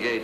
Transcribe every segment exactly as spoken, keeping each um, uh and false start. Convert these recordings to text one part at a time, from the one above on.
gate.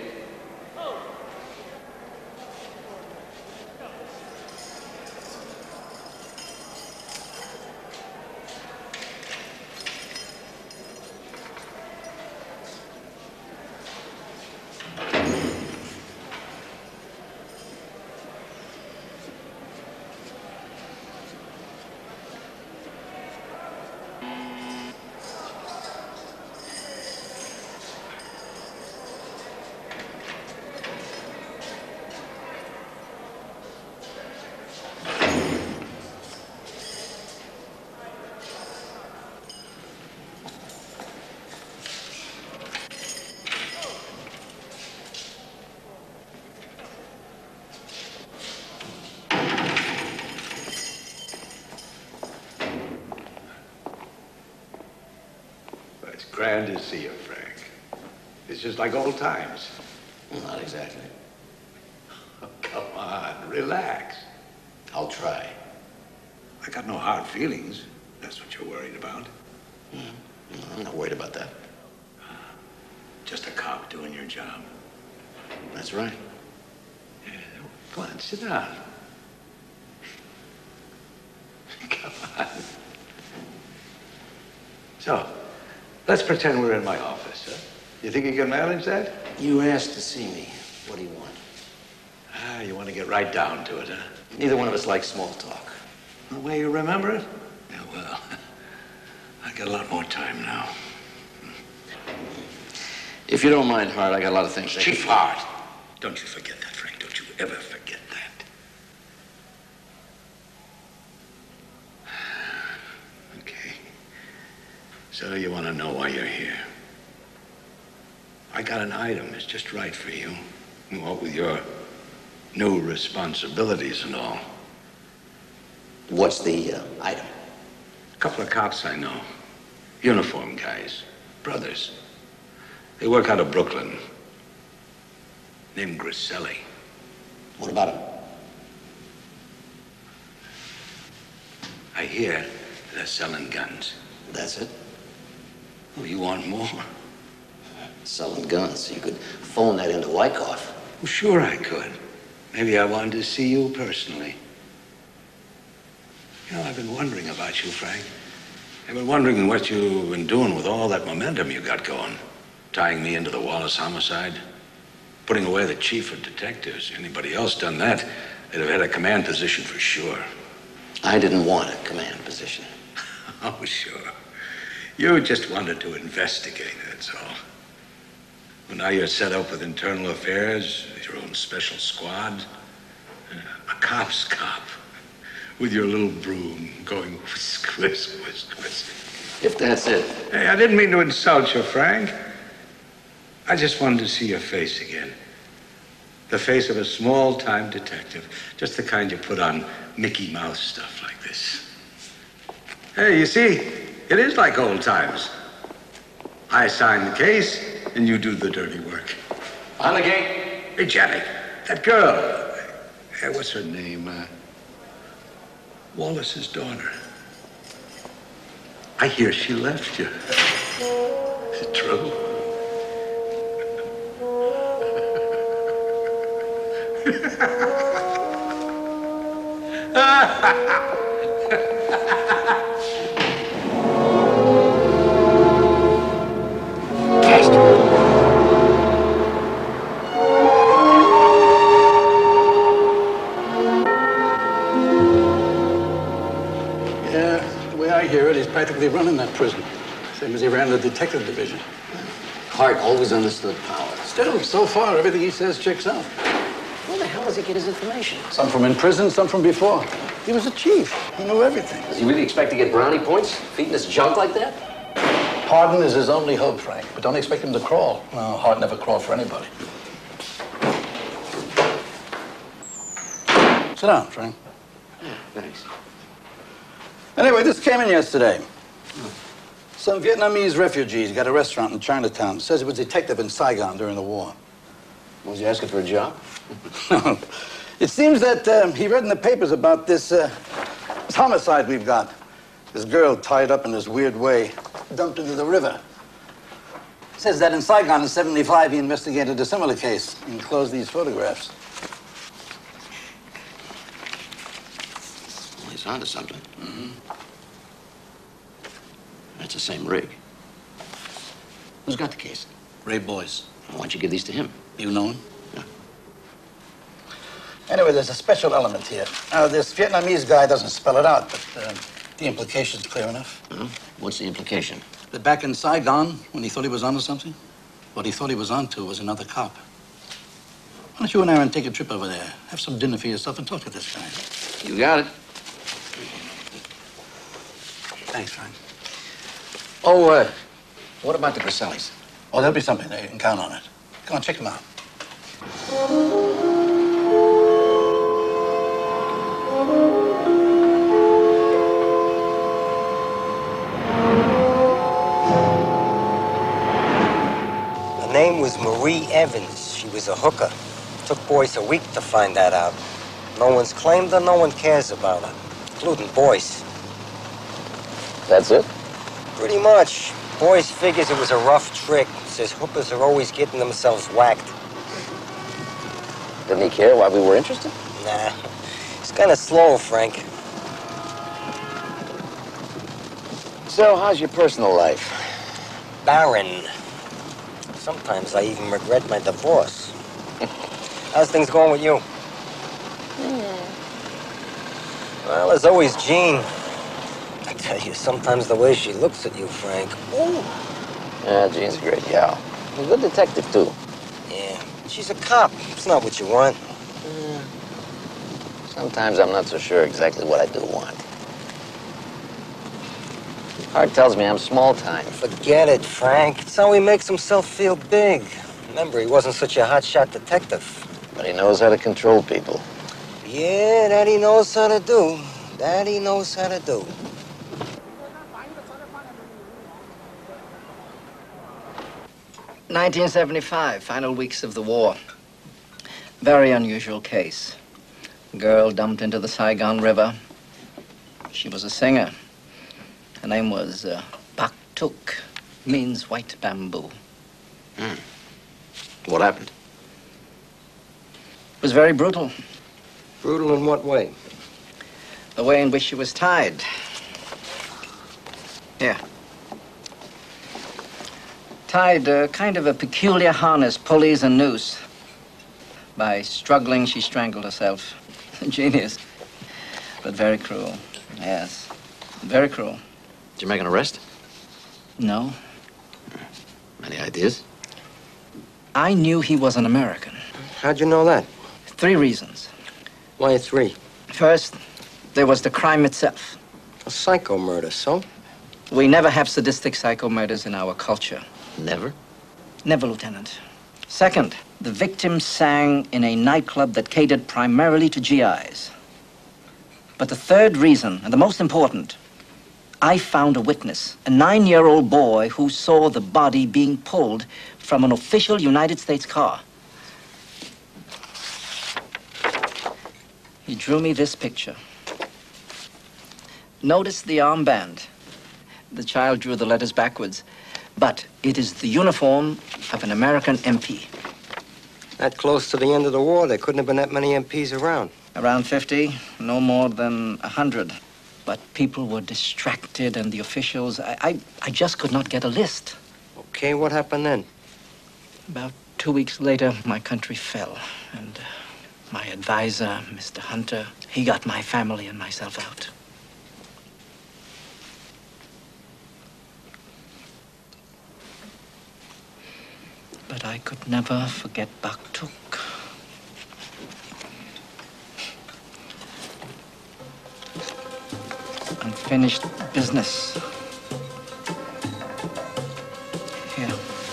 Grand to see you, Frank. It's just like old times. Well, not exactly. Oh, come on, relax. I'll try. I got no hard feelings. That's what you're worried about. Mm. No, I'm not worried about that. Just a cop doing your job. That's right. Yeah, come on, sit down. Come on. So, let's pretend we're in my office, huh? You think you can manage that? You asked to see me. What do you want? Ah, you want to get right down to it, huh? Neither one of us likes small talk. The way you remember it? Yeah, well, I got a lot more time now. If you don't mind, Hart, I got a lot of things. Chief Hart. Don't you forget that, Frank. Don't you ever forget that. Okay. So you want to know why you're here? I got an item that's just right for you. What with your new responsibilities and all. What's the uh, item? A couple of cops I know. Uniform guys. Brothers. They work out of Brooklyn. Named Griselli. What about him? I hear they're selling guns. That's it? Oh, you want more? Selling guns. You could phone that into Wyckoff. Well, sure I could. Maybe I wanted to see you personally. You know, I've been wondering about you, Frank. I've been wondering what you've been doing with all that momentum you got going. Tying me into the Wallace homicide. Putting away the chief of detectives. Anybody else done that, they'd have had a command position for sure. I didn't want a command position. Oh, sure. You just wanted to investigate, that's all. Well, now you're set up with internal affairs, with your own special squad. Uh, a cop's cop. With your little broom going whisk, whisk, whisk, whisk. If that's it. Hey, I didn't mean to insult you, Frank. I just wanted to see your face again. The face of a small-time detective. Just the kind you put on Mickey Mouse stuff like this. Hey, you see, it is like old times. I sign the case, and you do the dirty work. On the gate. Hey, Janet, that girl. Hey, what's her name? Uh, Wallace's daughter. I hear she left you. Is it true? Yeah, the way I hear it, he's practically running that prison. Same as he ran the detective division. Hart always understood power. Still, so far, everything he says checks out. Where the hell does he get his information? Some from in prison, some from before. He was a chief. He knew everything. Does he really expect to get brownie points feeding us junk like that? Pardon is his only hope, Frank, but don't expect him to crawl. No, Hart never crawled for anybody. Sit down, Frank. Yeah, thanks. Anyway, this came in yesterday. Some Vietnamese refugees got a restaurant in Chinatown. Says he was a detective in Saigon during the war. Was he asking for a job? No. It seems that um, he read in the papers about this, uh, this homicide we've got. This girl tied up in this weird way, dumped into the river. Says that in Saigon in seventy-five, he investigated a similar case and enclosed these photographs. Well, he's onto something. Mm-hmm. That's the same rig. Who's got the case? Ray Boyce. Why don't you give these to him? You know him? Yeah. Anyway, there's a special element here. Now, this Vietnamese guy doesn't spell it out, but uh, the implication's clear enough. Huh? What's the implication? That back in Saigon, when he thought he was onto something, what he thought he was onto was another cop. Why don't you and Aaron take a trip over there, have some dinner for yourself, and talk to this guy? You got it. Thanks, Frank. Oh, uh, what about the Grisellis? Oh, there'll be something there. You can count on it. Go on, check them out. Her name was Marie Evans. She was a hooker. Took Boyce a week to find that out. No one's claimed her, no one cares about her, including Boyce. That's it? Pretty much. Boyce figures it was a rough trick. Says hookers are always getting themselves whacked. Didn't he care why we were interested? Nah, it's kind of slow, Frank. So, how's your personal life? Barren. Sometimes I even regret my divorce. How's things going with you? Well, there's always Jean. I tell you, sometimes the way she looks at you, Frank. Ooh. Yeah, Jean's a great gal. A good detective, too. Yeah, she's a cop. It's not what you want. Sometimes I'm not so sure exactly what I do want. Heart tells me I'm small time. Forget it, Frank. It's how he makes himself feel big. Remember, he wasn't such a hotshot detective. But he knows how to control people. Yeah, that he knows how to do. That he knows how to do. nineteen seventy-five, final weeks of the war. Very unusual case. Girl dumped into the Saigon River. She was a singer. Her name was uh, Pak Tuk, means white bamboo. Hmm. What happened? It was very brutal, Brutal in what way? the way in which she was tied. Here. Tied uh, kind of a peculiar harness, pulleys and noose. By struggling, she strangled herself. Genius, but very cruel. Yes, very cruel. Did you make an arrest? No, Any ideas? I knew he was an American. How'd you know that? Three reasons. Why three? First, there was the crime itself. A psycho murder, so? We never have sadistic psycho murders in our culture. Never. Never, Lieutenant. Second, the victim sang in a nightclub that catered primarily to G Is. But the third reason, and the most important, I found a witness, a nine-year-old boy who saw the body being pulled from an official United States car. He drew me this picture. Notice the armband. The child drew the letters backwards, but it is the uniform of an American M P. That close to the end of the war, there couldn't have been that many M Ps around. Around fifty, no more than a hundred. But people were distracted, and the officials, I, I, I just could not get a list. Okay, what happened then? About two weeks later, my country fell, and uh, my advisor, Mister Hunter, he got my family and myself out. But I could never forget Pak Tuk. Unfinished business. Here.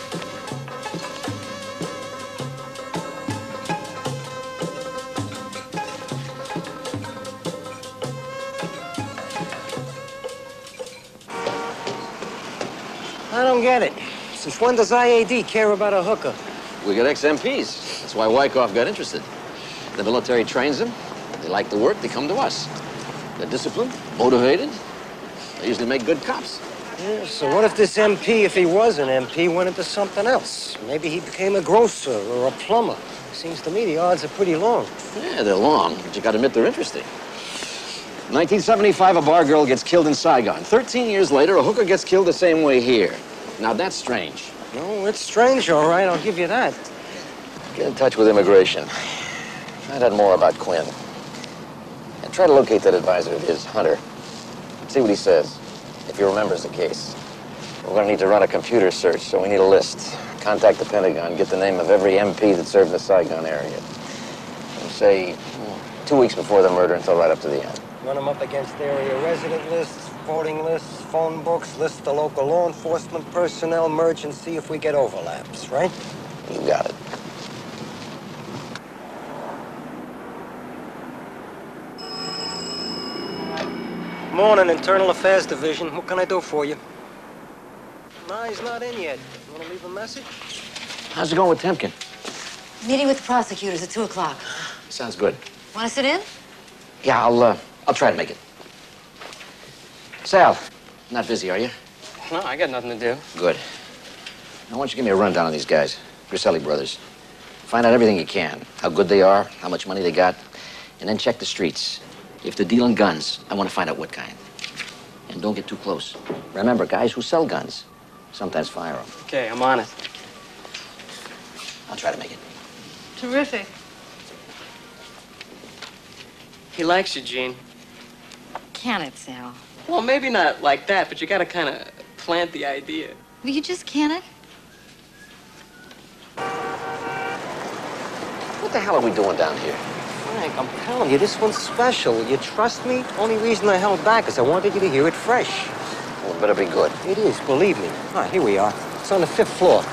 I don't get it. Since when does I A D care about a hooker? We got ex-M Ps. That's why Wyckoff got interested. The military trains them. They like the work, they come to us. They're disciplined, motivated. They usually make good cops. Yeah, so what if this M P, if he was an M P, went into something else? Maybe he became a grocer or a plumber. Seems to me the odds are pretty long. Yeah, they're long, but you gotta admit they're interesting. nineteen seventy-five, a bar girl gets killed in Saigon. thirteen years later, a hooker gets killed the same way here. Now, that's strange. No, it's strange, all right, I'll give you that. Get in touch with immigration. Find out more about Quinn. And try to locate that advisor of his, Hunter. See what he says, if he remembers the case. We're gonna need to run a computer search, so we need a list. Contact the Pentagon, get the name of every M P that served in the Saigon area. And say, two weeks before the murder until right up to the end. Run them up against area resident lists, voting lists, phone books, list the local law enforcement personnel, merge and see if we get overlaps, right? You got it. Morning, Internal Affairs Division. What can I do for you? No, he's not in yet. You want to leave a message? How's it going with Temkin? Meeting with the prosecutors at two o'clock. Sounds good. Want to sit in? Yeah, I'll, uh, I'll try to make it. Sal, not busy, are you? No, I got nothing to do. Good. Now, why don't you give me a rundown on these guys, Griselli brothers. Find out everything you can, how good they are, how much money they got, and then check the streets. If they're dealing guns, I want to find out what kind. And don't get too close. Remember, guys who sell guns sometimes fire them. Okay, I'm on it. I'll try to make it. Terrific. He likes you, Gene. Can it, Sal? Well, maybe not like that, but you gotta kind of plant the idea. Will you just can it? What the hell are we doing down here? Frank, I'm telling you, this one's special. You trust me? Only reason I held back is I wanted you to hear it fresh. Well, it better be good. It is, believe me. All right, here we are. It's on the fifth floor.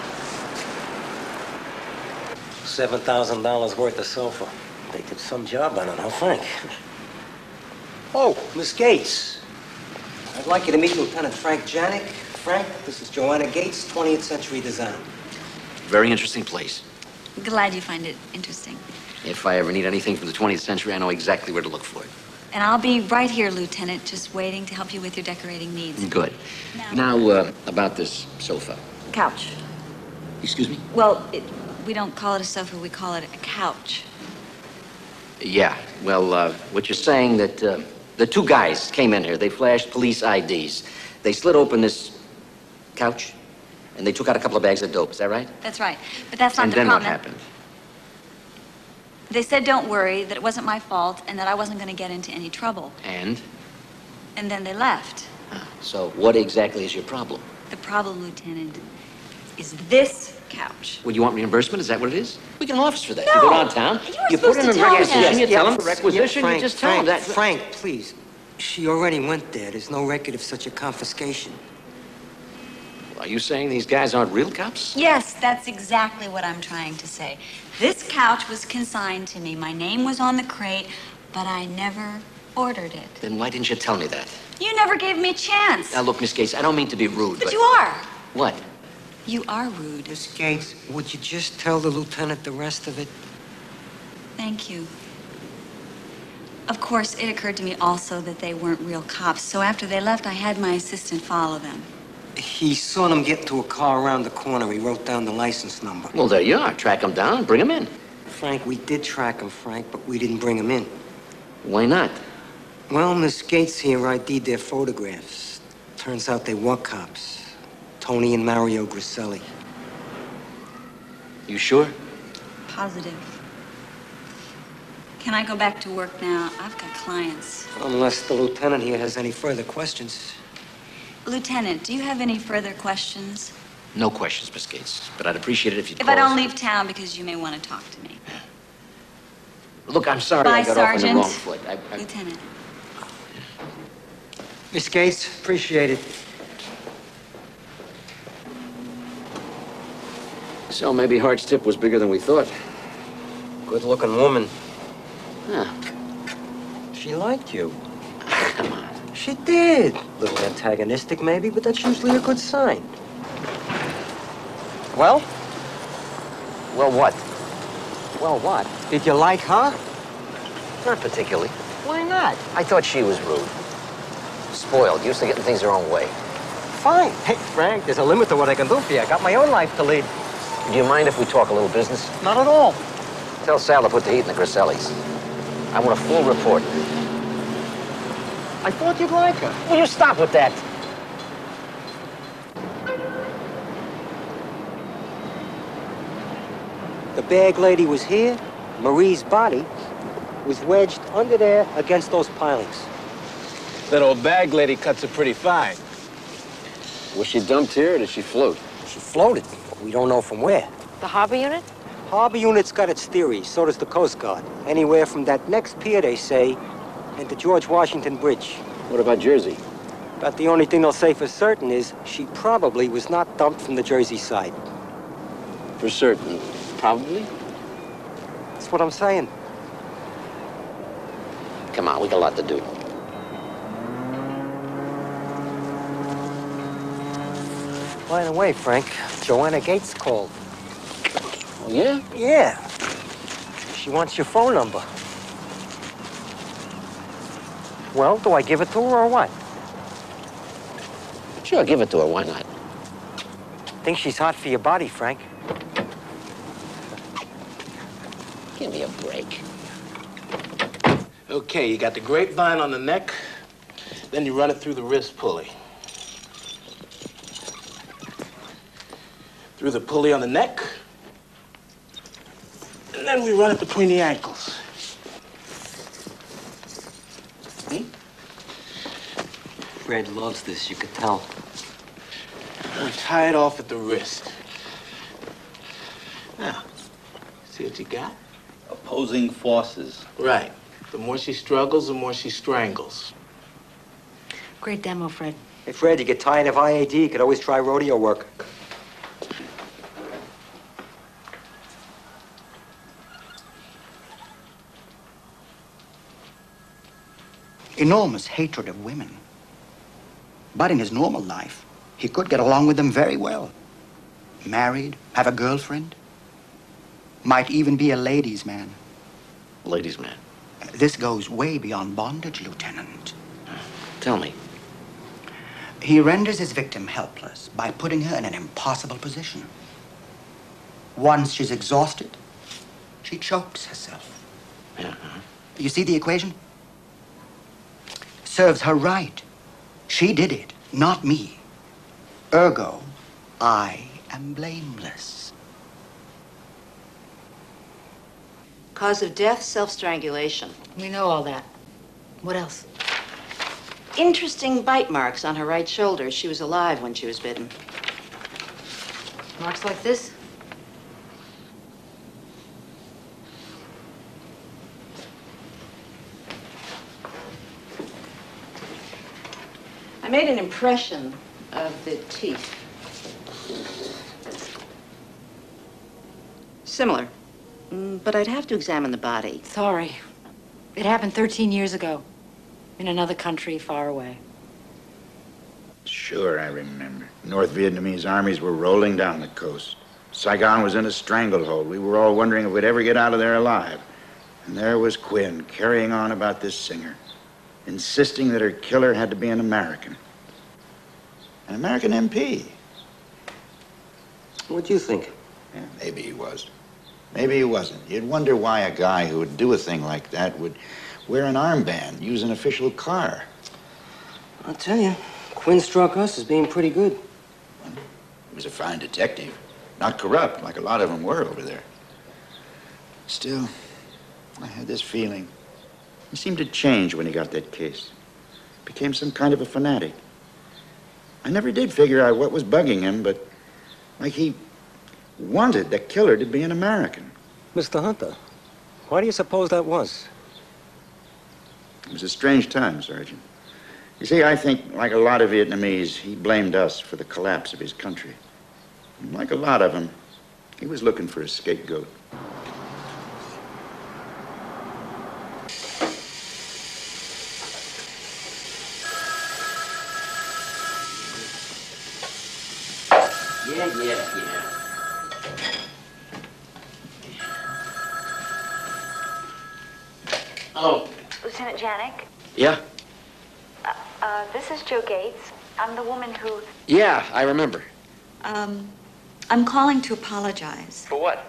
seven thousand dollars worth of sofa. They did some job on it, huh, Frank? Oh, Miss Gates. I'd like you to meet Lieutenant Frank Janik. Frank, this is Joanna Gates, twentieth Century Design. Very interesting place. Glad you find it interesting. If I ever need anything from the twentieth century, I know exactly where to look for it. And I'll be right here, Lieutenant, just waiting to help you with your decorating needs. Good. Now, Now, uh, about this sofa. couch. Excuse me? Well, it, we don't call it a sofa, we call it a couch. Yeah. Well, uh, what you're saying that uh, the two guys came in here. They flashed police I Ds. They slid open this couch, and they took out a couple of bags of dope. Is that right? That's right. But that's not And the then what problem. happened? They said don't worry, that it wasn't my fault, and that I wasn't going to get into any trouble. And? And then they left. Ah, so what exactly is your problem? The problem, Lieutenant, is this couch. Would you want reimbursement? Is that what it is? We get an office for that. No. You go downtown, You were you put supposed in to a tell me requisition, that. you tell them the Yeah, requisition, Frank, you just tell Frank, them that. Frank, please. She already went there. There's no record of such a confiscation. Are you saying these guys aren't real cops? Yes, that's exactly what I'm trying to say. This couch was consigned to me. My name was on the crate, but I never ordered it. Then why didn't you tell me that? You never gave me a chance. Now, look, Miss Gates, I don't mean to be rude, But but... you are. What? You are rude. Miss Gates, would you just tell the lieutenant the rest of it? Thank you. Of course, it occurred to me also that they weren't real cops, so after they left, I had my assistant follow them. He saw them get to a car around the corner. He wrote down the license number. Well, there you are. Track them down, bring them in. Frank, we did track him, Frank, but we didn't bring him in. Why not? Well, Miss Gates here I D'd their photographs. Turns out they were cops. Tony and Mario Griselli. You sure? Positive. Can I go back to work now? I've got clients. Unless the lieutenant here has any further questions. Lieutenant, do you have any further questions? No questions, Miss Gates, but I'd appreciate it if you'd If call I don't us. leave town because you may want to talk to me. Look, I'm sorry Bye, I got Sergeant. off on the wrong foot. I, I... Lieutenant. Miss Gates, appreciate it. So maybe Hart's tip was bigger than we thought. Good-looking woman. Huh. She liked you. Come on. She did. A little antagonistic, maybe, but that's usually a good sign. Well? Well, what? Well, what? Did you like her? Not particularly. Why not? I thought she was rude. Spoiled, used to getting things her own way. fine. Hey, Frank, there's a limit to what I can do for you. I got my own life to lead. Do you mind if we talk a little business? Not at all. Tell Sal to put the heat in the Grisellis. I want a full report. I thought you'd like her. Will you stop with that? The bag lady was here. Marie's body was wedged under there against those pilings. That old bag lady cuts it pretty fine. Was she dumped here or did she float? She floated. We don't know from where. The harbor unit? Harbor unit's got its theories. So does the Coast Guard. Anywhere from that next pier, they say, and the George Washington Bridge. What about Jersey? About the only thing they'll say for certain is she probably was not dumped from the Jersey side. For certain. Probably? That's what I'm saying. Come on, we got a lot to do. By the way, Frank, Joanna Gates called. Oh, yeah? Yeah. She wants your phone number. Well, do I give it to her or what? Sure, give it to her. Why not? Think she's hot for your body, Frank. Give me a break. Okay, you got the grapevine on the neck, then you run it through the wrist pulley. Through the pulley on the neck, and then we run it between the ankles. Hmm? Fred loves this, you could tell. And we tie it off at the wrist. Now, see what you got? Opposing forces. Right. The more she struggles, the more she strangles. Great demo, Fred. Hey, Fred, you get tired of I A D, you could always try rodeo work. Enormous hatred of women. But in his normal life, he could get along with them very well. Married, have a girlfriend, might even be a ladies' man. Ladies' man. This goes way beyond bondage, Lieutenant. Tell me. He renders his victim helpless by putting her in an impossible position. Once she's exhausted, she chokes herself. Yeah, uh-huh. You see the equation? Serves her right. She did it, not me. Ergo, I am blameless. Cause of death, self-strangulation. We know all that. What else? Interesting bite marks on her right shoulder. She was alive when she was bitten. Marks like this? I made an impression of the teeth. Similar. Mm, but I'd have to examine the body. Sorry. It happened thirteen years ago. In another country far away. Sure, I remember. North Vietnamese armies were rolling down the coast. Saigon was in a stranglehold. We were all wondering if we'd ever get out of there alive. And there was Quinn carrying on about this singer, insisting that her killer had to be an American. An American M P. What do you think? Yeah, maybe he was. Maybe he wasn't. You'd wonder why a guy who would do a thing like that would wear an armband, use an official car. I'll tell you, Quinn struck us as being pretty good. He was a fine detective. Not corrupt, like a lot of them were over there. Still, I had this feeling. He seemed to change when he got that case. Became some kind of a fanatic. I never did figure out what was bugging him, but like he wanted the killer to be an American. Mister Hunter, why do you suppose that was? It was a strange time, Sergeant. You see, I think, like a lot of Vietnamese, he blamed us for the collapse of his country. And like a lot of them, he was looking for a scapegoat. Yeah, yeah, yeah. Hello. Lieutenant Janik, Yeah? uh, uh, this is Joe Gates. I'm the woman who... Yeah, I remember. Um, I'm calling to apologize For what?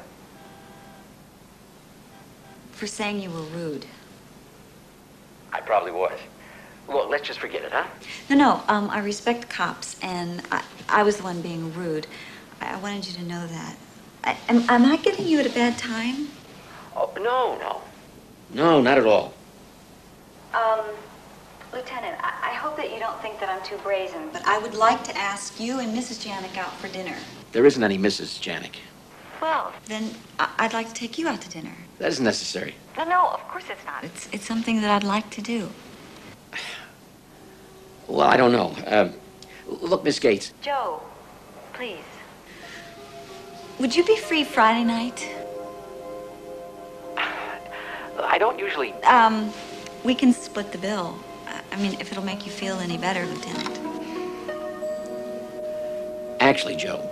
for saying you were rude. I probably was. Look, let's just forget it, huh? No, no, um, I respect cops, and I, I was the one being rude. I, I wanted you to know that. I, am, am I getting you at a bad time? Oh, no, no. No, not at all. Um, Lieutenant, I, I hope that you don't think that I'm too brazen, but I would like to ask you and Missus Janik out for dinner. There isn't any Missus Janik. Well, then I, I'd like to take you out to dinner. That isn't necessary. No, no, of course it's not. It's, it's something that I'd like to do. Well, I don't know. Um, look, Miss Gates. Joe, please. Would you be free Friday night? I don't usually... Um, we can split the bill. I mean, if it'll make you feel any better, Lieutenant. Actually, Joe,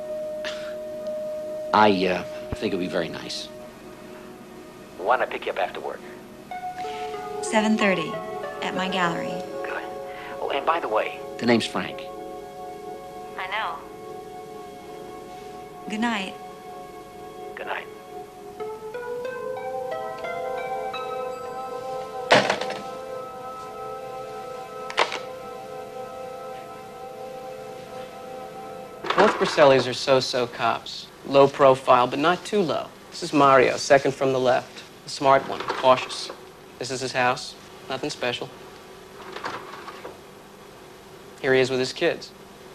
I uh, think it'd be very nice. Why don't I pick you up after work? seven thirty at my gallery. Good. Oh, and by the way, the name's Frank. I know. Good night. Good night. Both Grisellis are so-so cops. Low profile, but not too low. This is Mario, second from the left. The smart one, cautious. This is his house. Nothing special. Here he is with his kids.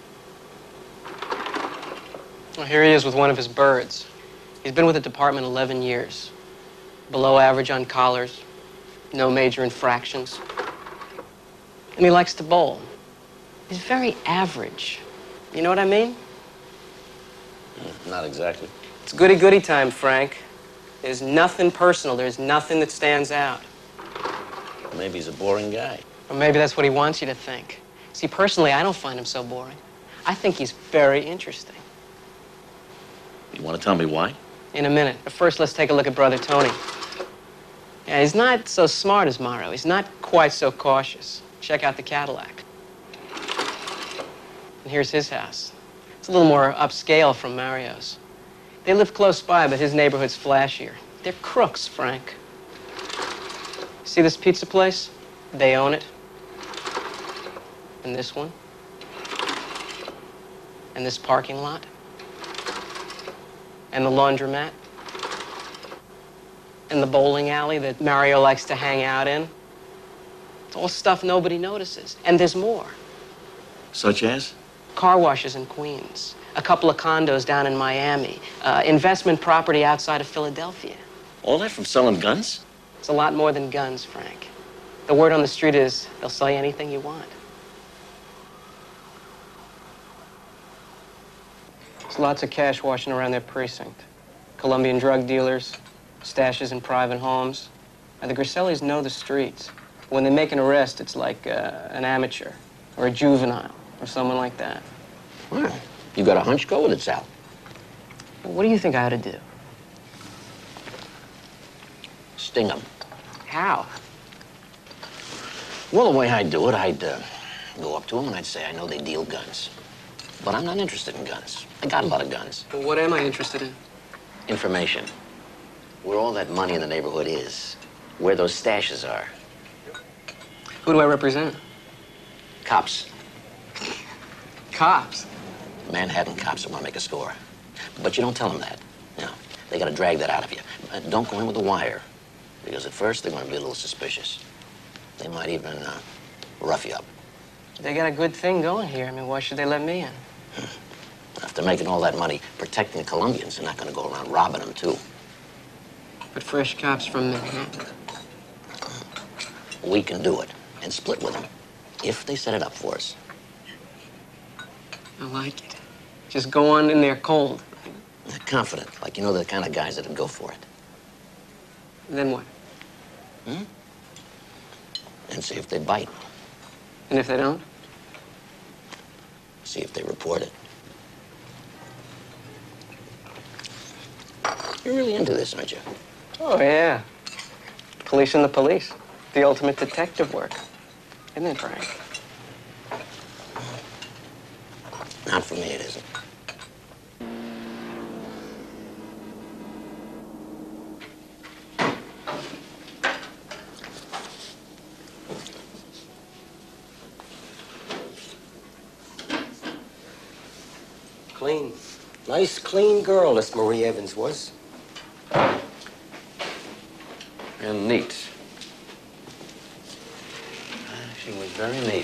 Well, here he is with one of his birds. He's been with the department eleven years. Below average on collars. No major infractions. And he likes to bowl. He's very average. You know what I mean? Not exactly. It's goody-goody time, Frank. There's nothing personal. There's nothing that stands out. Maybe he's a boring guy. Or maybe that's what he wants you to think. See, personally, I don't find him so boring. I think he's very interesting. You want to tell me why? In a minute. But first, let's take a look at Brother Tony. Yeah, he's not so smart as Mario. He's not quite so cautious. Check out the Cadillac. And here's his house. It's a little more upscale from Mario's. They live close by, but his neighborhood's flashier. They're crooks, Frank. See this pizza place? They own it. And this one. And this parking lot. And the laundromat. And the bowling alley that Mario likes to hang out in. It's all stuff nobody notices. And there's more. Such as? Car washes in Queens. A couple of condos down in Miami. Uh, investment property outside of Philadelphia. All that from selling guns? It's a lot more than guns, Frank. The word on the street is they'll sell you anything you want. There's lots of cash washing around their precinct. Colombian drug dealers, stashes in private homes. Now, the Grisellis know the streets. When they make an arrest, it's like uh, an amateur or a juvenile or someone like that. Well, you got a hunch? Go with it, Sal. Well, what do you think I ought to do? Sting them. How? Well, the way I'd do it, I'd uh, go up to them and I'd say, I know they deal guns. But I'm not interested in guns. I got a lot of guns. Well, what am I interested in? Information. Where all that money in the neighborhood is. Where those stashes are. Who do I represent? Cops. Cops? Manhattan cops that want to make a score. But you don't tell them that. No, they got to drag that out of you. Uh, don't go in with a wire. Because at first, they're going to be a little suspicious. They might even uh, rough you up. They got a good thing going here. I mean, why should they let me in? After making all that money protecting the Colombians, they're not going to go around robbing them, too. But fresh cops from Manhattan. We can do it and split with them if they set it up for us. I like it. Just go on in there cold. They're confident, like you know the kind of guys that'd go for it. Then what? Hmm? And see if they bite. And if they don't? See if they report it. You're really into this, aren't you? Oh, yeah. Policing the police. The ultimate detective work. Isn't it, Frank? for me, it isn't. Clean. Nice, clean girl, this Marie Evans was. And neat. She was very neat.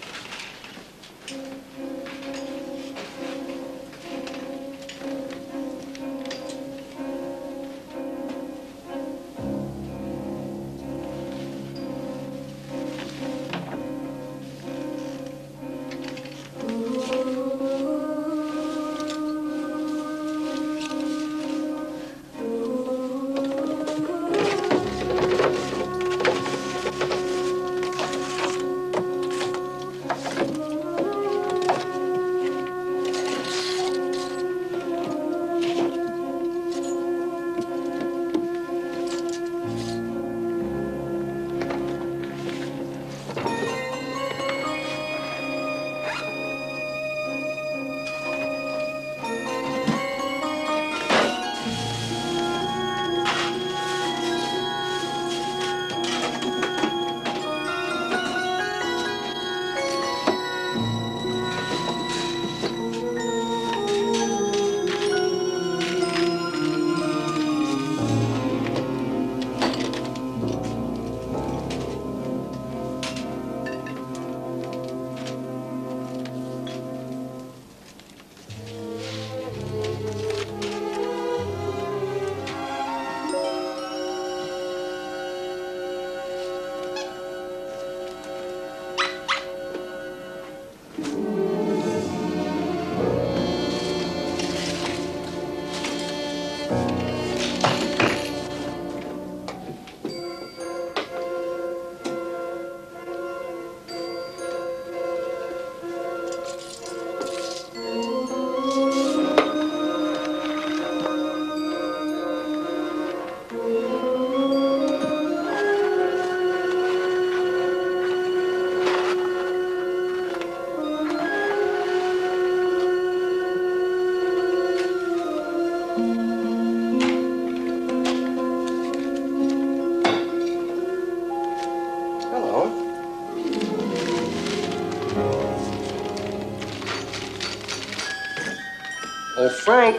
Oh, Frank.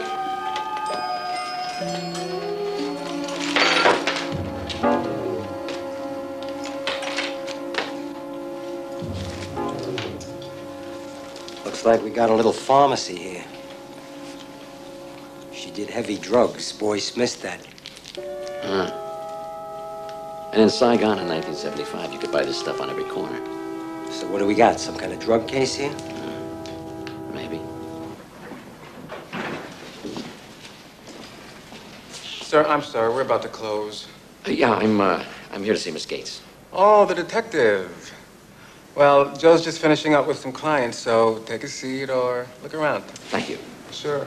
Looks like we got a little pharmacy here. She did heavy drugs. Boyce missed that. Uh. And in Saigon in nineteen seventy-five, you could buy this stuff on every corner. So what do we got? Some kind of drug case here? Maybe. Sir, I'm sorry. We're about to close. Uh, yeah, I'm, uh, I'm here to see Miss Gates. Oh, the detective. Well, Joe's just finishing up with some clients, so take a seat or look around. Thank you. Sure.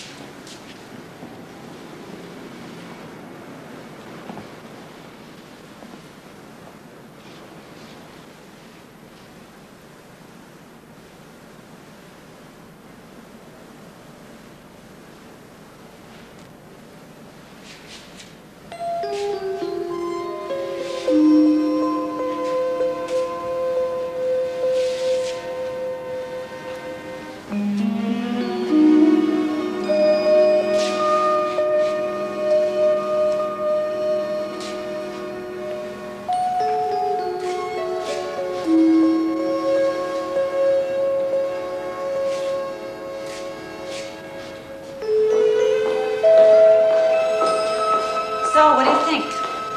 So, what do you think?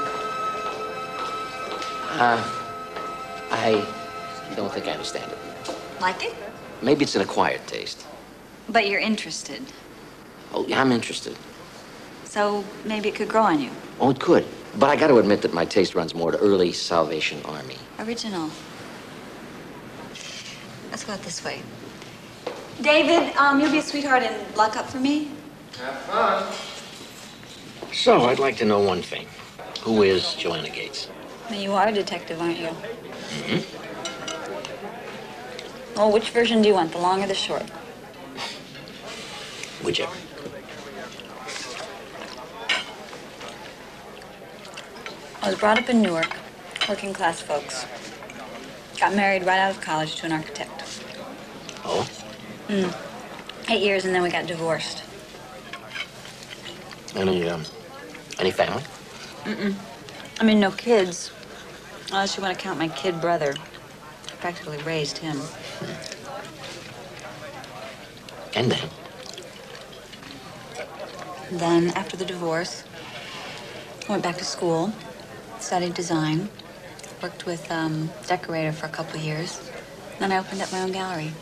Uh, I don't think I understand it. Like it? Maybe it's an acquired taste. But you're interested. Oh, yeah, I'm interested. So maybe it could grow on you. Oh, it could. But I got to admit that my taste runs more to early Salvation Army. Original. Let's go out this way. David, um, you'll be a sweetheart and lock up for me? Have fun. So, I'd like to know one thing. Who is Joanna Gates? Well, you are a detective, aren't you? Mm-hmm. Oh, which version do you want, the long or the short? would you? I was brought up in Newark, working class folks. Got married right out of college to an architect. Oh? Mm. Eight years and then we got divorced. Any, um, any family? Mm-mm. I mean, no kids. Unless you want to count my kid brother. I practically raised him. And then? Then, after the divorce, I went back to school, studied design, worked with a um, decorator for a couple of years. Then I opened up my own gallery.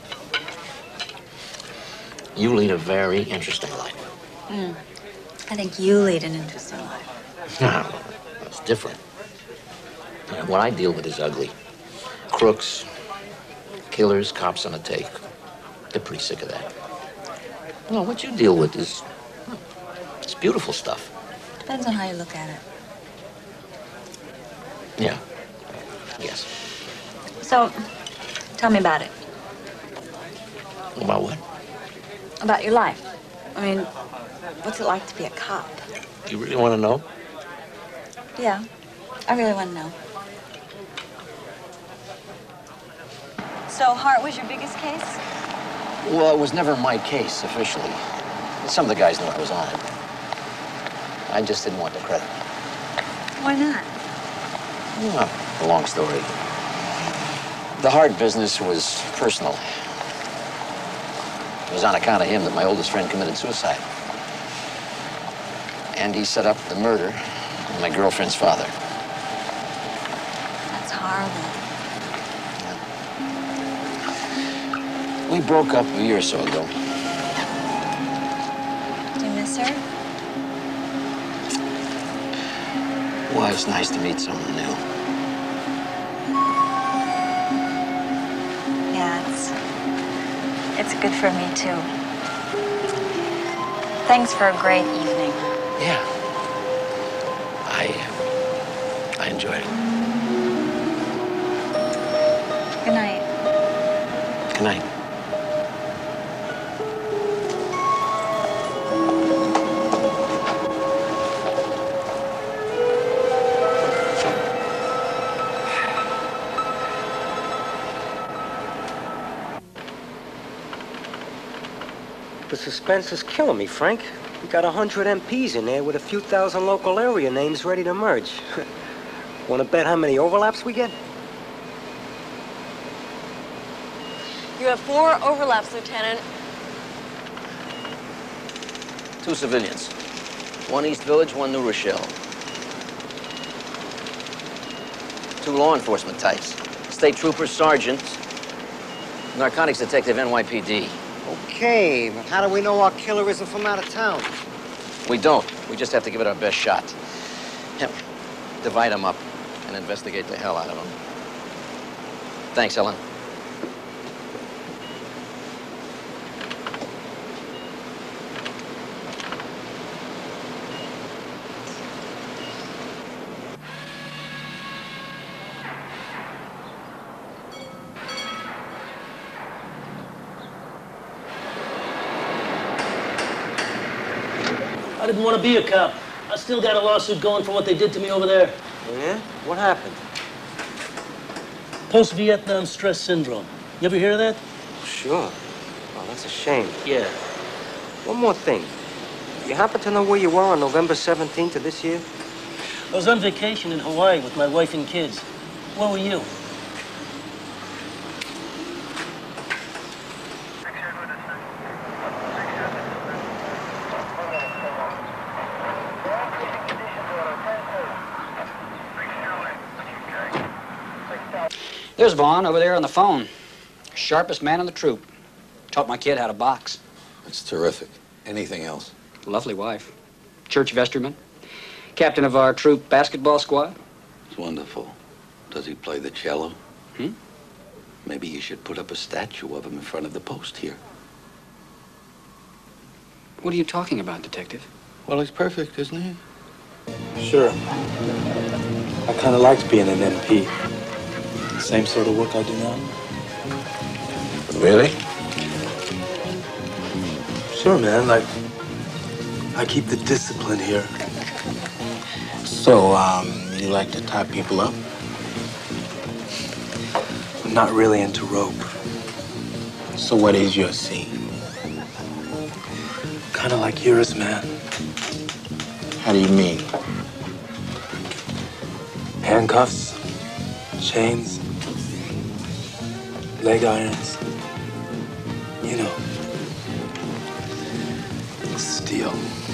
You lead a very interesting life. Mm. I think you lead an interesting life. No, it's different. And what I deal with is ugly. Crooks, killers, cops on a take. They're pretty sick of that. No, what you deal with is, it's beautiful stuff. Depends on how you look at it. Yeah, yes. So, tell me about it. About what? About your life. I mean, what's it like to be a cop? You really want to know? Yeah, I really want to know. So, Hart was your biggest case? Well, it was never my case, officially. Some of the guys knew I was on it. I just didn't want the credit. Why not? Well, a long story. The Hart business was personal. It was on account of him that my oldest friend committed suicide. And he set up the murder of my girlfriend's father. That's horrible. We broke up a year or so ago. Do you miss her? Well, it's nice to meet someone new. Yeah, it's... It's good for me, too. Thanks for a great evening. Yeah. I... Uh, I enjoyed it. Good night. Good night. The suspense is killing me, Frank. We got a hundred M Ps in there with a few thousand local area names ready to merge. Want to bet how many overlaps we get? You have four overlaps, Lieutenant. Two civilians. One East Village, one New Rochelle. Two law enforcement types. State trooper, sergeant. Narcotics detective, N Y P D. Okay, but how do we know our killer isn't from out of town? We don't. We just have to give it our best shot. Yep. Divide them up and investigate the hell out of them. Thanks, Ellen. I didn't want to be a cop. I still got a lawsuit going for what they did to me over there. Oh, yeah? What happened? Post-Vietnam stress syndrome. You ever hear of that? Sure. Oh, that's a shame. Yeah. One more thing. You happen to know where you were on November seventeenth of this year? I was on vacation in Hawaii with my wife and kids. Where were you? There's Vaughn over there on the phone. Sharpest man in the troop. Taught my kid how to box. That's terrific. Anything else? Lovely wife. Church vestryman. Captain of our troop basketball squad. It's wonderful. Does he play the cello? Hmm? Maybe you should put up a statue of him in front of the post here. What are you talking about, Detective? Well, he's perfect, isn't he? Sure. I kind of liked being an M P. Same sort of work I do now. Really? Sure, man. Like, I keep the discipline here. So, um, you like to tie people up? I'm not really into rope. So what is your scene? Kind of like yours, man. How do you mean? Handcuffs, chains, leg irons. You know, steel.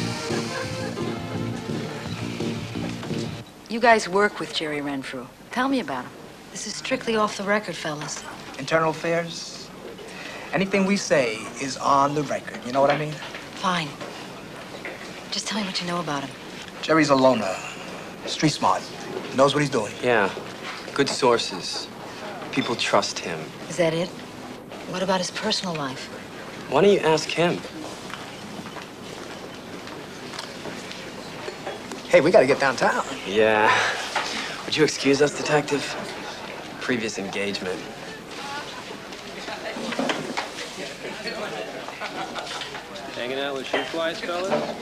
You guys work with Jerry Renfrew. Tell me about him. This is strictly off the record, fellas. Internal affairs. Anything we say is on the record. You know what I mean? Fine. Just tell me what you know about him. Jerry's a loner. Street smart. Knows what he's doing. Yeah. Good sources. People trust him. Is that it? What about his personal life? Why don't you ask him? Hey, we gotta get downtown. Yeah. Would you excuse us, Detective? Previous engagement. Hanging out with shoe flies, fellas?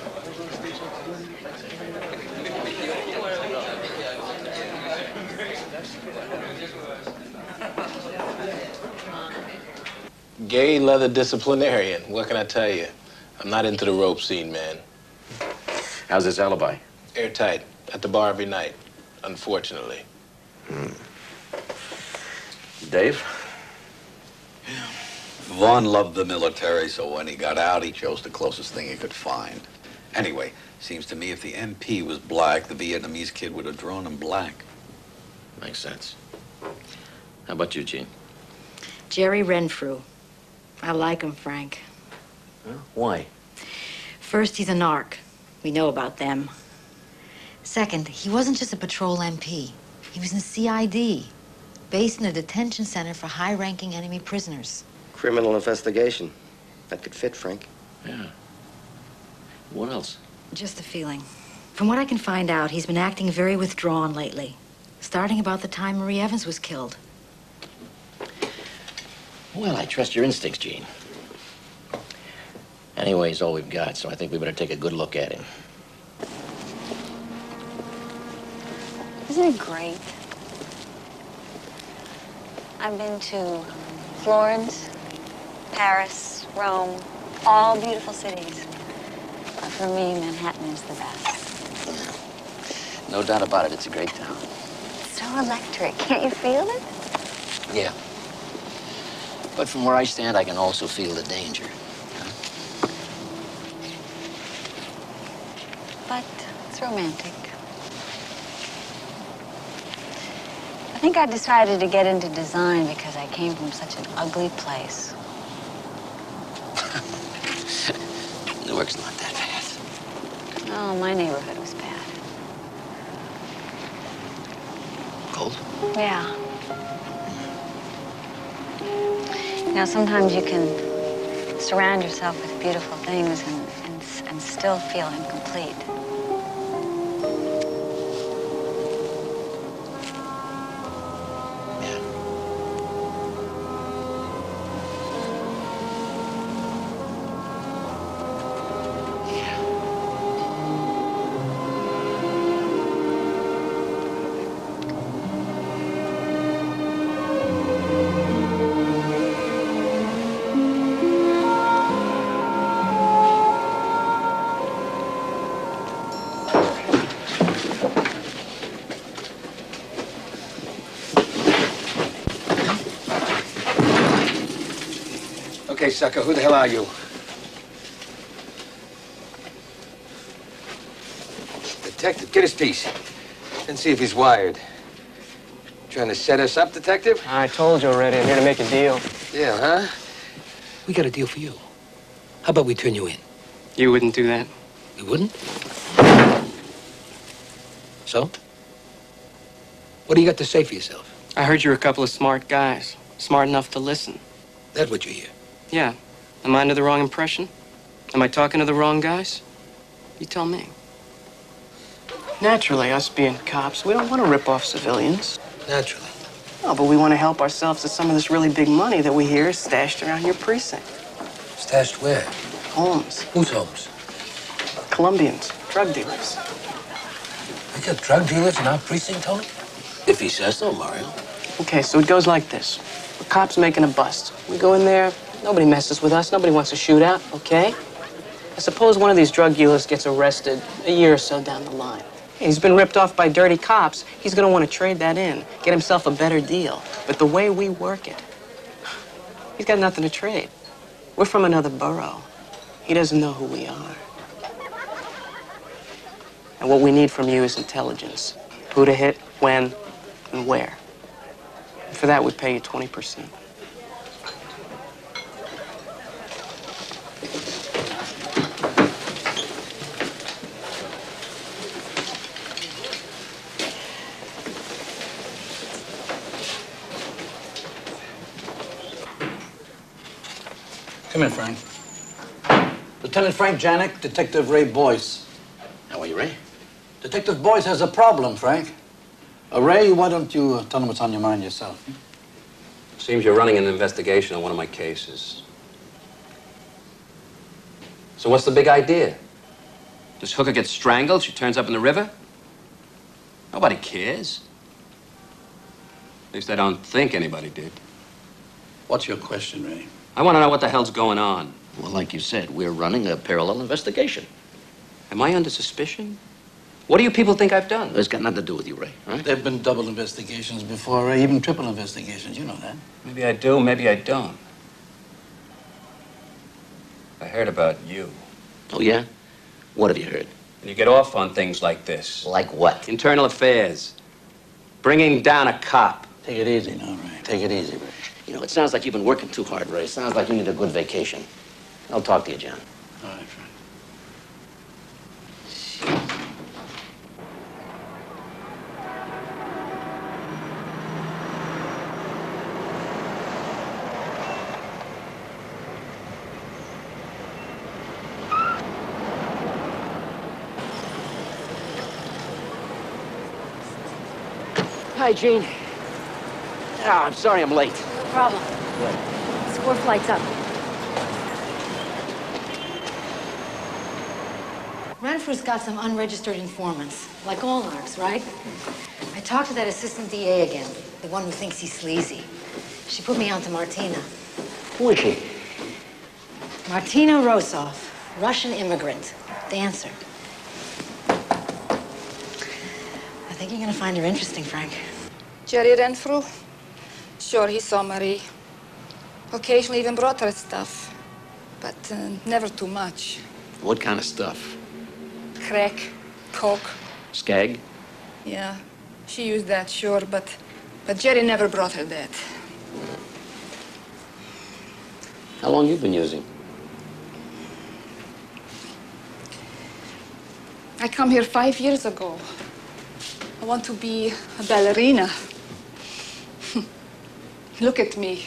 Gay leather disciplinarian. What can I tell you? I'm not into the rope scene, man. How's his alibi? Airtight. At the bar every night, unfortunately. Hmm. Dave? Vaughn loved the military, so when he got out, he chose the closest thing he could find. Anyway, seems to me if the M P was black, the Vietnamese kid would have drawn him black. Makes sense. How about you, Gene? Jerry Renfrew. I like him, Frank. Huh? Why? First, he's a narc. We know about them. Second, he wasn't just a patrol M P. He was in C I D, based in a detention center for high-ranking enemy prisoners. Criminal investigation. That could fit, Frank. Yeah. What else? Just a feeling. From what I can find out, he's been acting very withdrawn lately, starting about the time Marie Evans was killed. Well, I trust your instincts, Gene. Anyway, he's all we've got, so I think we better take a good look at him. Isn't it great? I've been to Florence, Paris, Rome, all beautiful cities. But for me, Manhattan is the best. No doubt about it, it's a great town. It's so electric. Can't you feel it? Yeah. But from where I stand, I can also feel the danger. But it's romantic. I think I decided to get into design because I came from such an ugly place. Newark's not that bad. Oh, my neighborhood was bad. Cold? Yeah. You know, sometimes you can surround yourself with beautiful things and, and, and still feel incomplete. Okay, sucker, who the hell are you? Detective, get his piece. And see if he's wired. Trying to set us up, Detective? I told you already, I'm here to make a deal. Yeah, huh? We got a deal for you. How about we turn you in? You wouldn't do that? We wouldn't? So? What do you got to say for yourself? I heard you're a couple of smart guys. Smart enough to listen. That's what you hear. Yeah. Am I under the wrong impression? Am I talking to the wrong guys? You tell me. Naturally, us being cops, we don't want to rip off civilians. Naturally. Oh, but we want to help ourselves to some of this really big money that we hear is stashed around your precinct. Stashed where? Holmes. Who's Holmes? Colombians, drug dealers. We got drug dealers in our precinct, Tony? If he says so, Mario. Okay, so it goes like this. The cop's making a bust. We go in there, nobody messes with us, nobody wants a shootout, okay? I suppose one of these drug dealers gets arrested a year or so down the line. He's been ripped off by dirty cops. He's gonna want to trade that in, get himself a better deal. But the way we work it, he's got nothing to trade. We're from another borough. He doesn't know who we are. And what we need from you is intelligence. Who to hit, when, and where. And for that, we pay you twenty percent. Come in, Frank. Lieutenant Frank Janik, Detective Ray Boyce. How are you, Ray? Detective Boyce has a problem, Frank. Uh, Ray, why don't you uh, tell him what's on your mind yourself? Seems you're running an investigation on one of my cases. So what's the big idea? This hooker gets strangled, she turns up in the river? Nobody cares. At least I don't think anybody did. What's your question, Ray? I want to know what the hell's going on. Well, like you said, we're running a parallel investigation. Am I under suspicion? What do you people think I've done? It's got nothing to do with you, Ray. Right? There have been double investigations before, Ray, even triple investigations. You know that. Maybe I do, maybe I don't. I heard about you. Oh, yeah? What have you heard? And you get off on things like this. Like what? Internal affairs. Bringing down a cop. Take it easy now, Ray. Take it easy, Ray. You know, it sounds like you've been working too hard, Ray. It sounds like you need a good vacation. I'll talk to you, John. All right, Frank. Hi, Gene. Oh, I'm sorry I'm late. No problem. What? Score flight's up. Renfrew's got some unregistered informants, like all narcs, right? I talked to that assistant D A again, the one who thinks he's sleazy. She put me on to Martina. Who is she? Martina Rosov, Russian immigrant, dancer. I think you're gonna find her interesting, Frank. Jerry Renfrew? Sure, he saw Marie. Occasionally even brought her stuff, but uh, never too much. What kind of stuff? Crack, coke. Skag? Yeah, she used that, sure, but, but Jerry never brought her that. How long you been using? I come here five years ago. I want to be a ballerina. Look at me.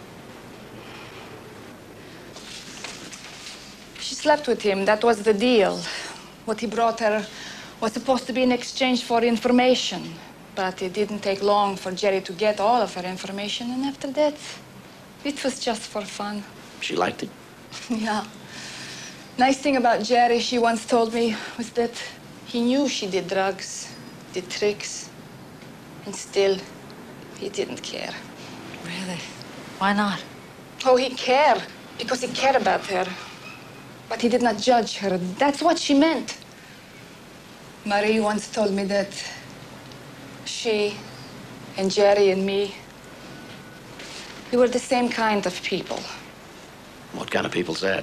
She slept with him. That was the deal. What he brought her was supposed to be in exchange for information. But it didn't take long for Jerry to get all of her information. And after that, it was just for fun. She liked it? Yeah. Nice thing about Jerry, she once told me, was that he knew she did drugs, did tricks, and still, he didn't care. Really? Why not? Oh, he cared, because he cared about her. But he did not judge her. That's what she meant. Marie once told me that she and Jerry and me, we were the same kind of people. What kind of people's that?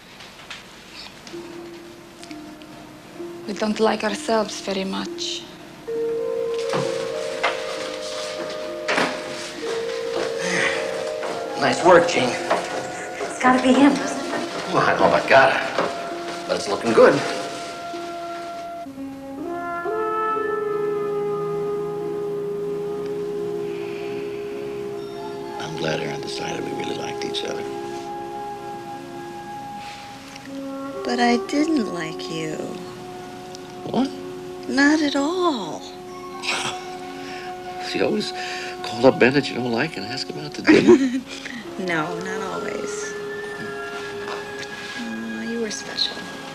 We don't like ourselves very much. Nice work, Gene. It's gotta be him, doesn't it? Well, I don't know about gotta, but it's looking good. I'm glad Aaron decided we really liked each other. But I didn't like you. What? Not at all. She always call up Ben that you don't like and ask him out to dinner. No, not always. Oh, eyes.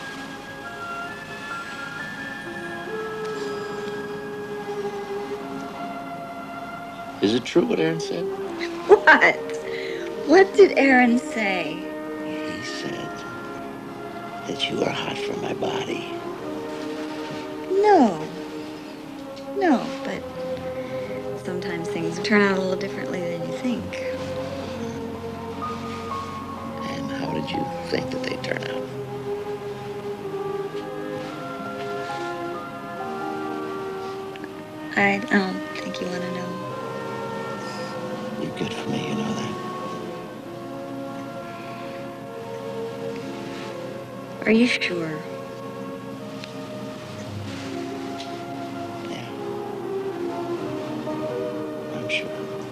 Is it true what Aaron said? What? What did Aaron say? He said that you are hot for my body. No. No, but sometimes things turn out a little differently than you think. And how did you think that they turn out? I don't think you want to know. You're good for me, you know that. Are you sure? I'm sure.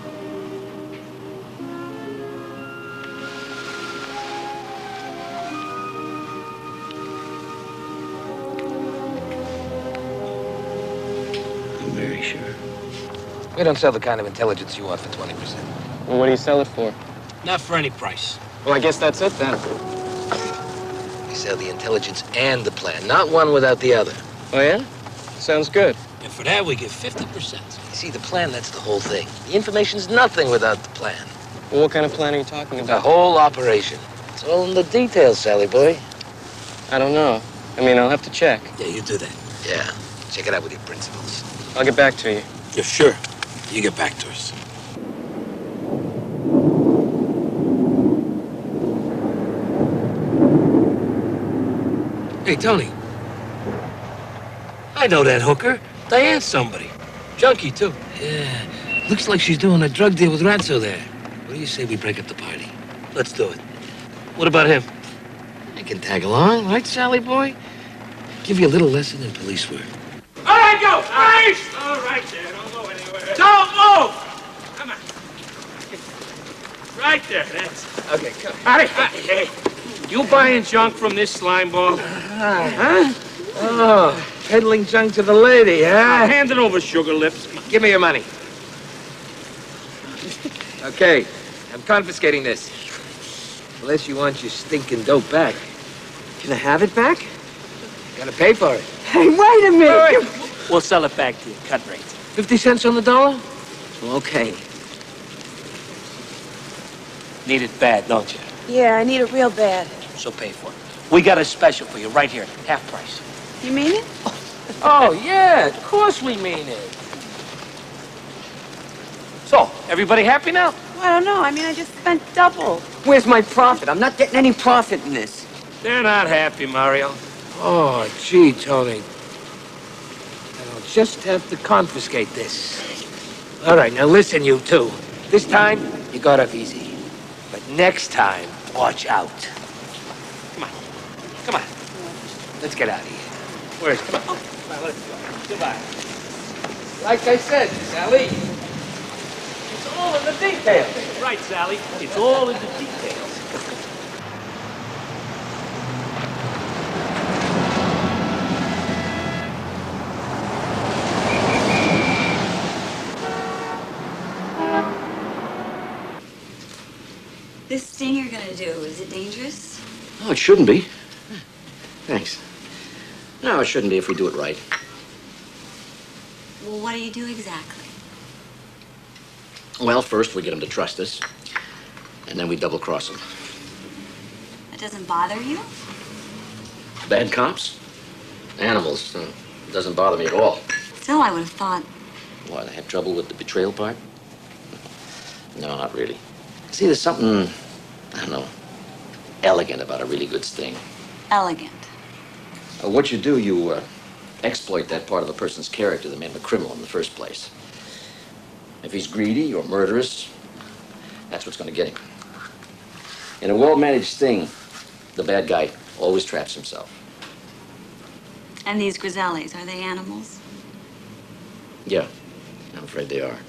I'm very sure. We don't sell the kind of intelligence you want for twenty percent. Well, what do you sell it for? Not for any price. Well, I guess that's it then. We sell the intelligence and the plan, not one without the other. Oh, yeah? Sounds good. And for that, we give fifty percent. You see, the plan, that's the whole thing. The information's nothing without the plan. Well, what kind of plan are you talking The about? whole operation. It's all in the details, Sally boy. I don't know. I mean, I'll have to check. Yeah, you do that. Yeah. Check it out with your principals. I'll get back to you. Yeah, sure. You get back to us. Hey, Tony. I know that hooker. Diane's somebody. Junkie, too. Yeah. Looks like she's doing a drug deal with Ratso there. What do you say we break up the party? Let's do it. What about him? I can tag along, right, Sally boy? Give you a little lesson in police work. All right, go! Freeze! All right there, don't go anywhere. Don't move! Come on. Right there, that's... Okay, come Hey, hey, hey. You buying junk from this slime ball? Huh? Oh, peddling junk to the lady, huh? Hand it over, Sugar Lips. Give me your money. Okay, I'm confiscating this. Unless you want your stinking dope back. Can I have it back? Gotta pay for it. Hey, wait a minute! We'll sell it back to you. Cut rate. Fifty cents on the dollar? Okay. Need it bad, don't you? Yeah, I need it real bad. So pay for it. We got a special for you right here. Half price. You mean it? Oh, yeah, of course we mean it. So, everybody happy now? Well, I don't know. I mean, I just spent double. Where's my profit? I'm not getting any profit in this. They're not happy, Mario. Oh, gee, Tony. I'll just have to confiscate this. All right, now listen, you two. This time, you got off easy. But next time, watch out. Come on. Come on. Let's get out of here. Where's... Come on. Oh, come on, let's go. Goodbye. Like I said, Sally, it's all in the details. Right, Sally. It's all in the details. This thing you're gonna do, is it dangerous? Oh, it shouldn't be. Thanks. No, it shouldn't be if we do it right. Well, what do you do exactly? Well, first we get them to trust us, and then we double-cross them. That doesn't bother you? Bad cops? Animals. Uh, it doesn't bother me at all. Still, I would have thought. Why, they have trouble with the betrayal part? No, not really. See, there's something, I don't know, elegant about a really good sting. Elegant. Uh, what you do, you uh, exploit that part of a person's character that made him a criminal in the first place. If he's greedy or murderous, that's what's going to get him. In a well-managed sting, the bad guy always traps himself. And these grisellis, are they animals? Yeah, I'm afraid they are.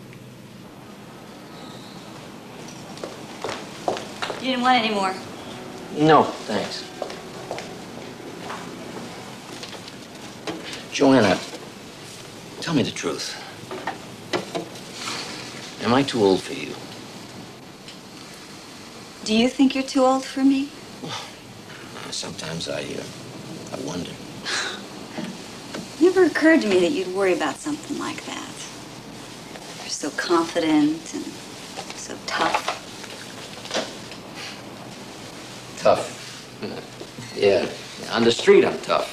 You didn't want any more. No, thanks. Joanna, tell me the truth. Am I too old for you? Do you think you're too old for me? Sometimes I, uh, I wonder. Never occurred to me that you'd worry about something like that. You're so confident and so tough. Tough. Yeah. On the street, I'm tough.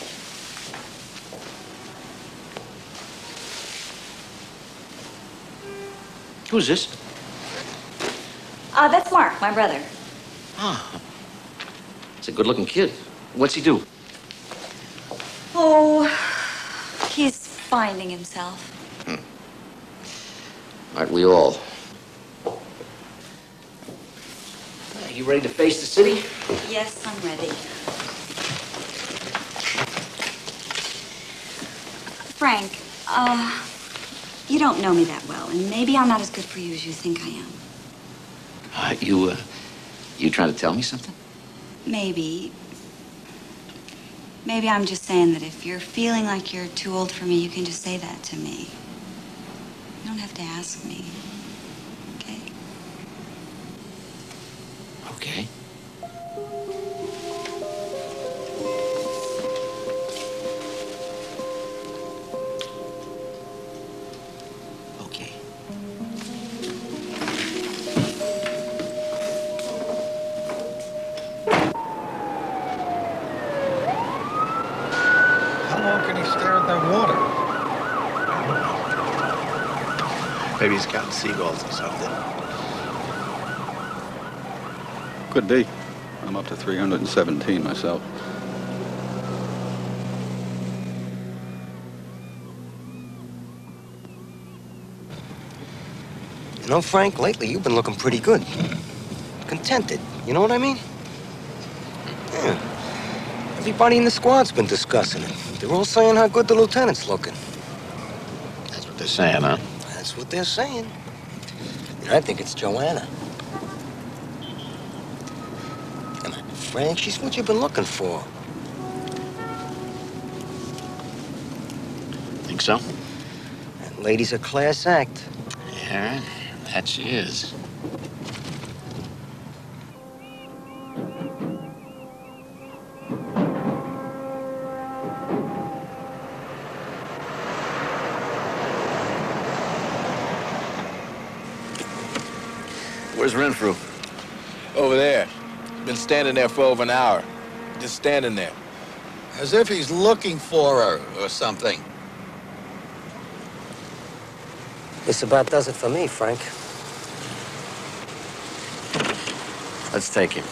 Who's this? Uh, that's Mark, my brother. Ah. He's a good-looking kid. What's he do? Oh, he's finding himself. Aren't we all? You ready to face the city? Yes, I'm ready. Frank, uh, you don't know me that well, and maybe I'm not as good for you as you think I am. Uh, you, uh, you trying to tell me something? Maybe. Maybe I'm just saying that if you're feeling like you're too old for me, you can just say that to me. You don't have to ask me. Okay? Okay. Okay. How long can he stare at that water? Maybe he's counting seagulls or something. Could be. I'm up to three hundred seventeen myself. You know, Frank, lately you've been looking pretty good. Contented, you know what I mean? Yeah. Everybody in the squad's been discussing it. They're all saying how good the lieutenant's looking. That's what they're saying, huh? That's what they're saying. And I think it's Joanna. Come on, Frank, she's what you've been looking for. Think so? That lady's a class act. Yeah, that she is. Where's Renfrew? Over there. Been standing there for over an hour. Just standing there. As if he's looking for her or something. This about does it for me, Frank. Let's take him.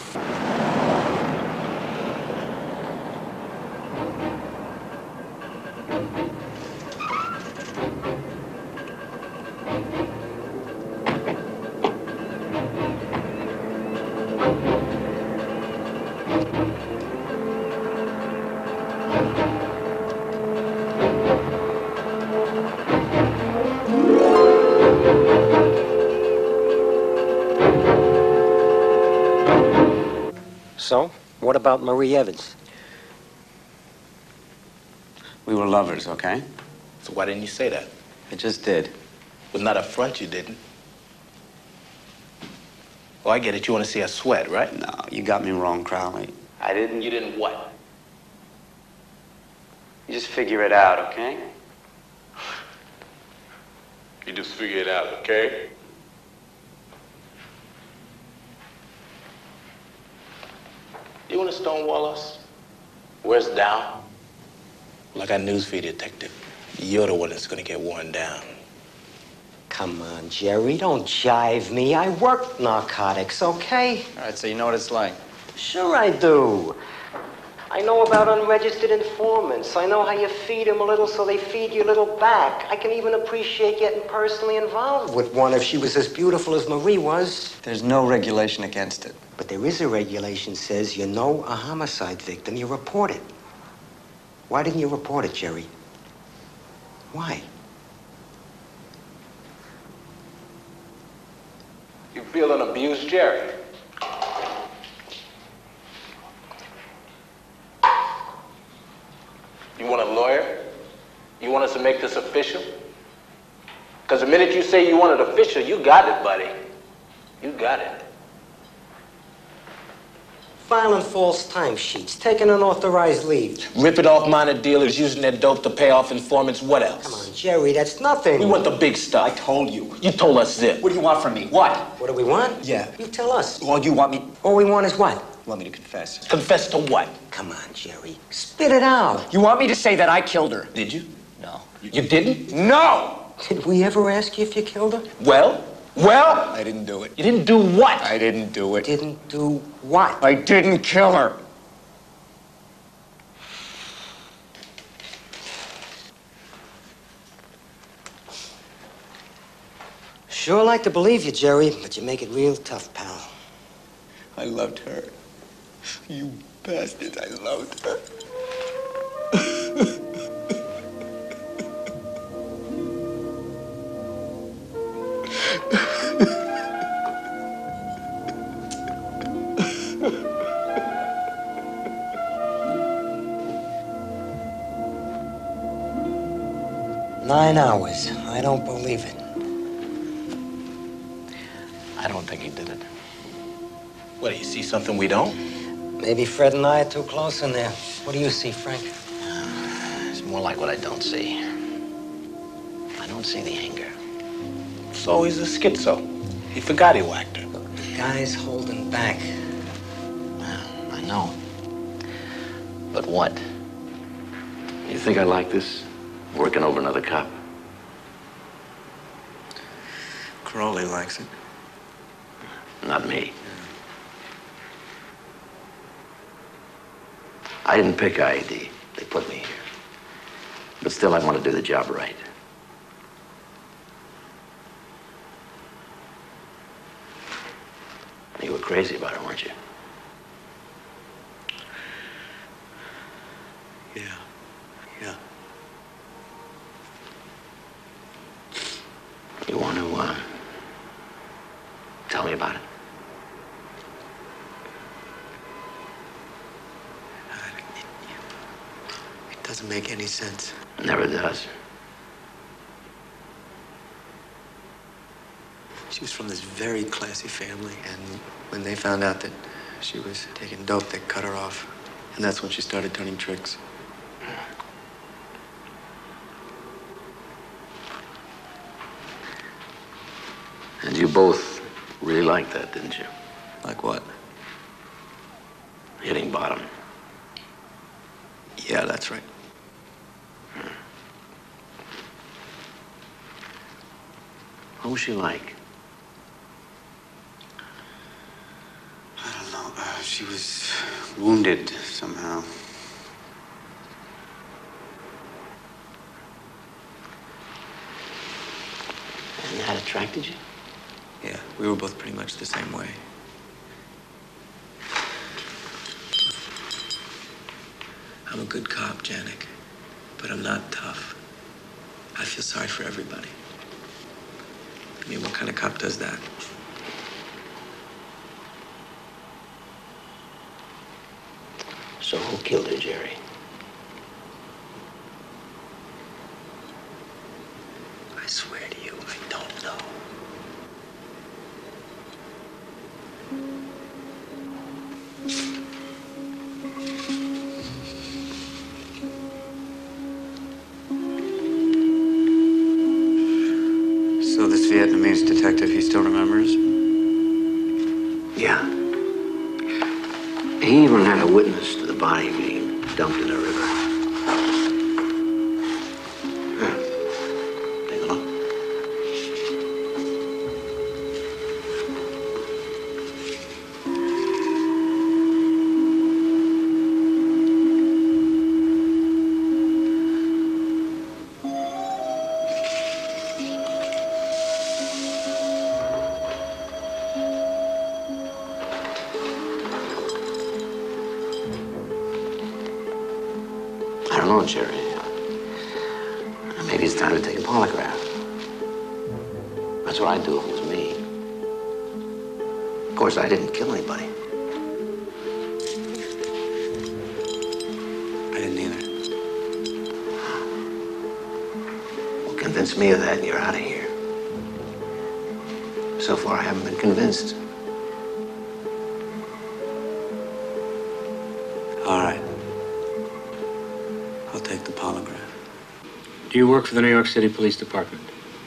So, what about Marie Evans? We were lovers, okay? So why didn't you say that? I just did. With not a front, you didn't. Oh, I get it. You want to see her sweat, right? No, you got me wrong, Crowley. I didn't. You didn't what? You just figure it out, okay? You just figure it out, okay? You want to stonewall us? Where's down? Like our newsfeed detective, you're the one that's gonna get worn down. Come on, Jerry, don't jive me. I work narcotics, okay? All right, so you know what it's like. Sure I do. I know about unregistered informants. I know how you feed them a little so they feed you a little back. I can even appreciate getting personally involved with one if she was as beautiful as Marie was. There's no regulation against it. But there is a regulation says you know a homicide victim, you report it. Why didn't you report it, Jerry? Why? You feeling abused, Jerry? You want a lawyer? You want us to make this official? Because the minute you say you want it official, you got it, buddy. You got it. Filing false timesheets, taking unauthorized leave. Ripping off minor dealers, using their dope to pay off informants. What else? Come on, Jerry, that's nothing. We want the big stuff. I told you. You told us zip. What do you want from me? What? What do we want? Yeah. You tell us. All you want me... All we want is what? You want me to confess? Confess to what? Come on, Jerry. Spit it out. You want me to say that I killed her? Did you? No. You didn't? No! Did we ever ask you if you killed her? Well? Well? I didn't do it. You didn't do what? I didn't do it. Didn't do what? I didn't kill her. Sure like to believe you, Jerry, but you make it real tough, pal. I loved her. You bastards, I loved her. Nine hours. I don't believe it. I don't think he did it. What, do you see something we don't? Maybe Fred and I are too close in there. What do you see, Frank? It's more like what I don't see. I don't see the anger. So he's a schizo. He forgot he whacked her. Look, the guy's holding back. I know. But what? You think I like this? Working over another cop? Crowley likes it. Not me. I didn't pick I E D. They put me here. But still, I want to do the job right. You were crazy about it, weren't you? Yeah. Yeah. You want to, uh, tell me about it? It doesn't make any sense. It never does. She was from this very classy family, and when they found out that she was taking dope, they cut her off. And that's when she started turning tricks. And you both really liked that, didn't you? Like what? Hitting bottom. Yeah, that's right. What was she like? I don't know. Uh, she was wounded somehow. And that attracted you? Yeah, we were both pretty much the same way. I'm a good cop, Janik, but I'm not tough. I feel sorry for everybody. I mean, what kind of cop does that? So who killed her, Jerry? I swear to you, I don't know. So this Vietnamese detective, he still remembers? Yeah. He even had a witness to the body being dumped in the river. Yeah. Take a look. I don't know, Jerry. Maybe it's time to take a polygraph. That's what I'd do if it was me. Of course, I didn't kill anybody. I didn't either. Well, convince me of that and you're out of here. So far, I haven't been convinced. Do you work for the New York City Police Department?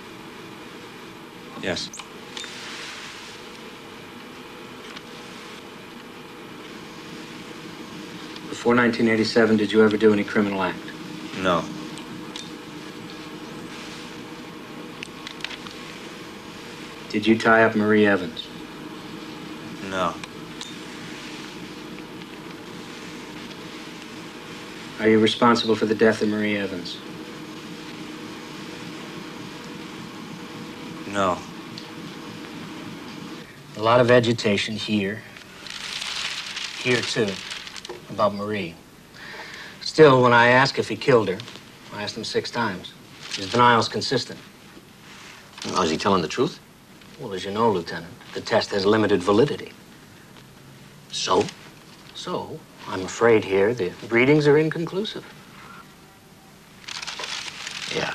Yes. Before nineteen eighty-seven, did you ever do any criminal act? No. Did you tie up Marie Evans? No. Are you responsible for the death of Marie Evans? No. A lot of agitation here, here too, about Marie. Still, when I ask if he killed her, I asked him six times. His denial's consistent. Oh, is he telling the truth? Well, as you know, Lieutenant, the test has limited validity. So? So, I'm afraid here the readings are inconclusive. Yeah.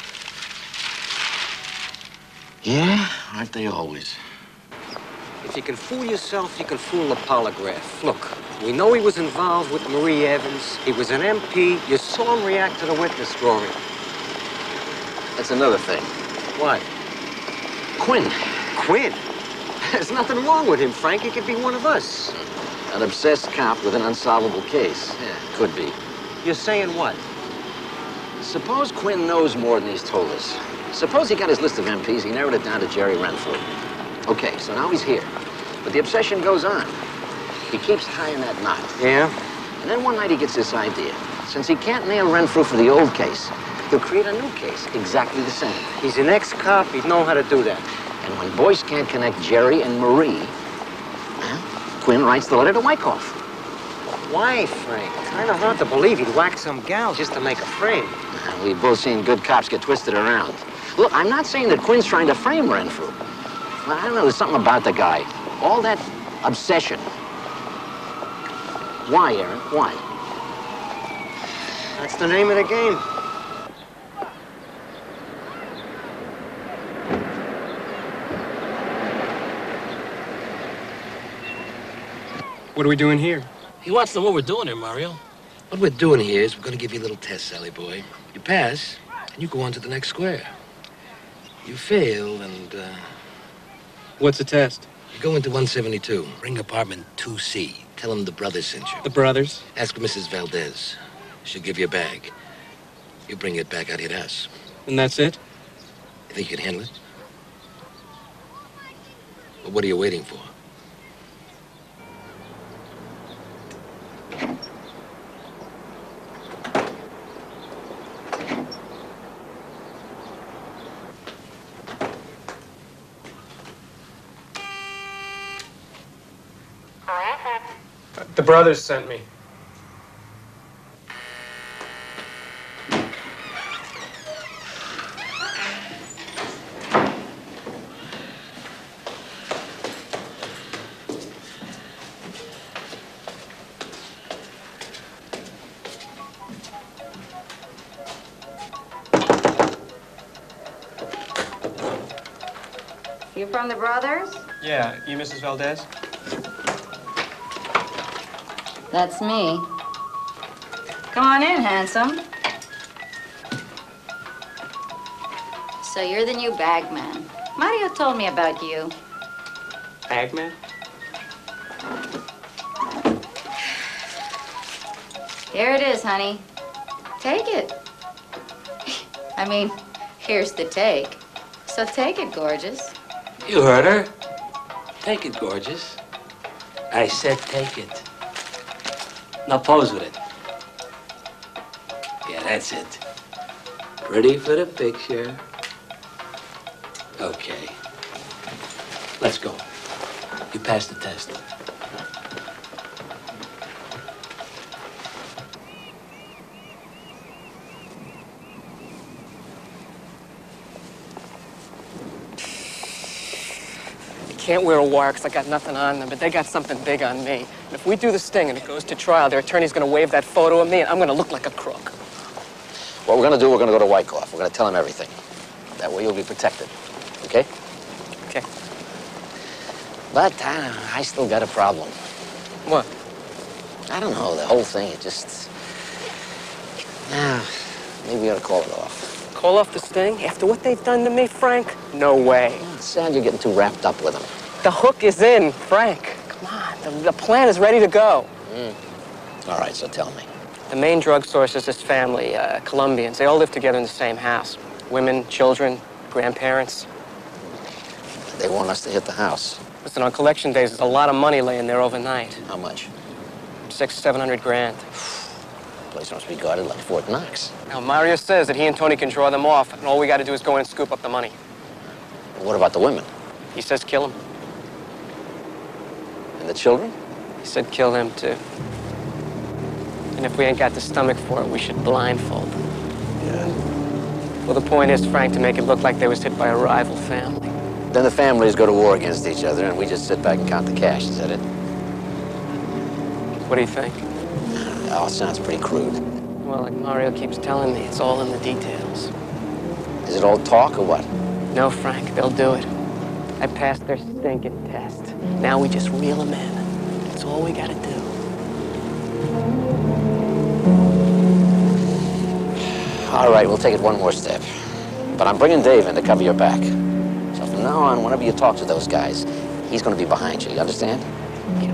Yeah, aren't they always? If you can fool yourself, you can fool the polygraph. Look, we know he was involved with Marie Evans. He was an M P. You saw him react to the witness scoring. That's another thing. What? Quinn. Quinn? There's nothing wrong with him, Frank. He could be one of us. An obsessed cop with an unsolvable case. Yeah, could be. You're saying what? Suppose Quinn knows more than he's told us. Suppose he got his list of M Ps, he narrowed it down to Jerry Renfrew. Okay, so now he's here. But the obsession goes on. He keeps tying that knot. Yeah? And then one night he gets this idea. Since he can't nail Renfrew for the old case, he'll create a new case, exactly the same. He's an ex-cop. He'd know how to do that. And when Boyce can't connect Jerry and Marie, well, Quinn writes the letter to Wyckoff. Why, Frank? Kind of hard to believe he'd whack some gal just to make a frame. Uh, we've both seen good cops get twisted around. Look, I'm not saying that Quinn's trying to frame Renfrew. Well, I don't know, there's something about the guy. All that obsession. Why, Aaron? Why? That's the name of the game. What are we doing here? He wants to know what we're doing here, Mario. What we're doing here is we're going to give you a little test, Sally boy. You pass, and you go on to the next square. You fail, and, uh... What's the test? You go into one seventy-two. Ring apartment two C. Tell them the brothers sent you. The brothers? Ask Missus Valdez. She'll give you a bag. You bring it back out here to us. And that's it? You think you can handle it? Well, what are you waiting for? The brothers sent me. You from the brothers? Yeah, you Missus Valdez? That's me. Come on in, handsome. So you're the new bagman. Mario told me about you. Bagman? Here it is, honey. Take it. I mean, here's the take. So take it, gorgeous. You heard her. Take it, gorgeous. I said take it. Now pose with it. Yeah, that's it. Ready for the picture? Okay. Let's go. You passed the test. Can't wear a wire because I got nothing on them, but they got something big on me. And if we do this thing and it goes to trial, their attorney's going to wave that photo of me, and I'm going to look like a crook. What we're going to do, we're going to go to Wyckoff. We're going to tell him everything. That way you'll be protected. Okay? Okay. But uh, I still got a problem. What? I don't know, the whole thing, it just... Ah, maybe we ought to call it off. call off the sting? After what they've done to me, Frank? No way. Sam, you're getting too wrapped up with them. The hook is in, Frank. Come on, the, the plan is ready to go. Mm. All right, so tell me. The main drug source is this family, uh, Colombians. They all live together in the same house. Women, children, grandparents. They want us to hit the house. Listen, on collection days, there's a lot of money laying there overnight. How much? Six, seven hundred grand. The place must be guarded like Fort Knox. Now, Mario says that he and Tony can draw them off, and all we got to do is go in and scoop up the money. What about the women? He says kill them. And the children? He said kill them, too. And if we ain't got the stomach for it, we should blindfold them. Yeah. Well, the point is, Frank, to make it look like they was hit by a rival family. Then the families go to war against each other, and we just sit back and count the cash. Is that it? What do you think? Oh, it sounds pretty crude. Well, like Mario keeps telling me, it's all in the details. Is it all talk or what? No, Frank, they'll do it. I passed their stinking test. Now we just reel them in. That's all we gotta do. All right, we'll take it one more step. But I'm bringing Dave in to cover your back. So from now on, whenever you talk to those guys, he's going to be behind you. You understand? Yeah.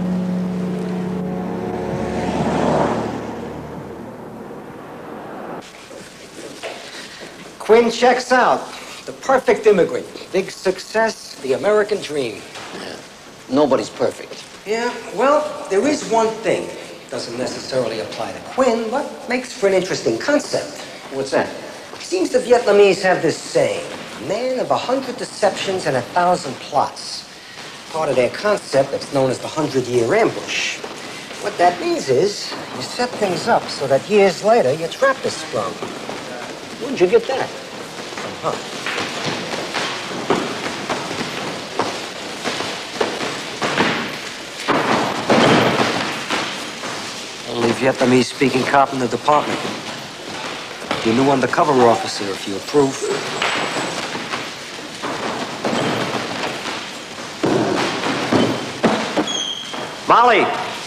Quinn checks out. The perfect immigrant. Big success, the American dream. Yeah. Nobody's perfect. Yeah, well, there is one thing. Doesn't necessarily apply to Quinn, but makes for an interesting concept. What's that? Seems the Vietnamese have this saying, a man of a hundred deceptions and a thousand plots. Part of their concept that's known as the hundred-year ambush. What that means is, you set things up so that years later your trap is sprung. Where'd you get that? From her. Only Vietnamese-speaking cop in the department. Your new undercover officer, if you approve. Molly!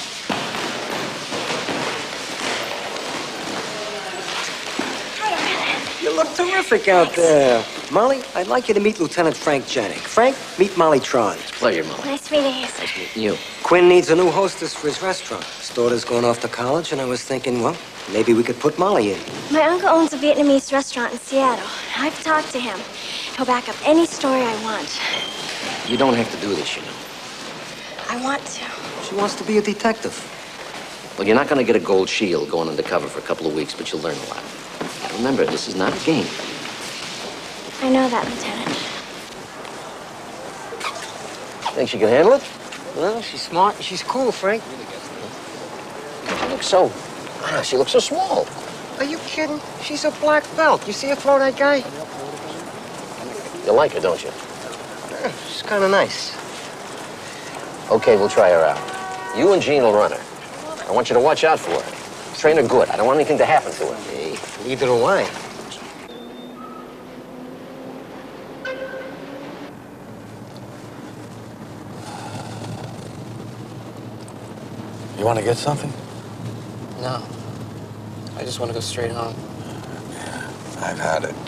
You look terrific out there. Molly, I'd like you to meet Lieutenant Frank Janik. Frank, meet Molly Tron. Pleasure, Molly. Nice meeting you. Nice meeting you. Quinn needs a new hostess for his restaurant. His daughter's going off to college, and I was thinking, well, maybe we could put Molly in. My uncle owns a Vietnamese restaurant in Seattle. I've talked to him. He'll back up any story I want. You don't have to do this, you know. I want to. She wants to be a detective. Well, you're not going to get a gold shield going undercover for a couple of weeks, but you'll learn a lot. Remember, this is not a game. I know that, Lieutenant. Think she can handle it? Well, she's smart and she's cool, Frank. She looks so... Ah, she looks so small. Are you kidding? She's a black belt. You see her throw that guy? You like her, don't you? Yeah, she's kind of nice. Okay, we'll try her out. You and Gene will run her. I want you to watch out for her. Train her good. I don't want anything to happen to her. Hey, neither do I. You want to get something? No. I just want to go straight home. I've had it.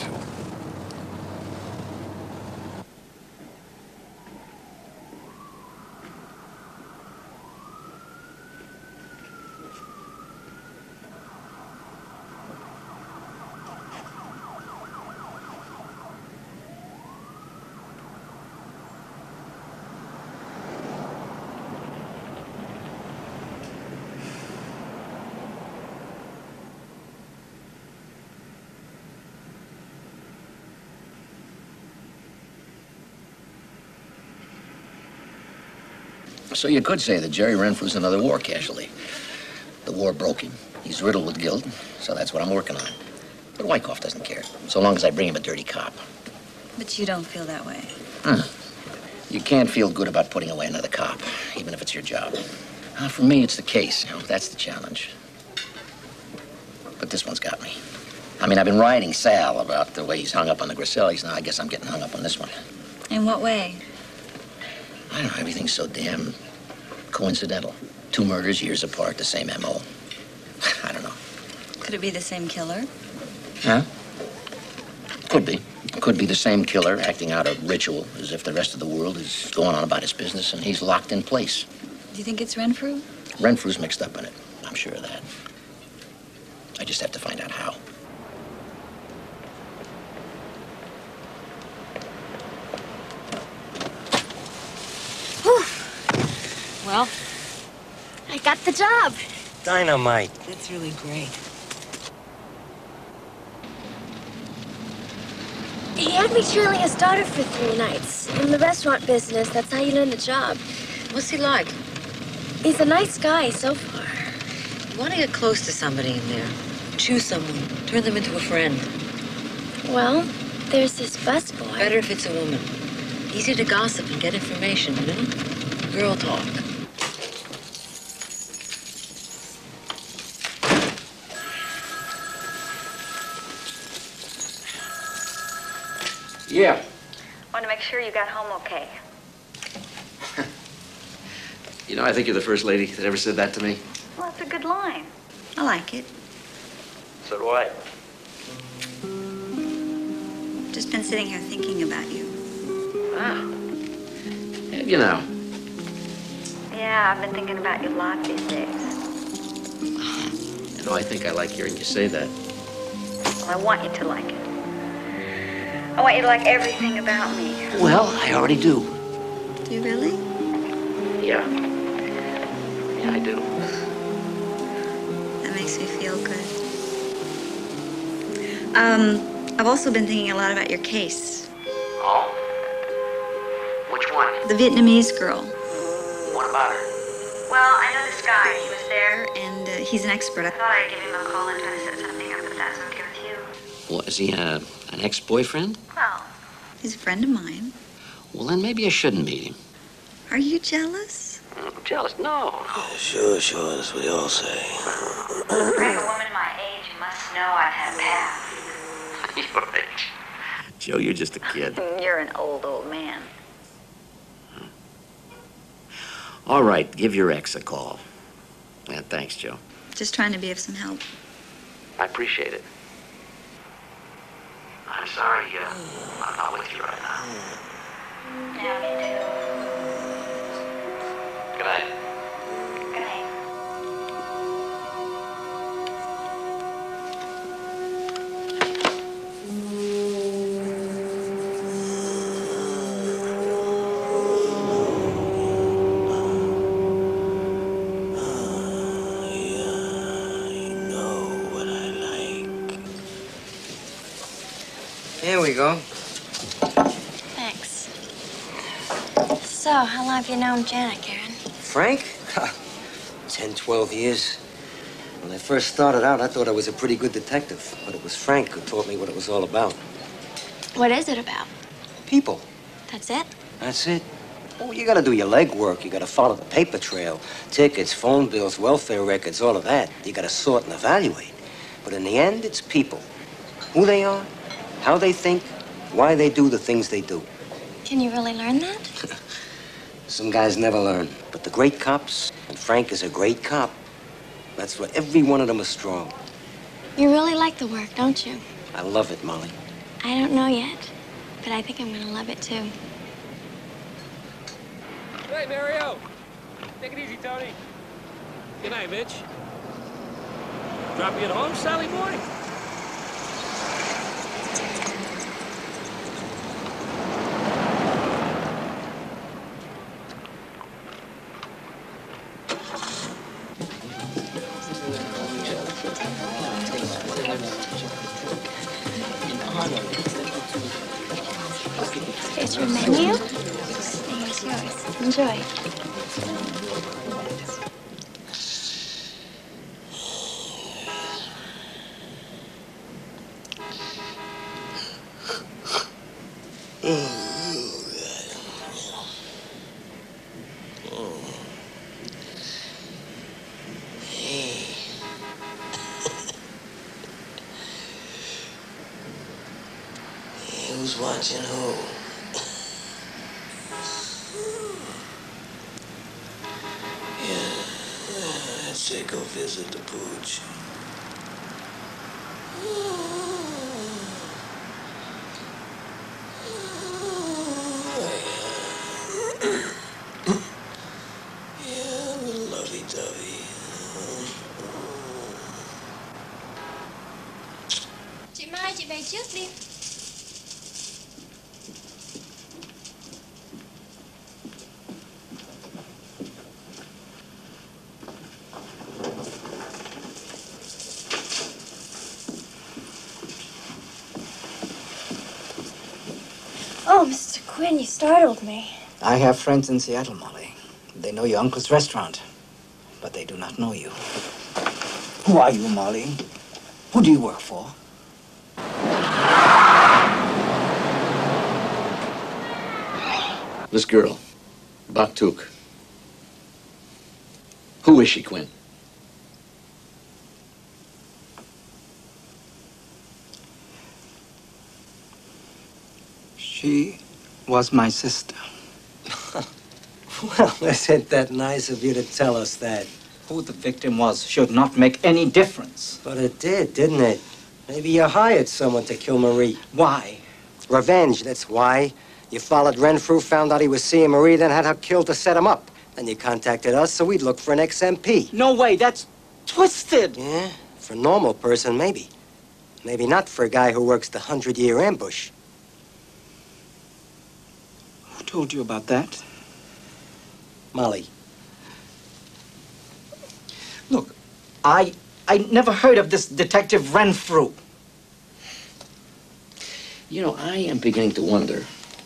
So you could say that Jerry Renfrew's another war casualty. The war broke him. He's riddled with guilt, so that's what I'm working on. But Wyckoff doesn't care, so long as I bring him a dirty cop. But you don't feel that way. Hmm. You can't feel good about putting away another cop, even if it's your job. Uh, for me, it's the case. You know, that's the challenge. But this one's got me. I mean, I've been riding Sal about the way he's hung up on the Grisellis. Now I guess I'm getting hung up on this one. In what way? I don't know, everything's so damn coincidental. Two murders years apart, the same M O. I don't know. Could it be the same killer? Huh? Could be. Could be the same killer acting out a ritual as if the rest of the world is going on about his business and he's locked in place. Do you think it's Renfrew? Renfrew's mixed up in it. I'm sure of that. I just have to find out how. Well, I got the job. Dynamite. that's really great. He had me trailing his daughter for three nights. In the restaurant business, that's how you learn the job. What's he like? He's a nice guy so far. You want to get close to somebody in there. Choose someone. Turn them into a friend. Well, there's this busboy. Better if it's a woman. Easy to gossip and get information, you know? Girl talk. Yeah. Want to make sure you got home okay. You know, I think you're the first lady that ever said that to me. Well, that's a good line. I like it. So do I. Just been sitting here thinking about you. Ah. And you know. Yeah, I've been thinking about you a lot these days. You know, I think I like hearing you say that. Well, I want you to like it. I want you to like everything about me. Well, I already do. Do you really? Yeah. Yeah, I do. That makes me feel good. Um, I've also been thinking a lot about your case. Oh? Which one? The Vietnamese girl. What about her? Well, I know this guy. He was there, and uh, he's an expert. I thought I'd give him a call and try to set something up, if that's okay with you. What, is he uh, an ex-boyfriend? Well, he's a friend of mine. Well, then maybe I shouldn't meet him. Are you jealous? I'm jealous? No. Sure, sure, that's what they all say. For a woman my age, you must know I've had a past. Your age. Joe, you're just a kid. You're an old, old man. All right, give your ex a call. Yeah, thanks, Joe. Just trying to be of some help. I appreciate it. I'm sorry, uh, I'm not with you right now. Yeah, me too. Good night. Good night. Here we go. Thanks. So, how long have you known Janet, Karen? Frank? Ten, twelve years. When I first started out, I thought I was a pretty good detective, but it was Frank who taught me what it was all about. What is it about? People. That's it? That's it. Oh, you gotta do your legwork. You gotta follow the paper trail. Tickets, phone bills, welfare records, all of that. You gotta sort and evaluate. But in the end, it's people. Who they are, how they think, why they do the things they do. Can you really learn that? Some guys never learn. But the great cops, and Frank is a great cop, that's where every one of them is strong. You really like the work, don't you? I love it, Molly. I don't know yet, but I think I'm gonna love it too. Hey, Mario. Take it easy, Tony. Good night, Mitch. Drop you at home, Sally boy? Here's your menu. And here's yours. Enjoy. Who's watching who? Yeah, let's say go visit the pooch. chị về trước đi. Oh, Mister Quinn, you startled me. I have friends in Seattle, Molly. They know your uncle's restaurant, but they do not know you. Who are you, Molly? Who do you work for? This girl, Batuk. Who is she, Quinn? She was my sister. Well, isn't that nice of you to tell us that? Who the victim was should not make any difference. But it did, didn't it? Maybe you hired someone to kill Marie. Why? Revenge, that's why. You followed Renfrew, found out he was seeing Marie, then had her killed to set him up. Then you contacted us, so we'd look for an ex M P. No way, that's twisted. Yeah, for a normal person, maybe. Maybe not for a guy who works the hundred-year ambush. Who told you about that? Molly. Look, I I never heard of this Detective Renfrew. You know, I am beginning to wonder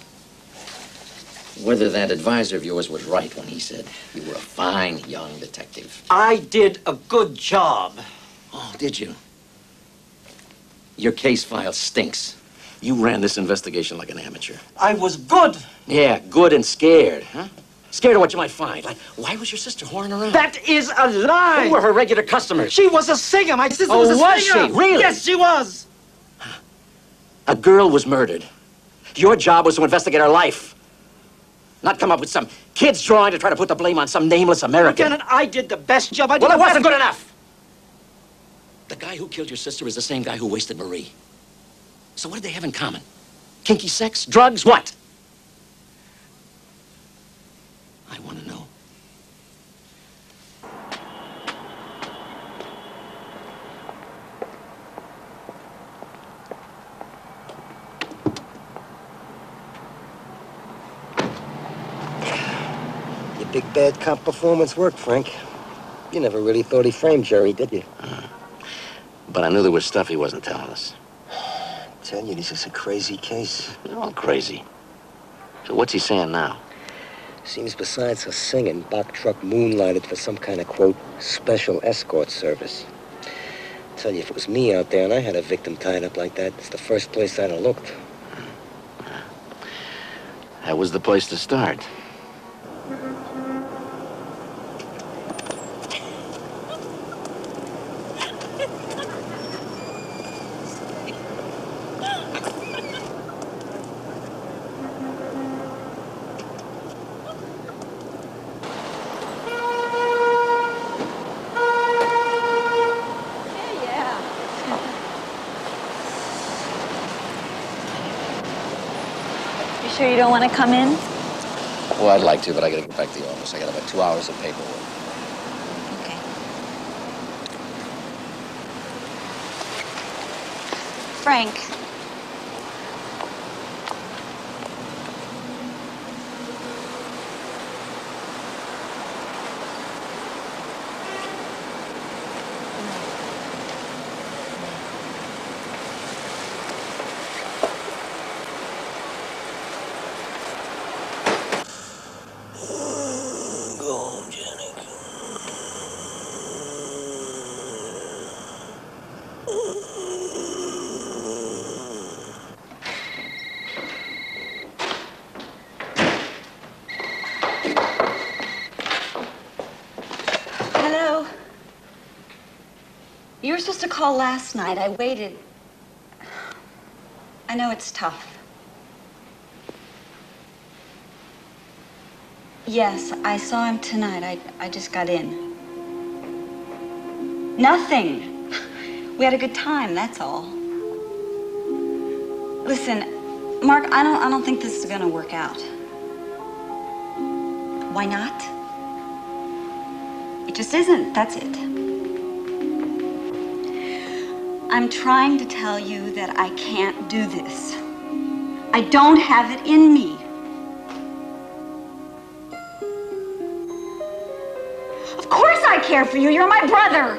whether that advisor of yours was right when he said you were a fine young detective. I did a good job. Oh, did you? Your case file stinks. You ran this investigation like an amateur. I was good. Yeah, good and scared, huh? Scared of what you might find. Like, why was your sister whoring around? That is a lie. Who were her regular customers? She was a singer. My sister Oh, was a was singer. she? Really? Yes, she was. A girl was murdered. Your job was to investigate her life. Not come up with some kid's drawing to try to put the blame on some nameless American. Lieutenant, I did the best job. I did Well, it the wasn't best. good enough. The guy who killed your sister is the same guy who wasted Marie. So what did they have in common? Kinky sex? Drugs? What? I want to know. Your big bad cop performance worked, Frank. You never really thought he framed Jerry, did you? Uh, but I knew there was stuff he wasn't telling us. I tell you, this is a crazy case. They're all crazy. So what's he saying now? Seems besides her singing, Bach Truck moonlighted for some kind of, quote, special escort service. Tell you, if it was me out there and I had a victim tied up like that, it's the first place I'd have looked. That was the place to start. Sure you don't want to come in? Well, I'd like to, but I gotta get back to the office. I got about two hours of paperwork. Okay. Frank. Hello. You were supposed to call last night. I waited. I know it's tough. Yes, I saw him tonight. I, I just got in. Nothing. We had a good time, that's all. Listen, Mark, I don't, I don't think this is gonna work out. Why not? It just isn't, that's it. I'm trying to tell you that I can't do this. I don't have it in me. Of course I care for you. You're my brother.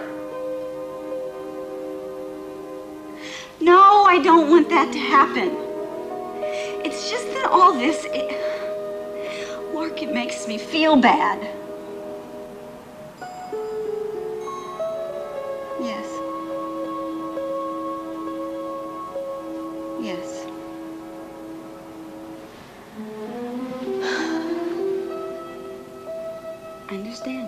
No, I don't want that to happen. It's just that all this, it, Mark, it makes me feel bad. Yes. Yes. I understand.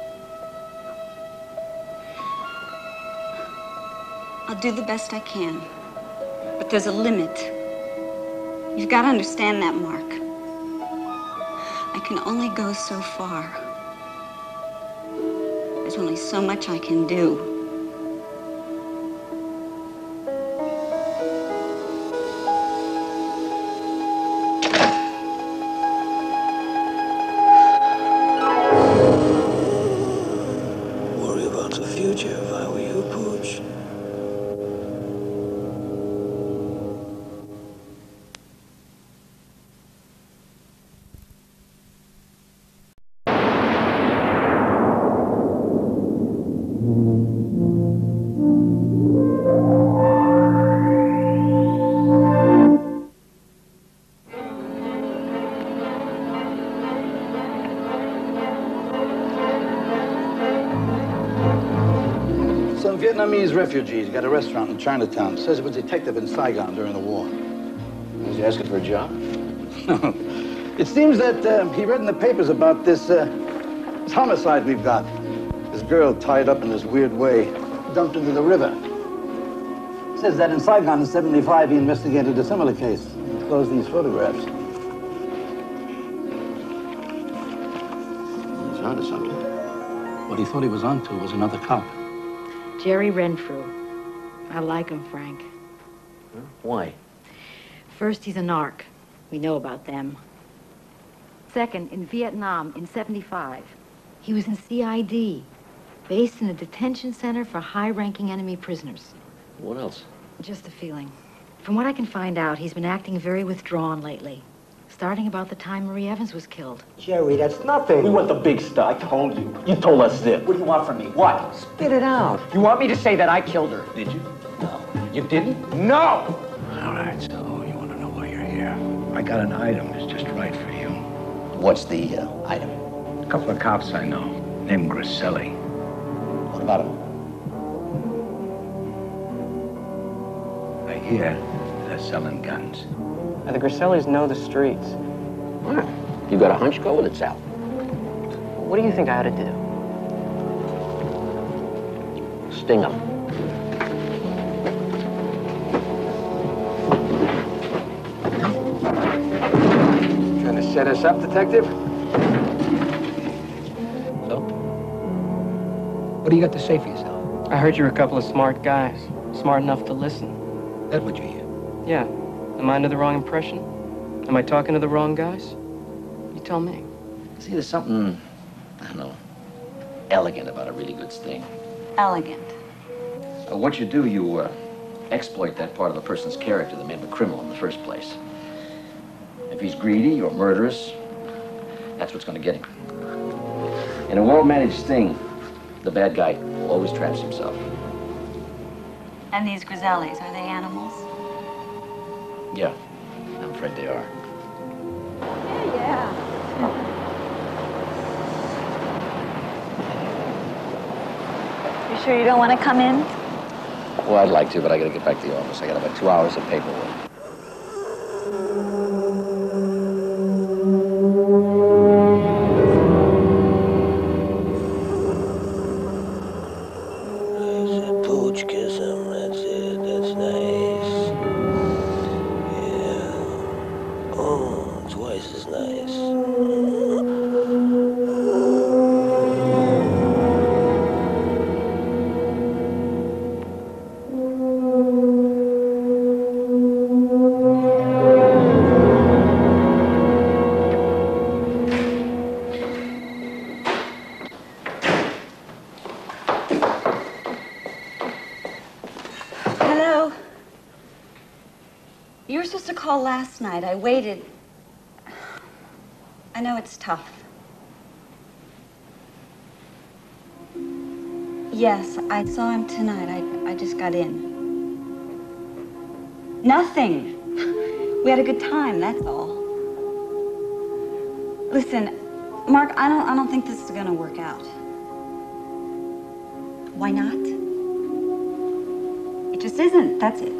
I'll do the best I can. But there's a limit. You've got to understand that, Mark. I can only go so far. There's only so much I can do. Worry about the future if I were you, Pooch. Some Vietnamese refugees got a restaurant in Chinatown. Says it was a detective in Saigon during the war. Was he asking for a job? It seems that uh, he read in the papers about this, uh, this homicide we've got. This girl tied up in this weird way, dumped into the river. Says that in Saigon in seventy-five he investigated a similar case. He closed these photographs. He's onto something. What he thought he was onto was another cop. Jerry Renfrew. I like him, Frank. Why? First, he's a narc. We know about them. Second, in Vietnam in seventy-five, he was in C I D, based in a detention center for high-ranking enemy prisoners. What else? Just a feeling. From what I can find out, he's been acting very withdrawn lately, starting about the time Marie Evans was killed. Jerry, that's nothing. We want the big stuff. I told you. You told us this. What do you want from me? What? Spit it out. You want me to say that I killed her? Did you? No. You didn't? No! All right, so you want to know why you're here. I got an item that's just right for you. What's the uh, item? A couple of cops I know, named Griselli. What about him? I hear they're selling guns. Now, the Grisellis know the streets. Huh. You got a hunch? Go with it, Sal. What do you think I ought to do? Sting him. Trying to set us up, Detective? So? What do you got to say for yourself? I heard you were a couple of smart guys. Smart enough to listen. That's what you hear. Yeah. Am I under the wrong impression? Am I talking to the wrong guys? You tell me. See, there's something, I don't know, elegant about a really good sting. Elegant. Uh, what you do, you uh, exploit that part of a person's character that made him a criminal in the first place. If he's greedy or murderous, that's what's going to get him. In a well-managed sting, the bad guy always traps himself. And these Grisellis, are they animals? Yeah, I'm afraid they are. Yeah. You sure you don't want to come in? Well, I'd like to, but I got to get back to the office. I got about two hours of paperwork. Pooch, kiss him. That's it. That's nice. Yeah. Oh, twice as nice. were supposed to call last night. I waited. I know it's tough. Yes, I saw him tonight. I, I just got in. Nothing. We had a good time, that's all. Listen, Mark, I don't, I don't think this is gonna work out. Why not? It just isn't, that's it.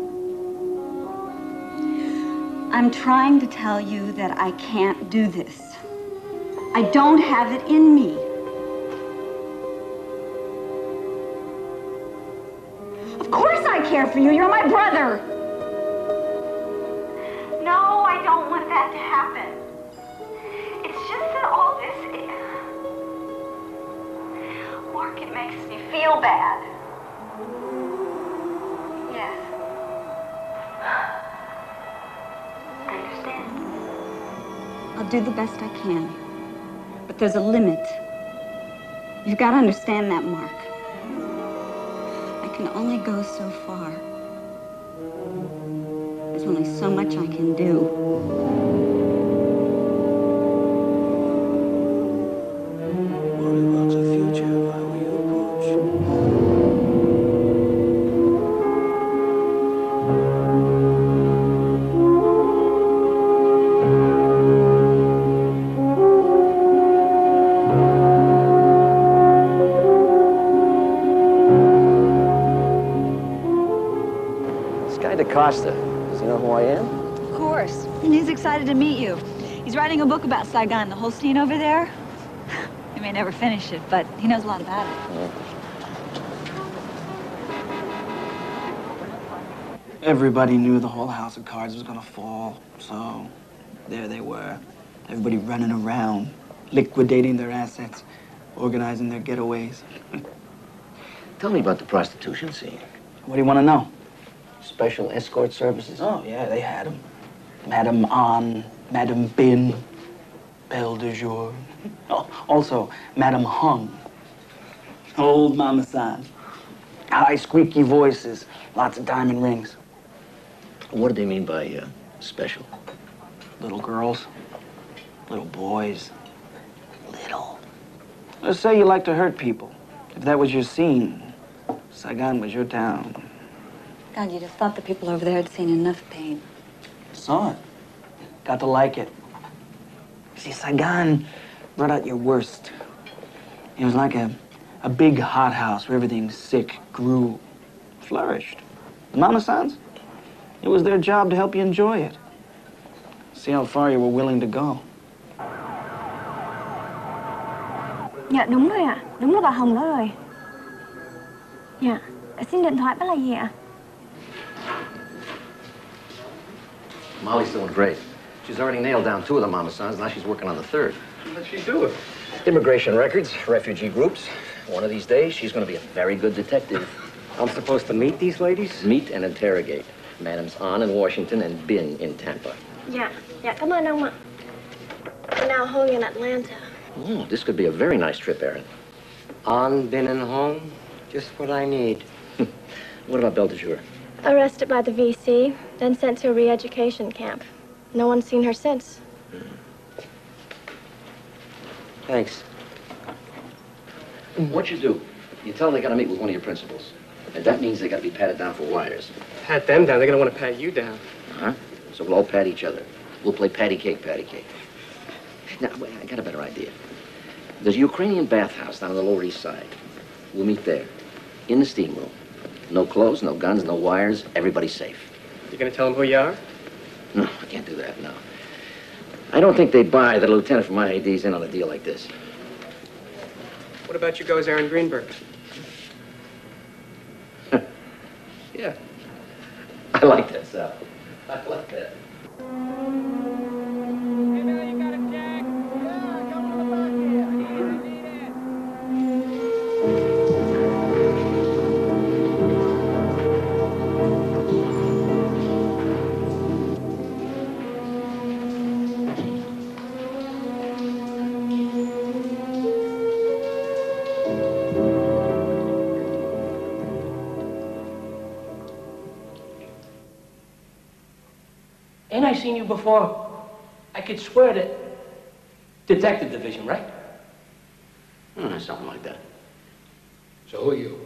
I'm trying to tell you that I can't do this. I don't have it in me. Of course I care for you. You're my brother. No, I don't want that to happen. It's just that all this, it, Mark, it makes me feel bad. Yes. I understand. I'll do the best I can. But there's a limit. You've got to understand that, Mark. I can only go so far. There's only so much I can do. Worry about the future if I were you, Costa. Does he know who I am? Of course. And he's excited to meet you. He's writing a book about Saigon, the whole scene over there. He may never finish it, but he knows a lot about it. Yeah. Everybody knew the whole house of cards was gonna fall, so there they were. Everybody running around, liquidating their assets, organizing their getaways. Tell me about the prostitution scene. What do you want to know? Special escort services? Oh, yeah, they had them. Madame Anne, Madame Bin, Belle de Jour. Oh, also, Madame Hung. Old Mama San. High, squeaky voices, lots of diamond rings. What do they mean by uh, special? Little girls, little boys. Little. Let's say you like to hurt people. If that was your scene, Saigon was your town. God, you'd have thought the people over there had seen enough pain. Saw it. Got to like it. See, Saigon brought out your worst. It was like a, a big hothouse where everything sick grew, flourished. The Mama Sans, it was their job to help you enjoy it. See how far you were willing to go. Dạ đúng rồi ạ, đúng là bà Hồng đó rồi. Dạ, xin điện thoại đó là gì ạ? Molly's doing great. She's already nailed down two of the Mama Sans. Now she's working on the third. What's she doing? Immigration records, refugee groups. One of these days, she's going to be a very good detective. I'm supposed to meet these ladies? Meet and interrogate. Madams An in Washington and Bin in Tampa. Dạ, dạ cảm ơn ông ạ. We're now home in Atlanta. Oh, this could be a very nice trip, Aaron. On, been and home, just what I need. What about Belle de Jour? Arrested by the V C, then sent to a re-education camp. No one's seen her since. Thanks. What you do, you tell them they got to meet with one of your principals. And that means they got to be patted down for wires. Pat them down. They're going to want to pat you down. Uh-huh. So we'll all pat each other. We'll play patty cake, patty cake. Now, wait, I got a better idea. There's a Ukrainian bathhouse down on the Lower East Side. We'll meet there, in the steam room. No clothes, no guns, no wires. Everybody's safe. You going to tell them who you are? No, I can't do that, no. I don't think they'd buy that a lieutenant from I A D's in on a deal like this. What about you go as Aaron Greenberg? Yeah. I like that, Sal. I like that. seen you before? I could swear that... Detective Division, right? Hmm, something like that. So who are you?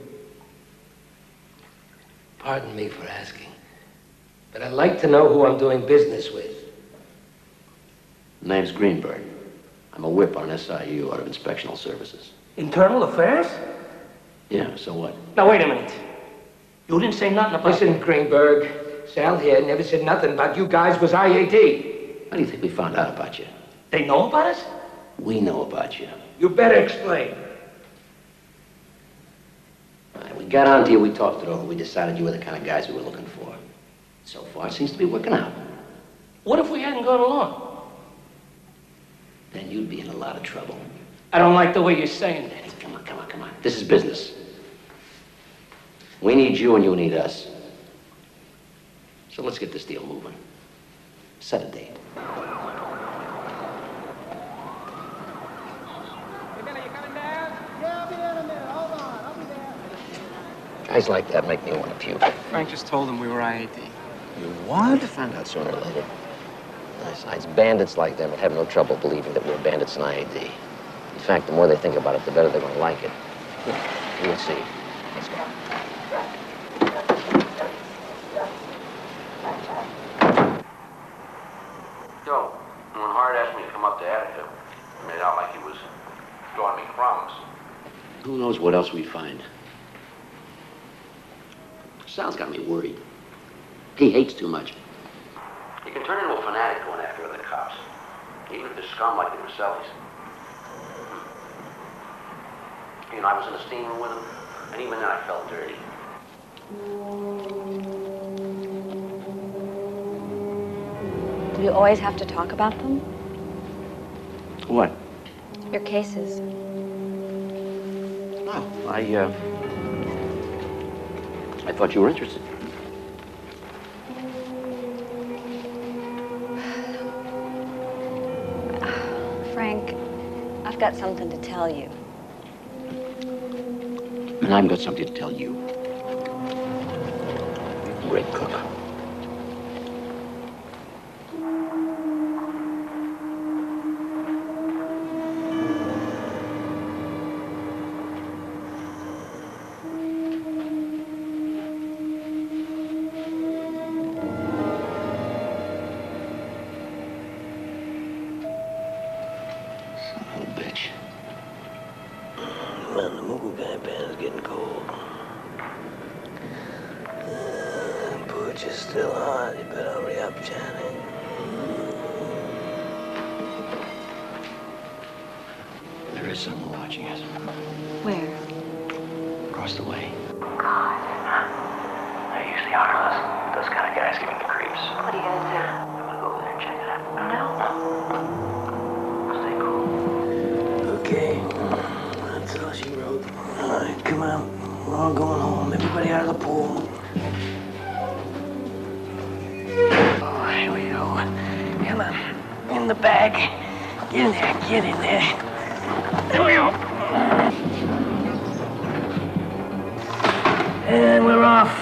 Pardon me for asking, but I'd like to know who I'm doing business with. Name's Greenberg. I'm a whip on S I U, out of Inspectional Services. Internal Affairs? Yeah, so what? Now, wait a minute. You didn't say nothing about... Listen, Greenberg, Sal here never said nothing about you guys was I A D. How do you think we found out about you? They know about us? We know about you. You better explain. All right, we got on to you, we talked it over, we decided you were the kind of guys we were looking for. So far, it seems to be working out. What if we hadn't gone along? Then you'd be in a lot of trouble. I don't like the way you're saying that. Hey, come on, come on, come on. This is business. We need you and you need us. So let's get this deal moving. Set a date. Guys like that make me want to puke. Frank just told him we were I A D. You what? I found out sooner or later. Besides, bandits like them would have no trouble believing that we're bandits in I A D. In fact, the more they think about it, the better they're going to like it. We'll see. Let's go. Yo, when Hart asked me to come up to Attica, I made out like he was throwing me crumbs. Who knows what else we find? Sal's got me worried. He hates too much. You can turn into a fanatic going after other cops, even if they're scum like the Rosellis. You know, I was in a steam room with him, and even then I felt dirty. Do you always have to talk about them? What? Your cases. Oh, I, uh... I thought you were interested. Frank, I've got something to tell you. And I've got something to tell you. Great cook. Man, the Moogle Guy band is getting cold. Uh, Butch is still hot. You better hurry up, Janet. There is someone watching us. Where? Across the way. God. They're usually harmless. Those kind of guys give me the creeps. What are you gonna do? I'm gonna go over there and check it out. No. Stay cool. Okay. That's all she wrote. All right, come out. We're all going home. Everybody out of the pool. Oh, here we go. Come on. In the bag. Get in there. Get in there. There we go. And we're off.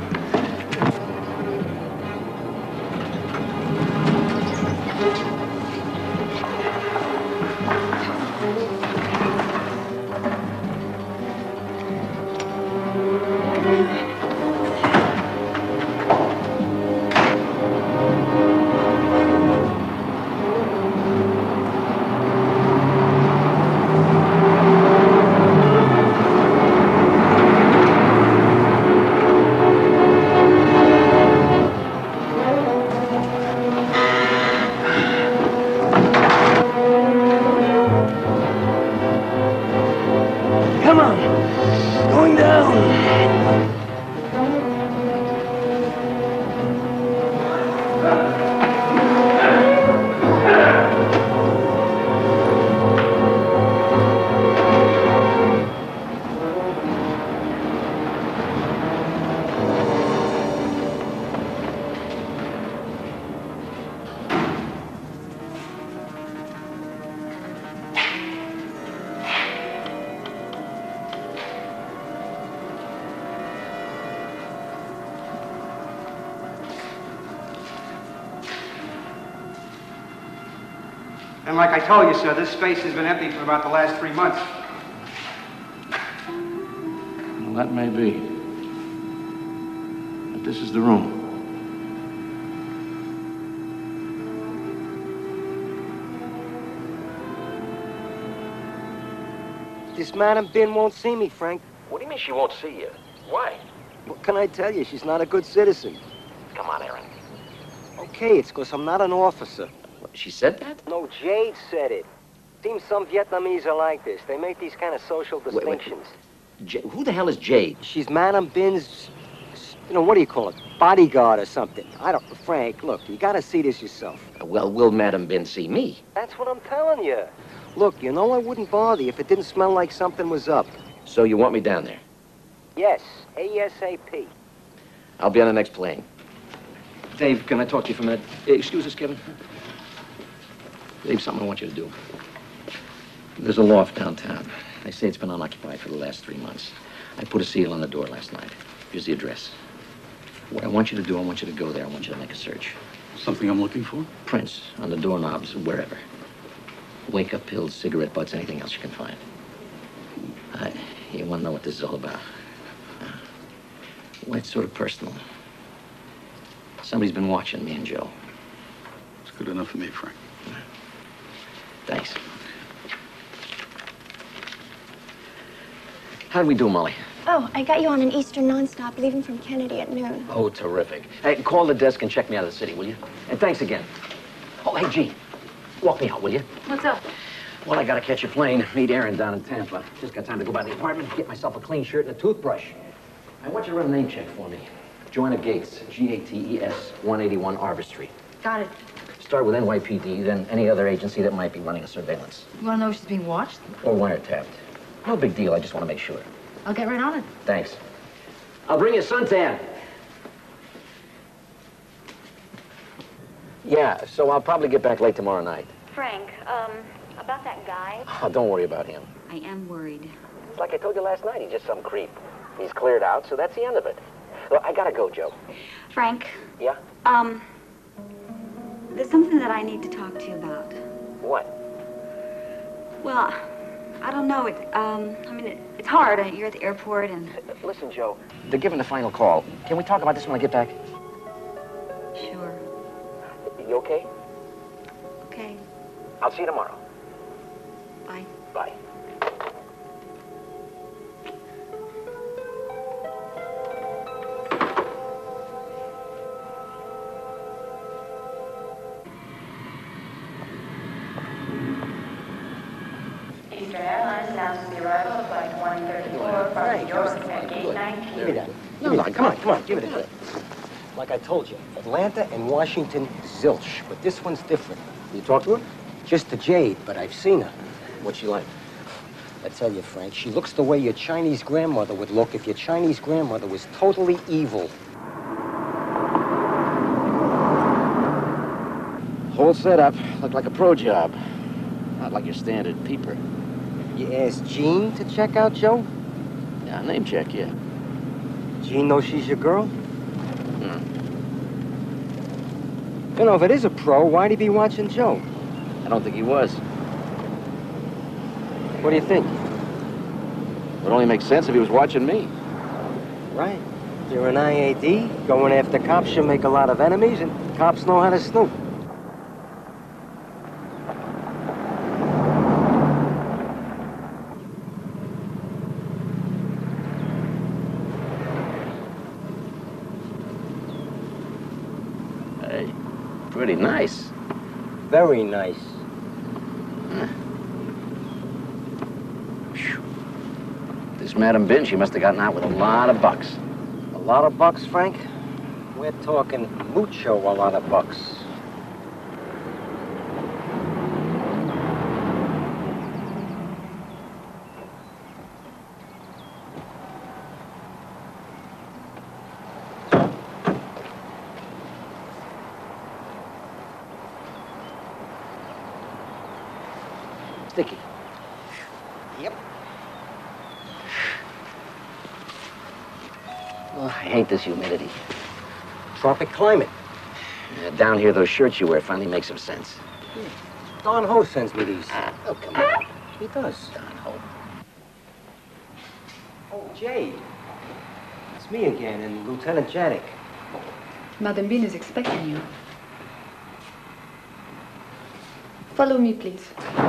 Come on. Going down. And like I told you, sir, this space has been empty for about the last three months. Well, that may be. But this is the room. This Madam Bin won't see me, Frank. What do you mean she won't see you? Why? What can I tell you? She's not a good citizen. Come on, Aaron. Okay, it's because I'm not an officer. She said that? No, Jade said it. Seems some Vietnamese are like this. They make these kind of social Wait, wait. distinctions. J who the hell is Jade? She's Madam Bin's, you know, what do you call it? Bodyguard or something. I don't... Frank, look, you gotta see this yourself. Well, will Madam Bin see me? That's what I'm telling you. Look, you know I wouldn't bother you if it didn't smell like something was up. So you want me down there? Yes, ASAP. I'll be on the next plane. Dave, can I talk to you for a minute? Eh, Excuse us, Kevin. Dave, something I want you to do. There's a loft downtown. They say it's been unoccupied for the last three months. I put a seal on the door last night. Here's the address. What I want you to do, I want you to go there. I want you to make a search. Something I'm looking for? Prints on the doorknobs, wherever. Wake-up pills, cigarette butts, anything else you can find. Uh, you want to know what this is all about? Uh, well, it's sort of personal. Somebody's been watching me and Joe. It's good enough for me, Frank. Thanks. How'd we do, Molly? Oh, I got you on an Eastern nonstop leaving from Kennedy at noon. Oh, terrific. Hey, call the desk and check me out of the city, will you? And thanks again. Oh, hey, Gene, walk me out, will you? What's up? Well, I gotta catch a plane, meet Aaron down in Tampa. Just got time to go by the apartment, get myself a clean shirt and a toothbrush. I want you to run a name check for me. Joanna Gates, G A T E S, one eighty-one Arbor Street. Got it. Start with N Y P D, then any other agency that might be running a surveillance. You want to know if she's being watched? Or wiretapped. No big deal, I just want to make sure. I'll get right on it. Thanks. I'll bring you a suntan. Yeah, so I'll probably get back late tomorrow night. Frank, um, about that guy. Oh, don't worry about him. I am worried. It's like I told you last night, he's just some creep. He's cleared out, so that's the end of it. Look, I gotta go, Joe. Frank? Yeah? Um, there's something that I need to talk to you about. What? Well, I don't know. It, um, I mean, it, it's hard. Uh, You're at the airport and... Listen, Joe, they're giving the final call. Can we talk about this when I get back? Sure. You okay? Okay. I'll see you tomorrow. Bye. Bye. Eastern Airlines announces the arrival of flight one thirty-four from New York at gate nineteen. Give me that. Give me that. Come on, come on, give it a minute. Like I told you, Atlanta and Washington, zilch. But this one's different. You talk to her? Just to Jade, but I've seen her. What's she like? I tell you, Frank, she looks the way your Chinese grandmother would look if your Chinese grandmother was totally evil. Whole setup. Looked like a pro job. Not like your standard peeper. You asked Jean to check out Joe? Yeah, name check, yeah. Jean knows she's your girl? Hmm. You know, if it is a pro, why'd he be watching Joe? I don't think he was. What do you think? It would only make sense if he was watching me. Right. You're an I A D. Going after cops should make a lot of enemies, and cops know how to snoop. Hey, pretty nice. Very nice. Huh. This Madam Bin, she must have gotten out with a lot of bucks. A lot of bucks, Frank? We're talking mucho a lot of bucks. Sticky. Yep. Oh, I hate this humidity. Tropic climate. Yeah, down here, those shirts you wear finally make some sense. Don Ho sends me these. Oh, come on. He does. Don Ho. Oh, Jade. It's me again and Lieutenant Janik. Madame Bean is expecting you. Follow me, please.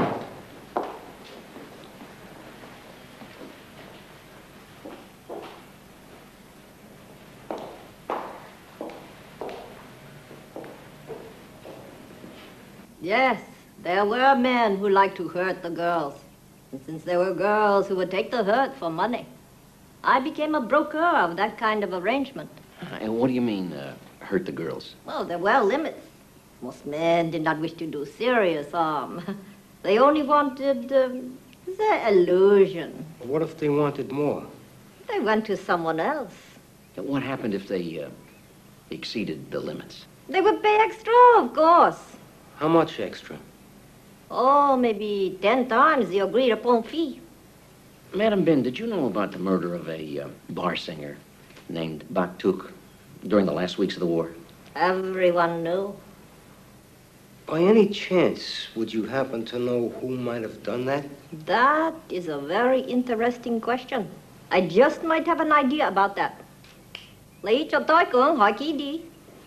Yes, there were men who liked to hurt the girls. And since there were girls who would take the hurt for money, I became a broker of that kind of arrangement. And what do you mean, uh, hurt the girls? Well, there were limits. Most men did not wish to do serious harm. They only wanted um, the illusion. What if they wanted more? They went to someone else. What happened if they uh, exceeded the limits? They would pay extra, of course. How much extra? Oh, maybe ten times the agreed upon fee. Madam Bin, did you know about the murder of a uh, bar singer named Baktuk during the last weeks of the war? Everyone knew. By any chance, would you happen to know who might have done that? That is a very interesting question. I just might have an idea about that. Lấy cho tôi cũng hỏi kỹ đi.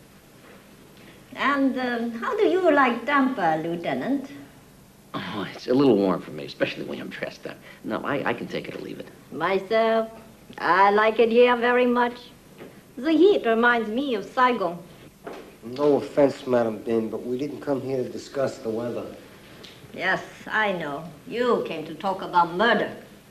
And um, how do you like Tampa, Lieutenant? Oh, it's a little warm for me, especially when I'm dressed up. No, I, I can take it or leave it. Myself, I like it here very much. The heat reminds me of Saigon. No offense, Madam Bin, but we didn't come here to discuss the weather. Yes, I know. You came to talk about murder.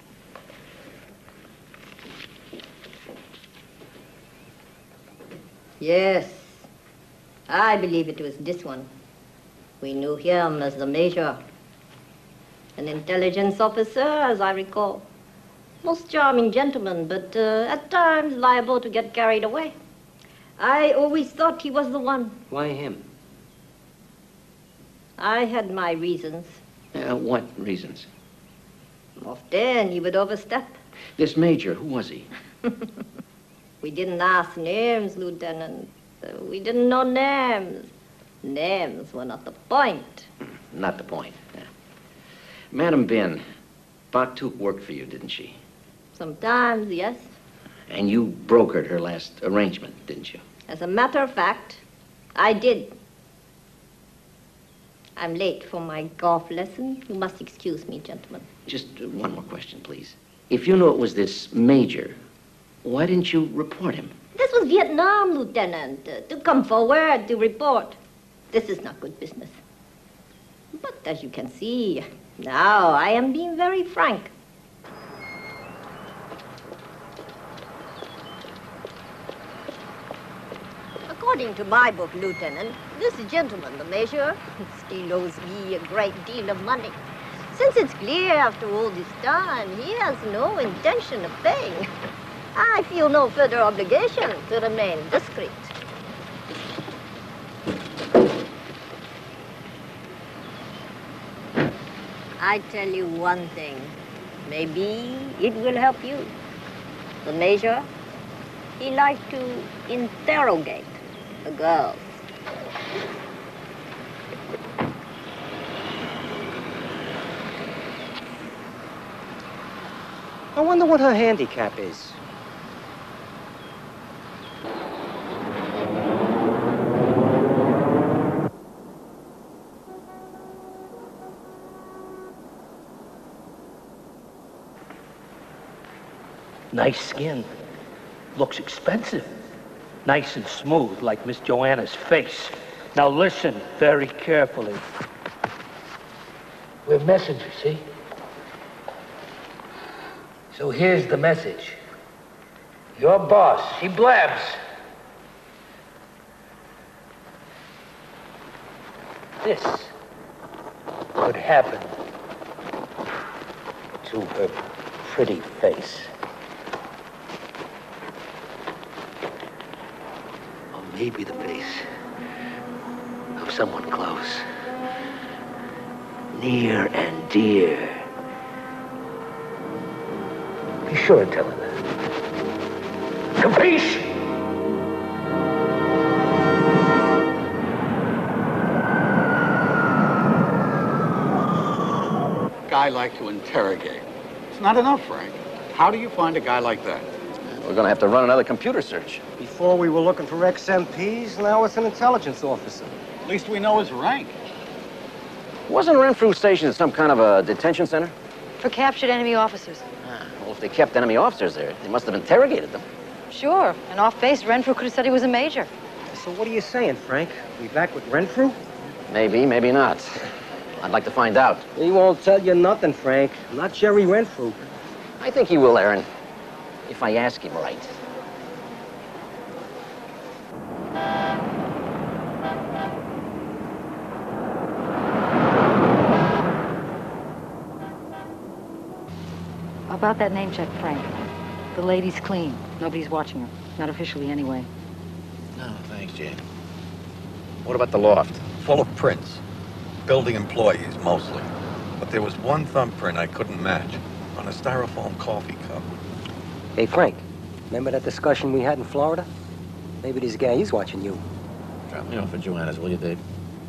Yes, I believe it was this one. We knew him as the Major. An intelligence officer, as I recall. Most charming gentleman, but uh, at times liable to get carried away. I always thought he was the one. Why him? I had my reasons. Uh, what reasons? Often he would overstep. This Major, who was he? We didn't ask names, Lieutenant. Uh, we didn't know names. Names were not the point. Not the point. Yeah. Madam Bin, Baktuk worked for you, didn't she? Sometimes, yes. And you brokered her last arrangement, didn't you? As a matter of fact, I did. I'm late for my golf lesson. You must excuse me, gentlemen. Just one more question, please. If you knew it was this Major, why didn't you report him? This was Vietnam, Lieutenant. Uh, to come forward to report. This is not good business. But as you can see, now I am being very frank. According to my book, Lieutenant, this gentleman, the Major, still owes me a great deal of money. Since it's clear after all this time, he has no intention of paying. I feel no further obligation to remain discreet. I tell you one thing. Maybe it will help you. The Major, he likes to interrogate the girls. I wonder what her handicap is. Nice skin. Looks expensive. Nice and smooth, like Miss Joanna's face. Now listen very carefully. We're messengers, see? So here's the message. Your boss, he blabs. This could happen to her pretty face. Or maybe the face of someone close. Near and dear. Be sure and tell her that. Capiche? guy like to interrogate. It's not enough, Frank. How do you find a guy like that? We're gonna have to run another computer search. Before we were looking for ex M Ps, now it's an intelligence officer. At least we know his rank. Wasn't Renfrew stationed at some kind of a detention center? For captured enemy officers. Well, if they kept enemy officers there, they must have interrogated them. Sure. And off base, Renfrew could have said he was a major. So what are you saying, Frank? We back with Renfrew? Maybe, maybe not. I'd like to find out. He won't tell you nothing, Frank. Not Jerry Renfrew. I think he will, Aaron. If I ask him right. About that name check, Frank. The lady's clean. Nobody's watching her. Not officially, anyway. No, thanks, Jane. What about the loft? Full of prints. Building employees, mostly. But there was one thumbprint I couldn't match. On a styrofoam coffee cup. Hey, Frank. Remember that discussion we had in Florida? Maybe this guy is watching you. Drop me off at Joanna's, will you, Dave?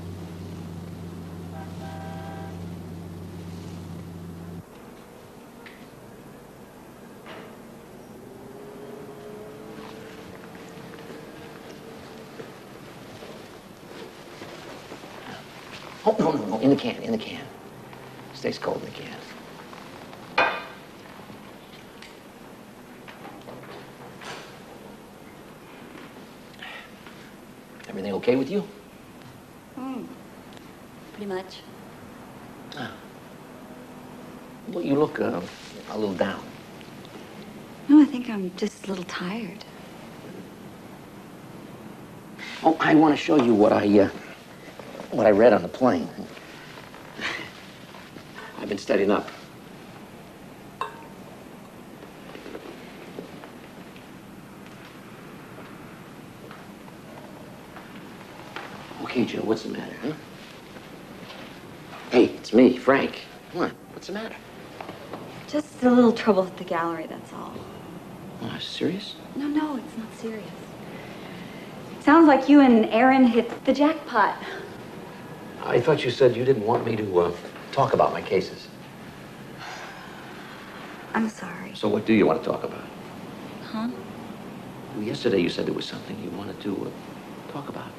Oh, no, no, no, in the can, in the can. Stays cold in the can. Everything okay with you? Hmm. Pretty much. Ah. Well, you look uh, a little down. No, I think I'm just a little tired. Oh, I want to show you what I, uh, what I read on the plane. I've been studying up. Okay, Joe, what's the matter, huh? Hey, it's me, Frank. Come on, what's the matter? Just a little trouble at the gallery, that's all. Oh, serious? No, no, it's not serious. Sounds like you and Aaron hit the jackpot. I thought you said you didn't want me to uh, talk about my cases. I'm sorry. So what do you want to talk about? Huh? Well, yesterday you said there was something you wanted to uh, talk about.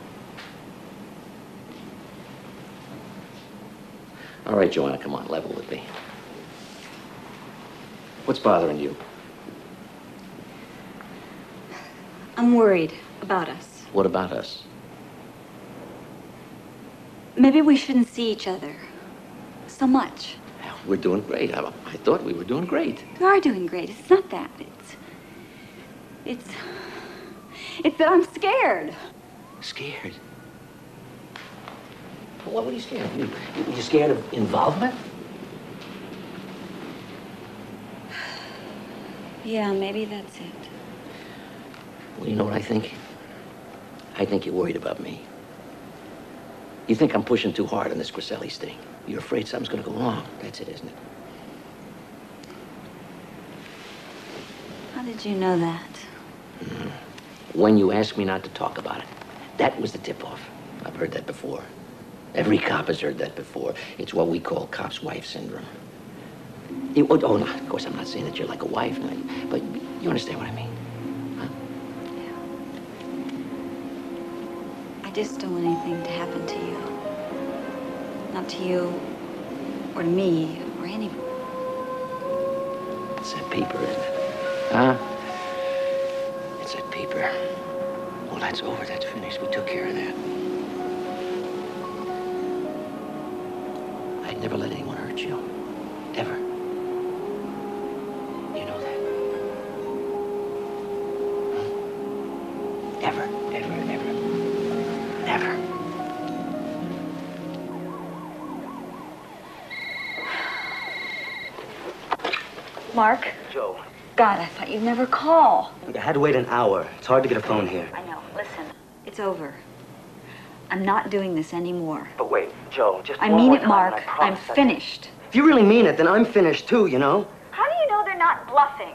All right, Joanna, come on, level with me. What's bothering you? I'm worried about us. What about us? Maybe we shouldn't see each other so much. We're doing great. I, I thought we were doing great. We are doing great. It's not that. It's... It's... It's that I'm scared. Scared? What were you scared of? You, you scared of involvement? Yeah, maybe that's it. Well, you know what I think? I think you're worried about me. You think I'm pushing too hard on this Griselli sting. You're afraid something's gonna go wrong. That's it, isn't it? How did you know that? Mm. When you asked me not to talk about it, that was the tip-off. I've heard that before. Every cop has heard that before. It's what we call cop's wife syndrome. You, oh, oh, no, of course, I'm not saying that you're like a wife, no, but you understand what I mean? Huh? I just don't want anything to happen to you. Not to you, or to me, or anyone. It's that paper, isn't it? Huh? It's that paper. Well, that's over. That's finished. We took care of that. I'd never let anyone hurt you. Ever. You know that. Huh? Ever, ever, ever. Never. Mark? Joe. God, I thought you'd never call. I had to wait an hour. It's hard to get a phone here. I know. Listen, it's over. I'm not doing this anymore. But wait, Joe, just I one mean more it, time, Mark. and I I'm promise I- finished. If you really mean it, then I'm finished too, you know? How do you know they're not bluffing?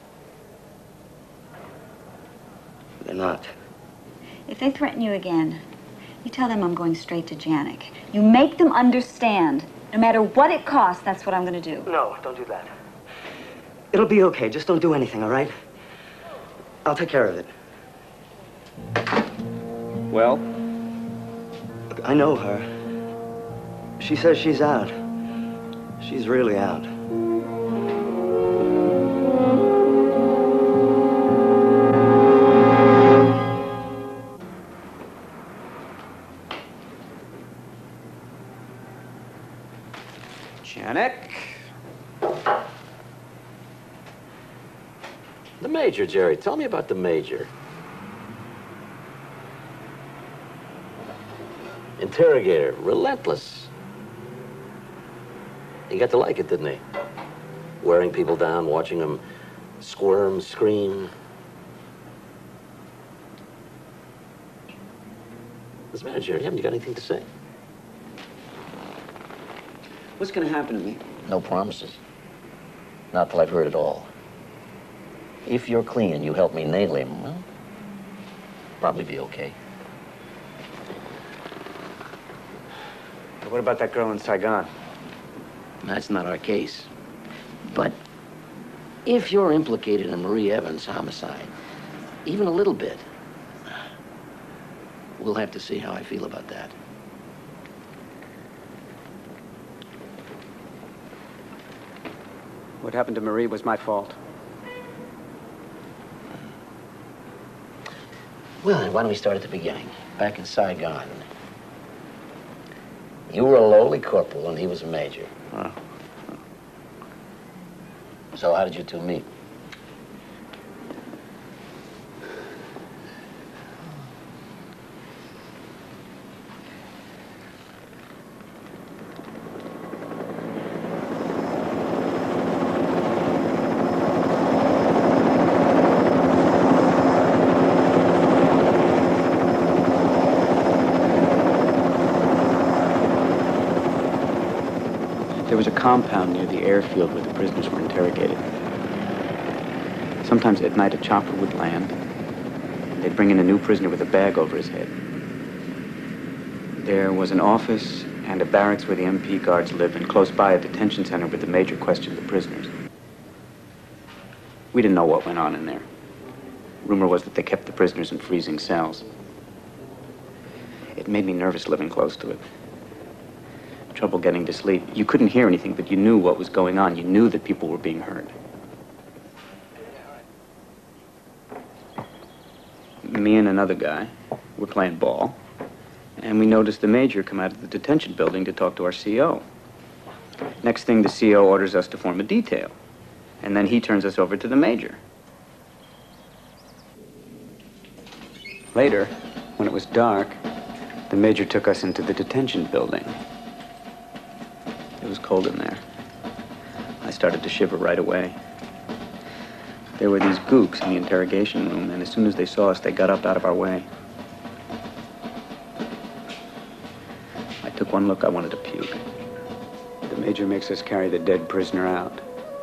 They're not. If they threaten you again, you tell them I'm going straight to Janik. You make them understand No matter what it costs, that's what I'm gonna do. No, don't do that. It'll be okay. Just don't do anything, all right? I'll take care of it. Well? Look, I know her. She says she's out. She's really out. Janek? The Major, Jerry. Tell me about the Major. Interrogator, relentless. He got to like it, didn't he? Wearing people down, watching them squirm, scream. What's the matter, Jerry? Haven't you got anything to say? What's gonna happen to me? No promises. Not till I've heard it all. If you're clean and you help me nail him, well, probably be okay. But what about that girl in Saigon? That's not our case. But if you're implicated in Marie Evans' homicide, even a little bit, we'll have to see how I feel about that. What happened to Marie was my fault. Well, why don't we start at the beginning? Back in Saigon. You were a lowly corporal and he was a major. Huh. So how did you two meet? There was a compound near the airfield where the prisoners were interrogated. Sometimes at night a chopper would land. They'd bring in a new prisoner with a bag over his head. There was an office and a barracks where the M P guards lived, and close by a detention center where the major questioned the prisoners. We didn't know what went on in there. Rumor was that they kept the prisoners in freezing cells. It made me nervous living close to it. Trouble getting to sleep. You couldn't hear anything, but you knew what was going on. You knew that people were being hurt. Me and another guy were playing ball, and we noticed the major come out of the detention building to talk to our C O. Next thing, the C O orders us to form a detail, and then he turns us over to the major. Later, when it was dark, the major took us into the detention building. It was cold in there. I started to shiver right away. There were these gooks in the interrogation room, and as soon as they saw us, they got up out of our way. I took one look, I wanted to puke. The major makes us carry the dead prisoner out.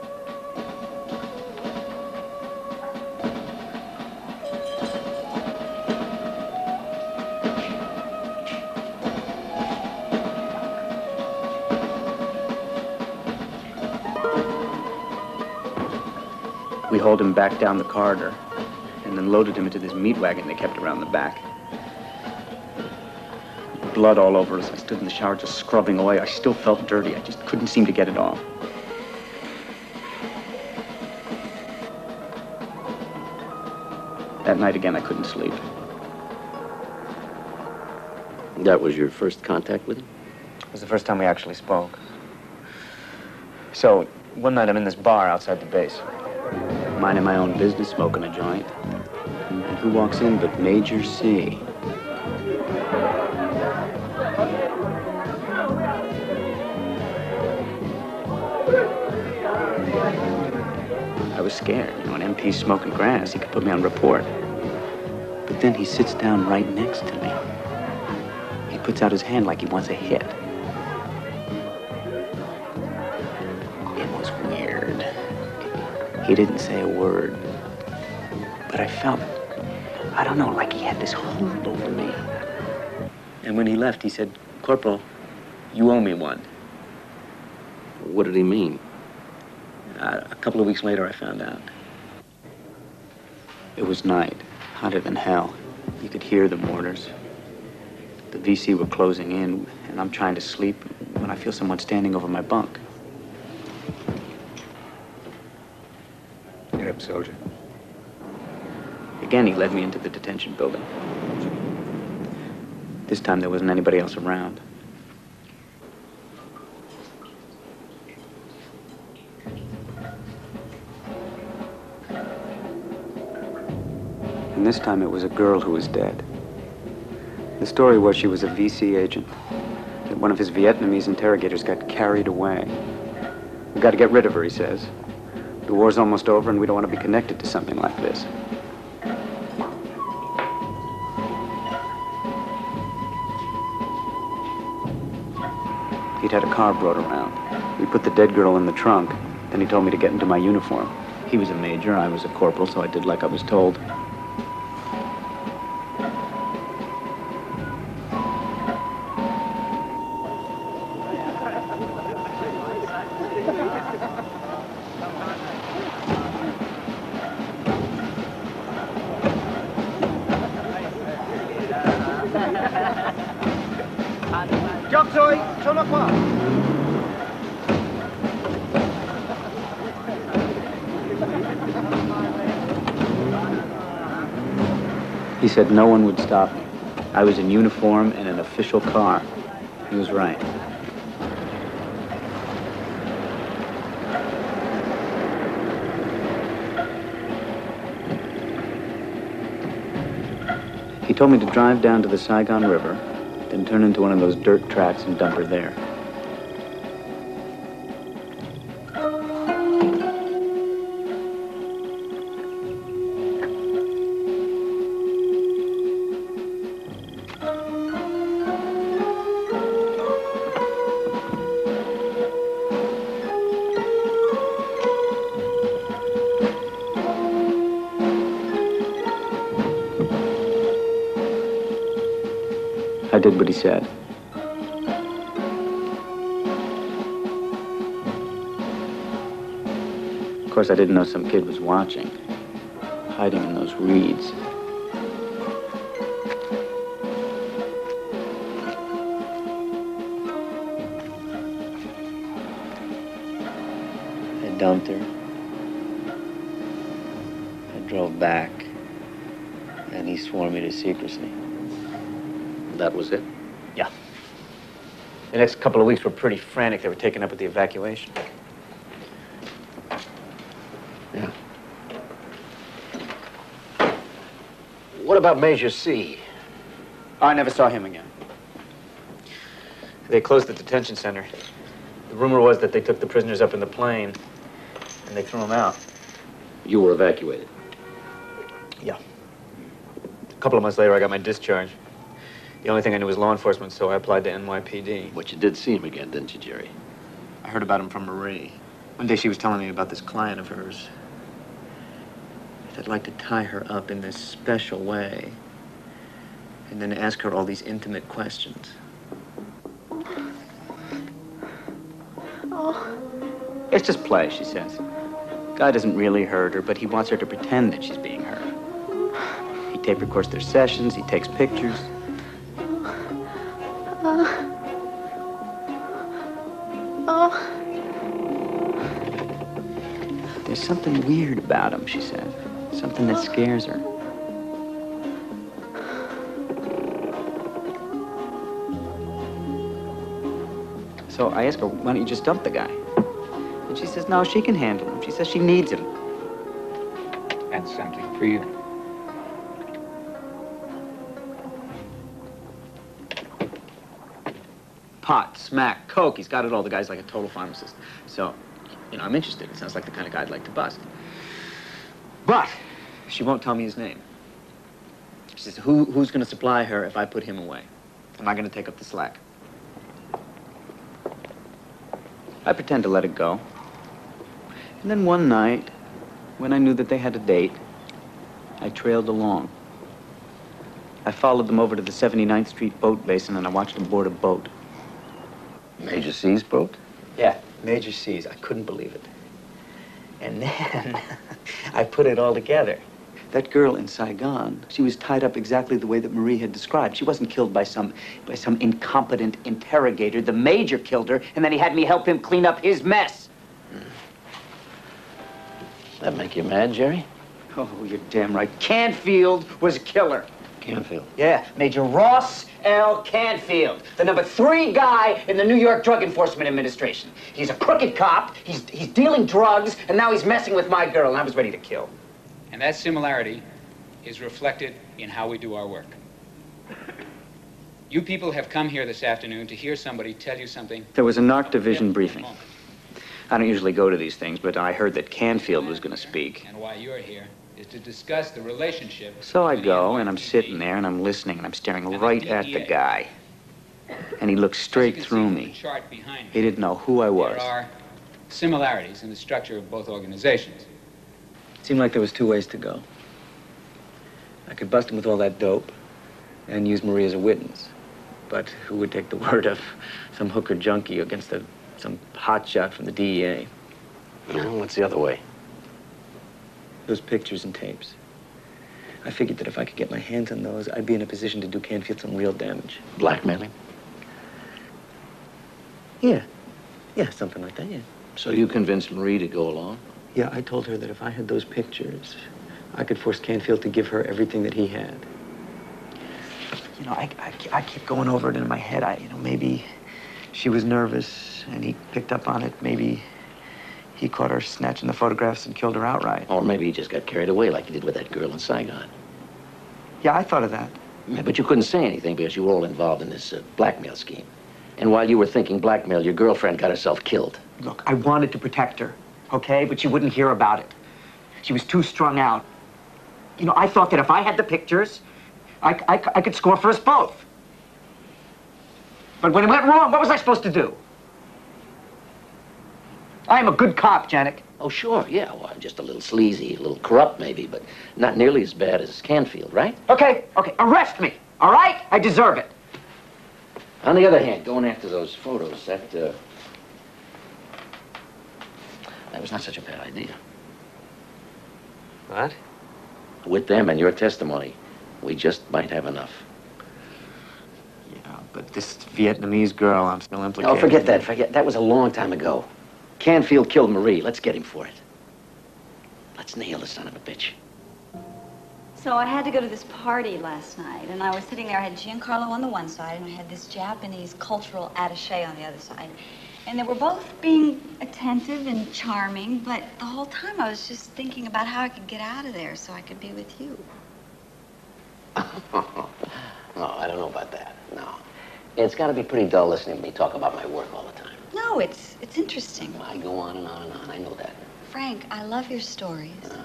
We hauled him back down the corridor and then loaded him into this meat wagon they kept around the back. Blood all over us. I stood in the shower just scrubbing away. I still felt dirty. I just couldn't seem to get it off. That night again, I couldn't sleep. That was your first contact with him? It was the first time we actually spoke. So, one night I'm in this bar outside the base. Minding my own business, smoking a joint. And who walks in but Major C? I was scared. You know, an M P smoking grass, he could put me on report. But then he sits down right next to me. He puts out his hand like he wants a hit. It was weird. He didn't say a word. But I felt, I don't know, like he had this hold over me. And when he left, he said, "Corporal, you owe me one." What did he mean? Uh, a couple of weeks later, I found out. It was night, hotter than hell. You could hear the mortars. The V C were closing in, and I'm trying to sleep when I feel someone standing over my bunk. Get up, soldier. Again, he led me into the detention building. This time, there wasn't anybody else around. And this time, it was a girl who was dead. The story was she was a V C agent, that one of his Vietnamese interrogators got carried away. We've got to get rid of her, he says. The war's almost over, and we don't want to be connected to something like this. He'd had a car brought around. We put the dead girl in the trunk, then he told me to get into my uniform. He was a major, I was a corporal, so I did like I was told. He said no one would stop me. I was in uniform and an official car. He was right. He told me to drive down to the Saigon River, then turn into one of those dirt tracks and dump her there. I did what he said. Of course, I didn't know some kid was watching, hiding in those reeds. I dumped her. I drove back, and he swore me to secrecy. That was it? Yeah. The next couple of weeks were pretty frantic. They were taken up with the evacuation. Yeah. What about Major C? Oh, I never saw him again. They closed the detention center. The rumor was that they took the prisoners up in the plane, and they threw them out. You were evacuated? Yeah. A couple of months later, I got my discharge. The only thing I knew was law enforcement, so I applied to N Y P D. But you did see him again, didn't you, Jerry? I heard about him from Marie. One day she was telling me about this client of hers. I'd like to tie her up in this special way, and then ask her all these intimate questions. Oh. It's just play, she says. Guy doesn't really hurt her, but he wants her to pretend that she's being hurt. He tape records their sessions, he takes pictures. Uh, oh. There's something weird about him, she said. Something that scares her. So I asked her, why don't you just dump the guy? And she says, no, she can handle him. She says she needs him. That's something for you. Pot, smack, coke. He's got it all. The guy's like a total pharmacist. So, you know, I'm interested. It sounds like the kind of guy I'd like to bust. But she won't tell me his name. She says, Who, who's going to supply her if I put him away? Am I going to take up the slack? I pretend to let it go. And then one night, when I knew that they had a date, I trailed along. I followed them over to the seventy-ninth Street boat basin, and I watched them board a boat. Major C's boat? Yeah, Major C's. I couldn't believe it. And then I put it all together. That girl in Saigon, she was tied up exactly the way that Marie had described. She wasn't killed by some, by some incompetent interrogator. The Major killed her, and then he had me help him clean up his mess. That make you mad, Jerry? Oh, you're damn right. Canfield was a killer. Canfield? Yeah, Major Ross L. Canfield, the number three guy in the New York Drug Enforcement Administration. He's a crooked cop, he's, he's dealing drugs, and now he's messing with my girl, and I was ready to kill. And that similarity is reflected in how we do our work. You people have come here this afternoon to hear somebody tell you something. There was a narc division briefing. I don't usually go to these things, but I heard that Canfield was going to speak. And why you're here is to discuss the relationship. So I go, and I'm sitting there, and I'm listening, and I'm staring right at the guy. And he looked straight through me. He didn't know who I was. There are similarities in the structure of both organizations. It seemed like there was two ways to go. I could bust him with all that dope and use Marie as a witness. But who would take the word of some hooker junkie against a, some hotshot from the D E A? Well, what's the other way? Those pictures and tapes. I figured that if I could get my hands on those, I'd be in a position to do Canfield some real damage. Blackmailing? Yeah. Yeah, something like that, yeah. So you convinced Marie to go along? Yeah, I told her that if I had those pictures, I could force Canfield to give her everything that he had. You know, I, I, I keep going over it in my head. I, you know, maybe she was nervous and he picked up on it. Maybe he caught her snatching the photographs and killed her outright. Or maybe he just got carried away like he did with that girl in Saigon. Yeah, I thought of that. Yeah, but you couldn't say anything because you were all involved in this uh, blackmail scheme. And while you were thinking blackmail, your girlfriend got herself killed. Look, I wanted to protect her, okay? But she wouldn't hear about it. She was too strung out. You know, I thought that if I had the pictures, I, I, I could score for us both. But when it went wrong, what was I supposed to do? I am a good cop, Janik. Oh, sure, yeah. Well, I'm just a little sleazy, a little corrupt maybe, but not nearly as bad as Canfield, right? Okay, okay, arrest me, all right? I deserve it. On the other hand, going after those photos, that, uh, that was not such a bad idea. What? With them and your testimony, we just might have enough. Yeah, but this Vietnamese girl, I'm still implicated. Oh, forget that, forget. That was a long time ago. Canfield killed Marie. Let's get him for it. Let's nail the son of a bitch. So I had to go to this party last night, and I was sitting there. I had Giancarlo on the one side, and I had this Japanese cultural attaché on the other side. And they were both being attentive and charming, but the whole time I was just thinking about how I could get out of there so I could be with you. Oh, I don't know about that, no. It's got to be pretty dull listening to me talk about my work all the time. No, it's it's interesting. I go on and on and on, I know that. Frank, I love your stories. Uh,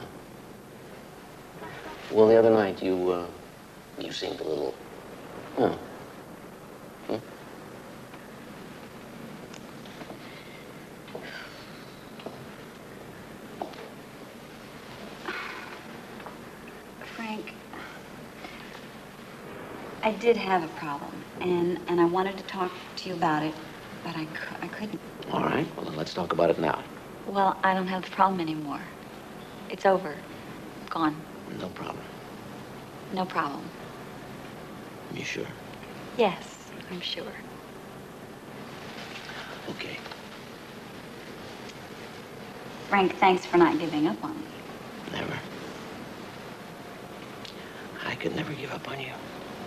well, the other night, you, uh, you seemed a little, huh? Hmm? Frank, I did have a problem, and, and I wanted to talk to you about it, but I, cou- I couldn't. All right, well, then let's talk about it now. Well, I don't have the problem anymore. It's over. Gone. No problem. No problem. You sure? Yes, I'm sure. Okay. Frank, thanks for not giving up on me. Never. I could never give up on you.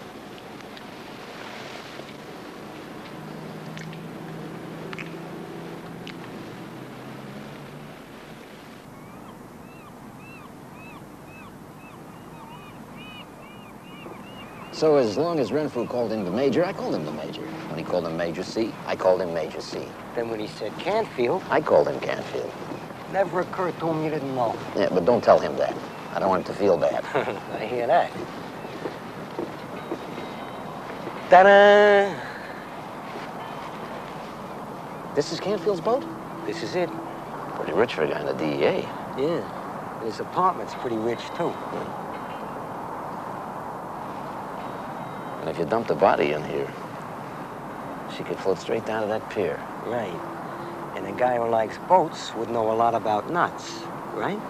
So as long as Renfrew called him the Major, I called him the Major. When he called him Major C, I called him Major C. Then when he said Canfield, I called him Canfield. never occurred to him you didn't know. Yeah, but don't tell him that. I don't want him to feel bad. I hear that. Ta-da! This is Canfield's boat? This is it. Pretty rich for a guy in the D E A. Yeah. His apartment's pretty rich, too. And if you dumped a body in here, she could float straight down to that pier. Right. And a guy who likes boats would know a lot about nuts, right?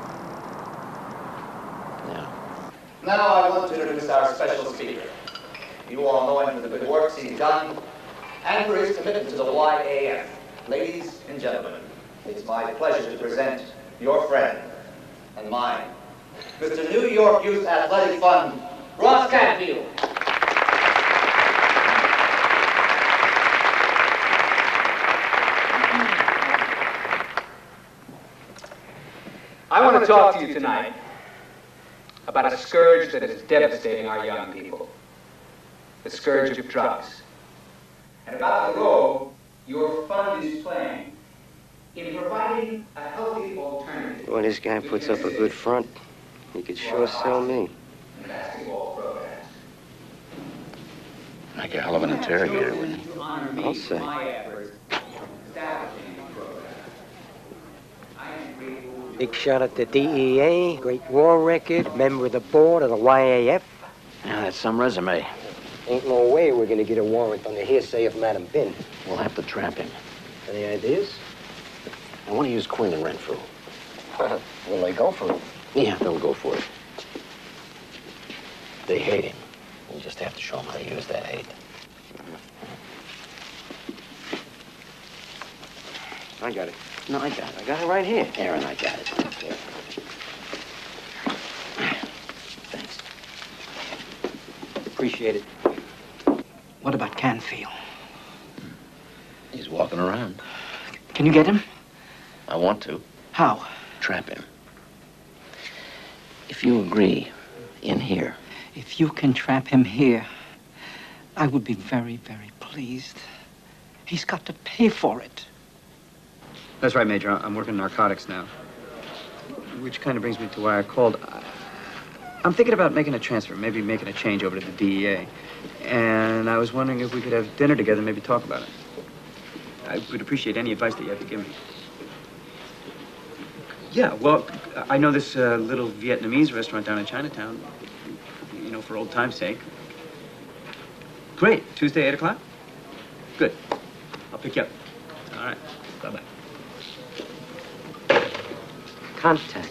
Now I want to introduce our special speaker. You all know him for the good works he's done and for his commitment to the Y A F. Ladies and gentlemen, it's my pleasure to present your friend and mine, Mister New York Youth Athletic Fund, Ross Canfield. I want to talk to you tonight about a scourge that is devastating our young people, the scourge of drugs, and about the role your fund is playing in providing a healthy alternative. Well, this guy puts up a good front. He could sure sell me. Basketball programs. Like a hell of an interrogator, wouldn't he? I'll say. Big shot at the D E A, great war record, member of the board of the Y A F. Yeah, that's some resume. Ain't no way we're gonna get a warrant on the hearsay of Madam Bin. We'll have to trap him. Any ideas? I want to use Quinn and Renfrew. Will they go for it? Yeah, they'll go for it. They hate him. We just have to show them how to use that hate. I got it. No, I got it. I got it right here. Aaron, I got it. Here. Thanks. Appreciate it. What about Canfield? He's walking around. Can you get him? I want to. How? Trap him. If you agree, in here. If you can trap him here, I would be very, very pleased. He's got to pay for it. That's right, Major. I'm working narcotics now. Which kind of brings me to why I called. I'm thinking about making a transfer, maybe making a change over to the D E A. And I was wondering if we could have dinner together and maybe talk about it. I would appreciate any advice that you have to give me. Yeah, well, I know this uh, little Vietnamese restaurant down in Chinatown, you know, for old time's sake. Great. Tuesday, eight o'clock? Good. I'll pick you up. All right. Bye-bye. Contact.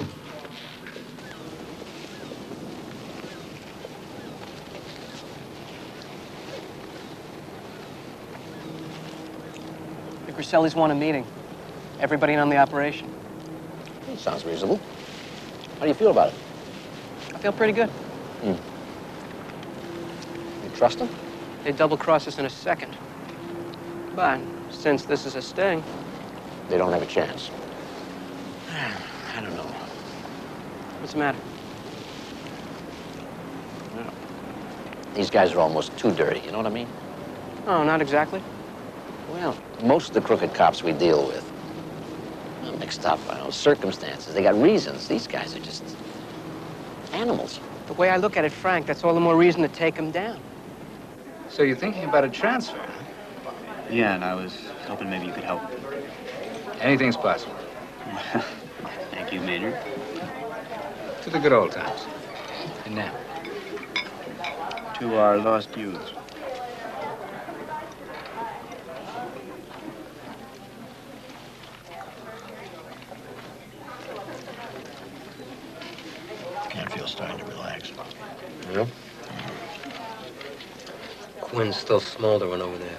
The Grisellis want a meeting. Everybody in on the operation. Sounds reasonable. How do you feel about it? I feel pretty good. Hmm. You trust them? They'd double-cross us in a second. But since this is a sting... They don't have a chance. I don't know. What's the matter? Well, these guys are almost too dirty, you know what I mean? Oh, not exactly. Well, most of the crooked cops we deal with are mixed up, I know, circumstances. They got reasons. These guys are just animals. The way I look at it, Frank, that's all the more reason to take them down. So you're thinking about a transfer? Yeah, and I was hoping maybe you could help. Anything's possible. Thank you, Major. To the good old times. And now? To our lost youths. Canfield's starting to relax. Yeah? Quinn's still smoldering over there.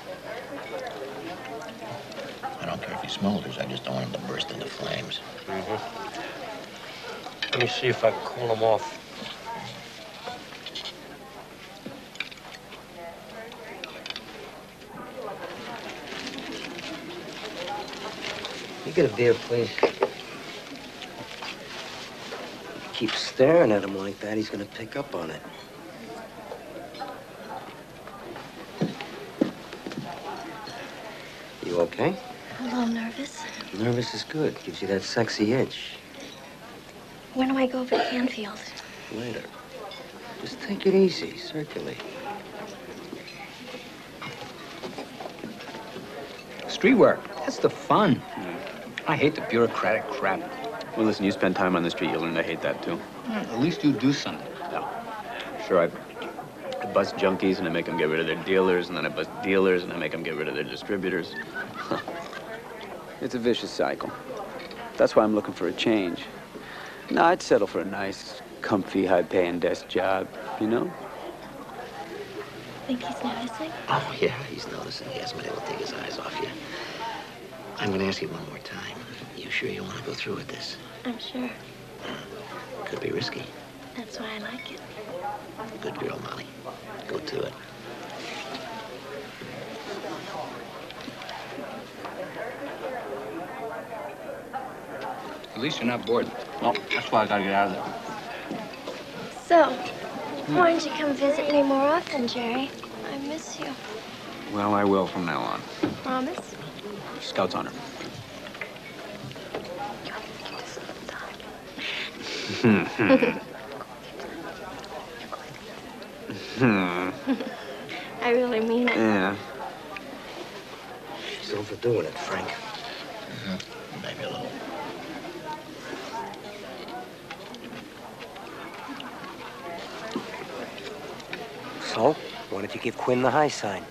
I don't care if he smolders. I just don't want him to burst into flames. Mm-hmm. Let me see if I can cool him off. You get a beer, please. Keep staring at him like that, he's gonna pick up on it. You okay? A little nervous. Nervous is good. Gives you that sexy itch. When do I go over to Canfield? Later. Just take it easy. Circulate. Street work. That's the fun. I hate the bureaucratic crap. Well, listen, you spend time on the street, you'll learn to hate that, too. Yeah, at least you do something. No. Sure, I, I bust junkies, and I make them get rid of their dealers, and then I bust dealers, and I make them get rid of their distributors. It's a vicious cycle. That's why I'm looking for a change. No, I'd settle for a nice, comfy, high-paying desk job, you know? Think he's noticing? Oh, yeah, he's noticing. He hasn't been able to take his eyes off you. I'm going to ask you one more time. You sure you want to go through with this? I'm sure. Could be risky. That's why I like it. Good girl, Molly. Go to it. At least you're not bored. Well, that's why I gotta get out of there. So, why don't you come visit me more often, Jerry? I miss you. Well, I will from now on. Promise? Scout's honor. I really mean it. Yeah. She's overdoing it, Frank. Mm-hmm. Maybe a little. So, why don't you give Quinn the high sign?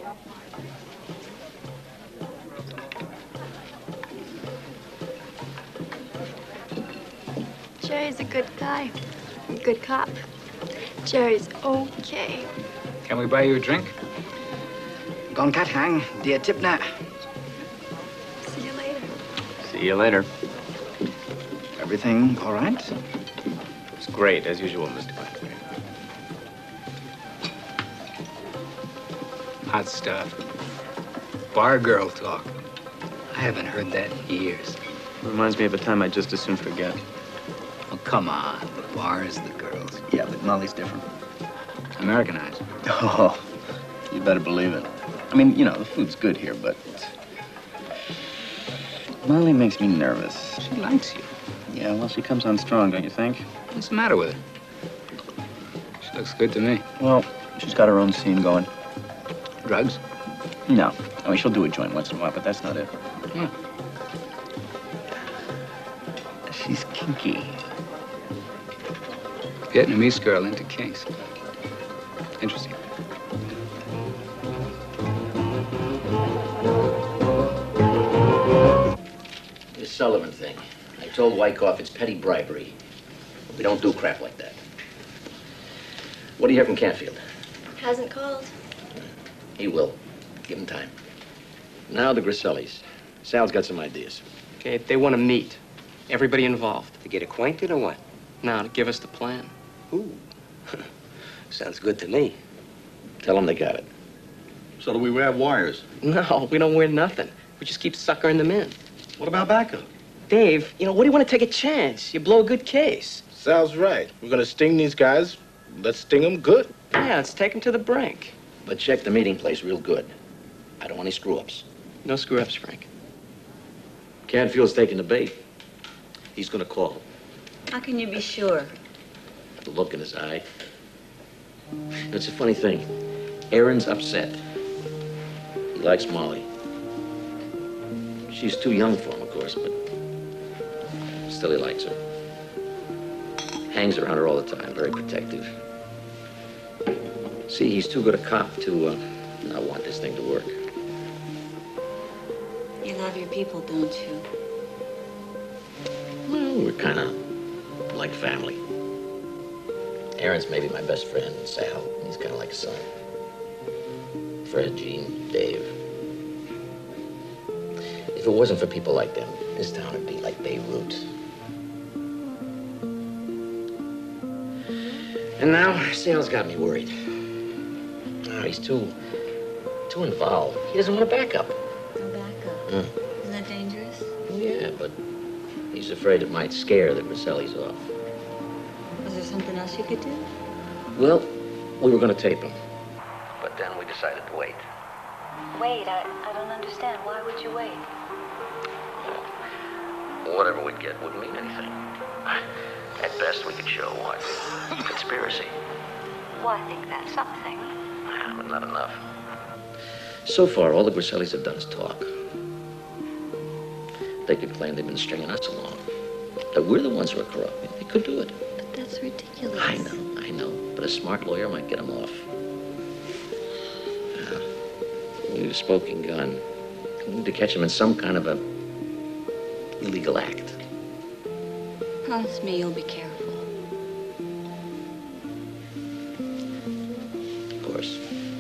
Jerry's a good guy. A good cop. Jerry's okay. Can we buy you a drink? Gone cat hang, dear Tipner. See you later. See you later. Everything all right? It's great, as usual, Mister Gladwin. Hot stuff. Bar girl talk. I haven't heard that in years. Reminds me of a time I'd just as soon forget. Oh, come on. The bar is the girls. Yeah, but Molly's different. Americanized. Oh, you better believe it. I mean, you know, the food's good here, but Molly makes me nervous. She likes you. Yeah, well, she comes on strong, don't you think? What's the matter with her? She looks good to me. Well, she's got her own scene going. Drugs? No. I mean, she'll do a joint once in a while, but that's not it. Hmm. She's kinky. Vietnamese girl into kinks. Interesting. This Sullivan thing. I told Wyckoff it's petty bribery. We don't do crap like that. What do you hear from Canfield? Hasn't called. He will. Give him time. Now the Grisellis. Sal's got some ideas. Okay, if they want to meet, everybody involved. To get acquainted or what? Now, to give us the plan. Ooh. Sounds good to me. Tell them they got it. So do we wear wires? No, we don't wear nothing. We just keep suckering them in. What about backup? Dave, you know, what do you want to take a chance? You blow a good case. Sal's right. We're gonna sting these guys. Let's sting them good. Yeah, let's take them to the brink. But check the meeting place real good. I don't want any screw-ups. No screw-ups, Frank. Canfield's taking the bait. He's gonna call. How can you be sure? The look in his eye. It's a funny thing. Aaron's upset. He likes Molly. She's too young for him, of course, but still he likes her. Hangs around her all the time, very protective. See, he's too good a cop to uh, not want this thing to work. You love your people, don't you? Well, we're kind of like family. Aaron's maybe my best friend, Sal. He's kind of like a son. Fred, Gene, Dave. If it wasn't for people like them, this town would be like Beirut. And now, Sal's got me worried. Oh, he's too, too involved. He doesn't want to back up. Go back up. Mm. Isn't that dangerous? Yeah, but he's afraid it might scare the Grisellis off. Was there something else you could do? Well, we were going to tape him. But then we decided to wait. Wait, I, I don't understand. Why would you wait? Whatever we'd get wouldn't mean anything. At best, we could show what? Conspiracy. Well, I think that's something. But not enough. So far, all the Grisellis have done is talk. They could claim they've been stringing us along. That we're the ones who are corrupt. They could do it. But that's ridiculous. I know, I know. But a smart lawyer might get them off. Uh, we need a smoking gun. We need to catch them in some kind of a illegal act. Promise me you'll be careful. Of course.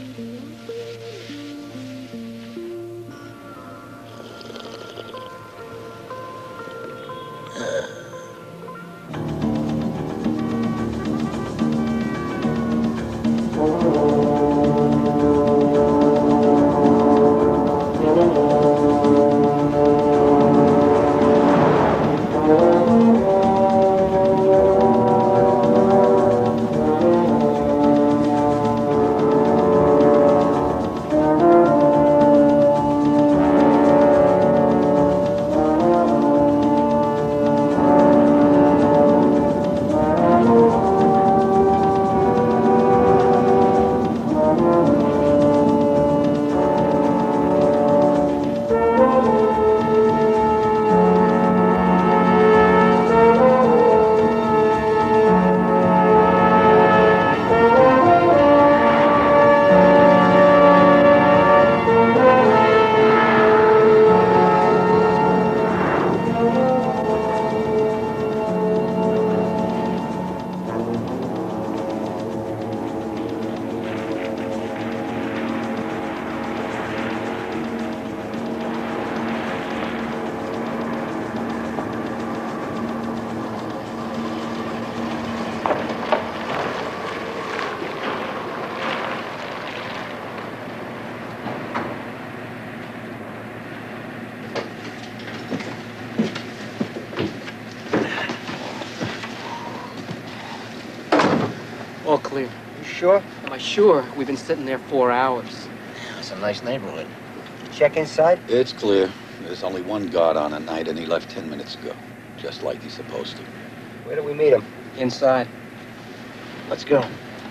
All clear. You sure? Am I sure? We've been sitting there four hours. It's a nice neighborhood. Check inside? It's clear. There's only one guard on at night, and he left ten minutes ago. Just like he's supposed to. Where do we meet him? Inside. Let's go.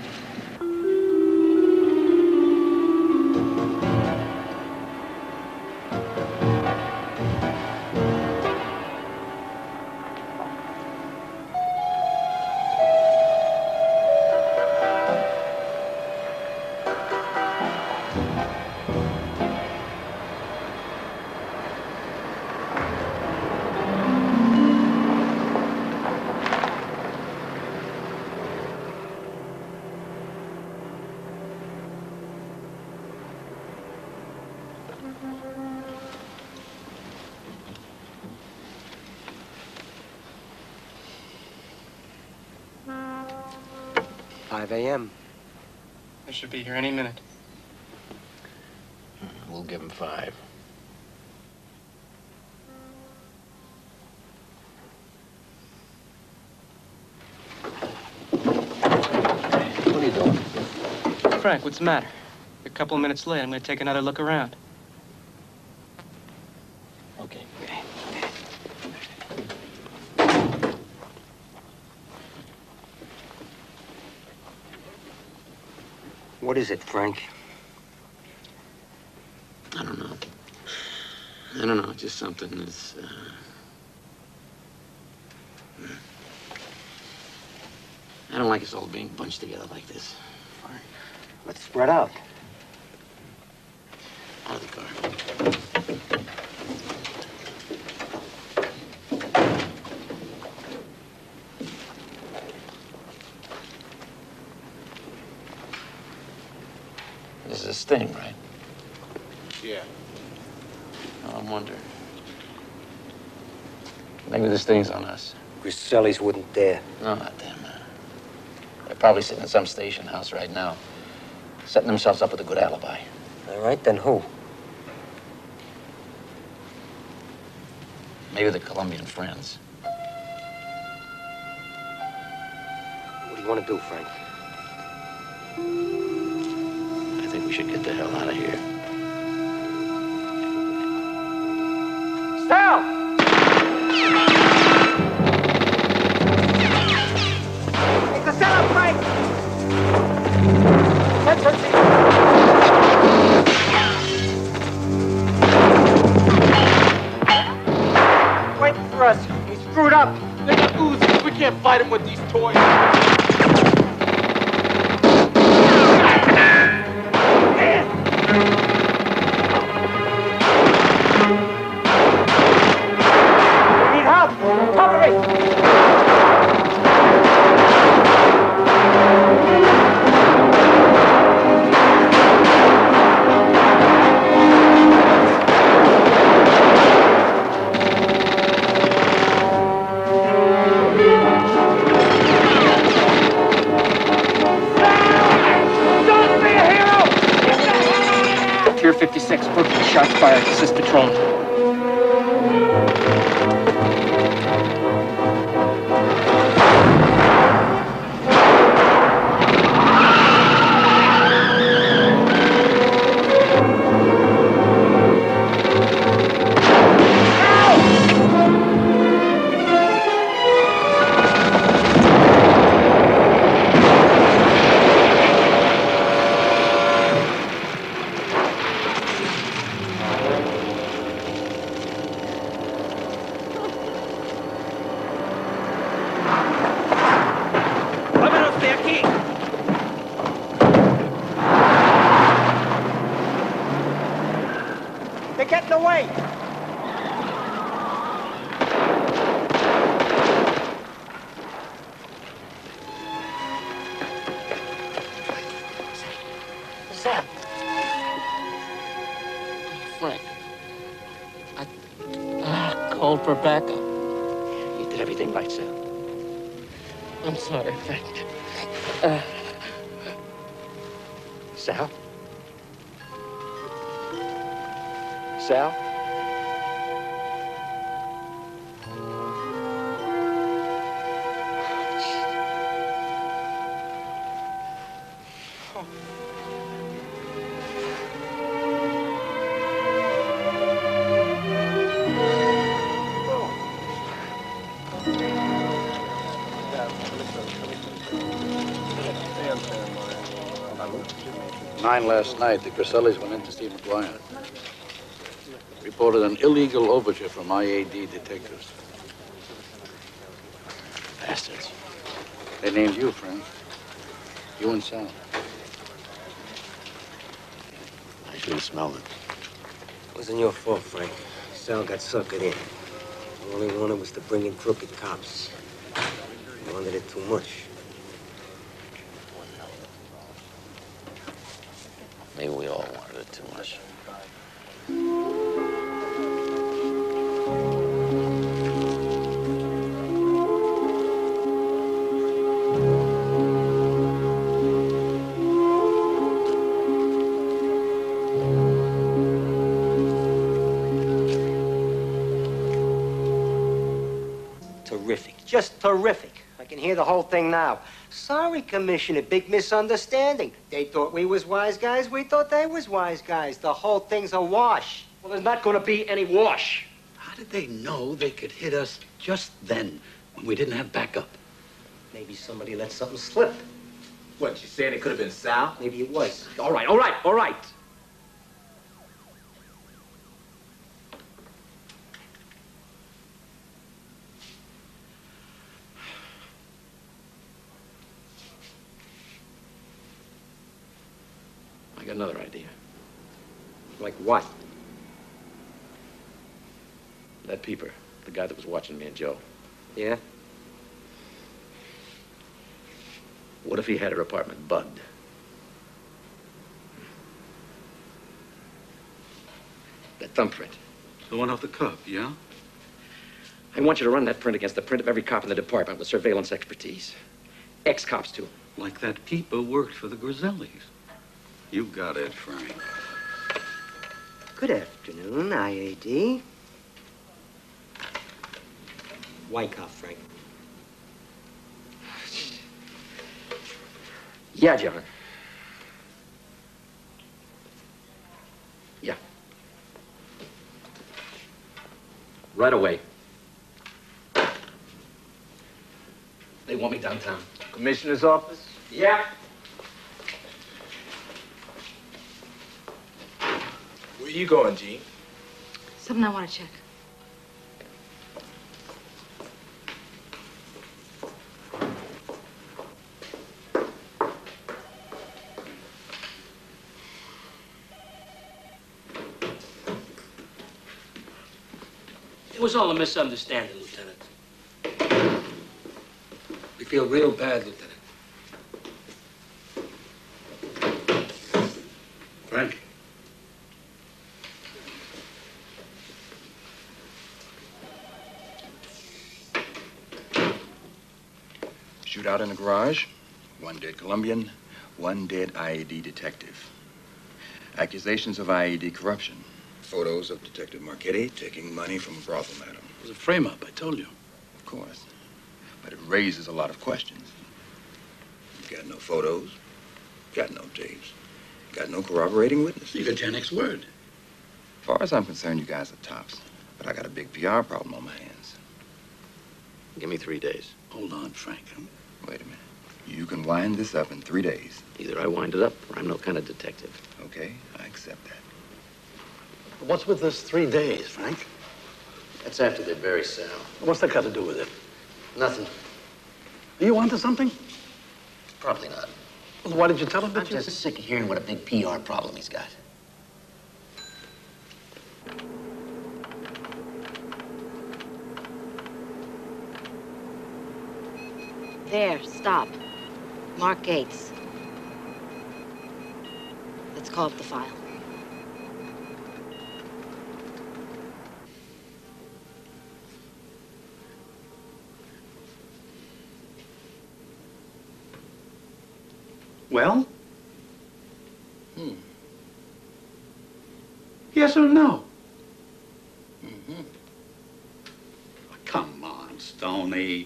five A M I should be here any minute. We'll give him five. What are you doing? Frank, what's the matter? You're a couple of minutes late. I'm going to take another look around. Okay. What is it, Frank? I don't know. I don't know, just something that's, uh... I don't like us all being bunched together like this. Fine. Let's spread out. Out of the car. This is a sting, right? Yeah. Oh, I'm wondering. Maybe the sting's on us. Griselli's wouldn't dare. No, not them. They're probably sitting in some station house right now, setting themselves up with a good alibi. All right, then who? Maybe the Colombian friends. What do you want to do, Frank? I think we should get the hell out of here. Sal! It's a setup, Frank! Let's proceed. Wait for us. He's screwed up. They got Uzis. We can't fight him with these toys. fire. It says patrolling. They're getting away. Sam. Frank. I uh, called for backup. You did everything right, Sam. I'm sorry, Frank. Uh, Sal? Sal? Nine last night, the Grisellis went in to see McGuire. Reported an illegal overture from I A D detectives. Bastards. They named you, Frank. You and Sal. I should have smelled it. It wasn't your fault, Frank. Sal got suckered in. All he wanted was to bring in crooked cops. He wanted it too much. Maybe we all wanted it too much. Terrific. Just terrific. I can hear the whole thing now. Sorry, Commissioner. Big misunderstanding. They thought we was wise guys. We thought they was wise guys. The whole thing's a wash. Well, there's not going to be any wash. How did they know they could hit us just then when we didn't have backup? Maybe somebody let something slip. What, you saying it could have been Sal? Maybe it was. All right, all right, all right. I got another idea. Like what? That peeper, the guy that was watching me and Joe. Yeah? What if he had her apartment bugged? That thumbprint. The one off the cup, yeah? I want you to run that print against the print of every cop in the department with surveillance expertise. Ex-cops, too. Like that peeper worked for the Grisellis. You got it, Frank. Good afternoon, I A D. White cop, Frank. Yeah, John. Yeah. Right away. They want me downtown. Commissioner's office? Yeah. Where you going, Gene? Something I want to check. It was all a misunderstanding, Lieutenant. We feel real bad, Lieutenant. Frank. Shootout in the garage. One dead Colombian, one dead I A D detective. Accusations of I A D corruption. photos of Detective Marchetti taking money from a brothel madam. It was a frame-up, I told you. Of course. But it raises a lot of questions. You got no photos, got no tapes, got no corroborating witnesses. You got Janik's word. As far as I'm concerned, you guys are tops. But I got a big P R problem on my hands. Give me three days. Hold on, Frank. Wait a minute. You can wind this up in three days. Either I wind it up or I'm no kind of detective. Okay, I accept that. What's with this three days, Frank? That's after they bury Sal. What's that got to do with it? Nothing. Are you onto something? Probably not. Well, why did you tell him that I'm you... just sick of hearing what a big P R problem he's got. There, stop. Mark Gates. Let's call up the file. Well? Hmm. Yes or no? Mm-hmm. Come on, Stoney.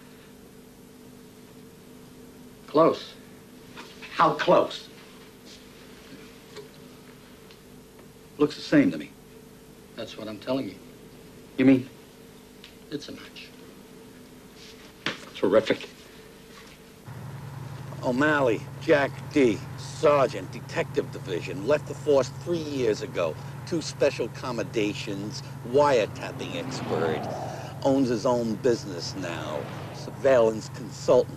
Close. How close? Looks the same to me. That's what I'm telling you. You mean? It's a match. Terrific. O'Malley, Jack D., Sergeant, Detective Division, left the force three years ago. Two special accommodations, wiretapping expert. Owns his own business now. Surveillance consultant.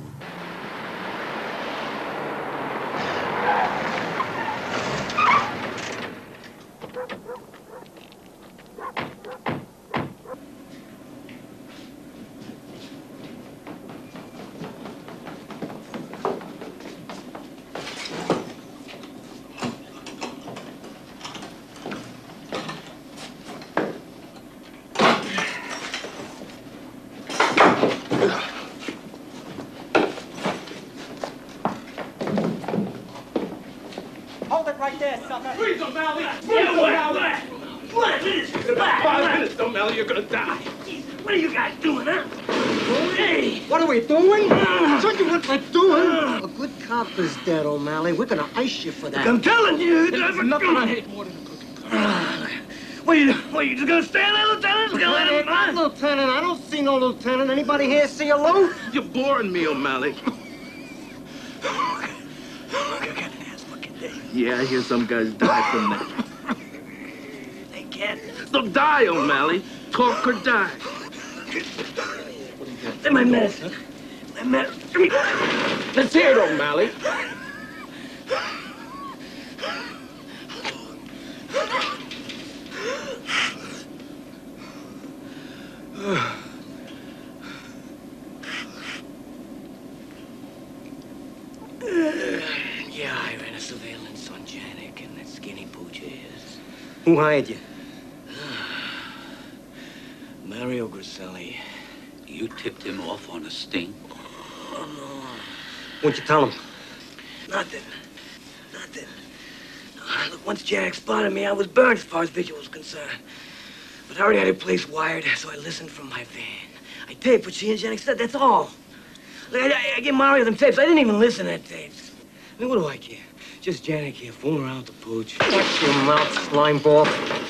Hold it right there, sucker. Freeze, O'Malley! Freeze, O'Malley! What is this? Five minutes, O'Malley, you're gonna die. What are you guys doing, huh? Hey! What are we doing? That's what you what we're doing. A good cop is dead, O'Malley. We're gonna ice you for that. I'm telling you, there's nothing I hate more than a cookie. What are you, what, you just gonna stand there, Lieutenant? We're gonna let him Hey, Lieutenant, I don't see no lieutenant. Anybody here see a Lou? You're boring me, O'Malley. Yeah, I hear some guys die from that. They can't. So die, O'Malley. Talk or die. They're my medicine. My medicine. Come here. Let's hear it, O'Malley. Yeah, I ran a surveillance on Janik and that skinny pooch of his. Who hired you? Mario Griselli. You tipped him off on a sting? Oh, no. What'd you tell him? Nothing. Nothing. Uh, look, once Janik spotted me, I was burned as far as visual was concerned. But I already had a place wired, so I listened from my van. I taped what she and Janik said, that's all. Look, I, I, I gave Mario them tapes. I didn't even listen to that tapes. I mean, what do I care? Just Janik here fooling around with the pooch. Watch your mouth, slime ball.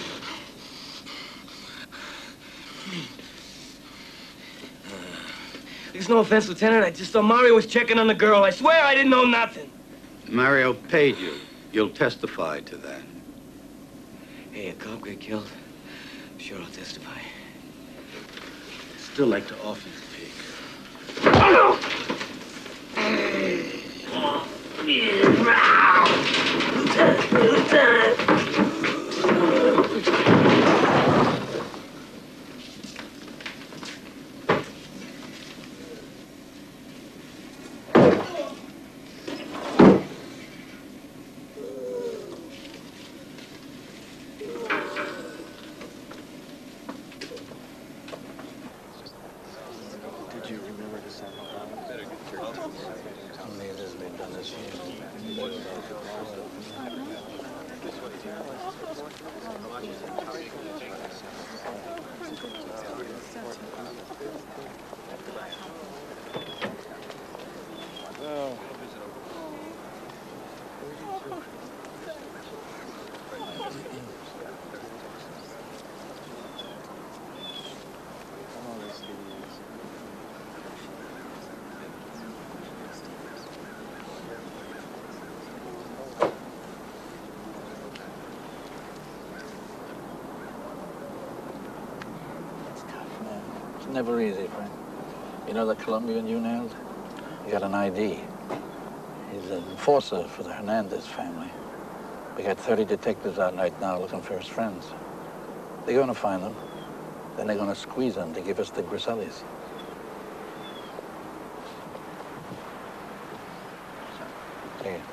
There's no offense, Lieutenant. I just saw Mario was checking on the girl. I swear I didn't know nothing. Mario paid you. You'll testify to that. Hey, a cop got killed. Sure, I'll testify. Still like to offer you, pig. Lieutenant, Lieutenant. Never easy, Frank. You know the Colombian you nailed? He got an I D. He's an enforcer for the Hernandez family. We got thirty detectives out right now looking for his friends. They're going to find them. Then they're going to squeeze them to give us the Grisellis. Take it.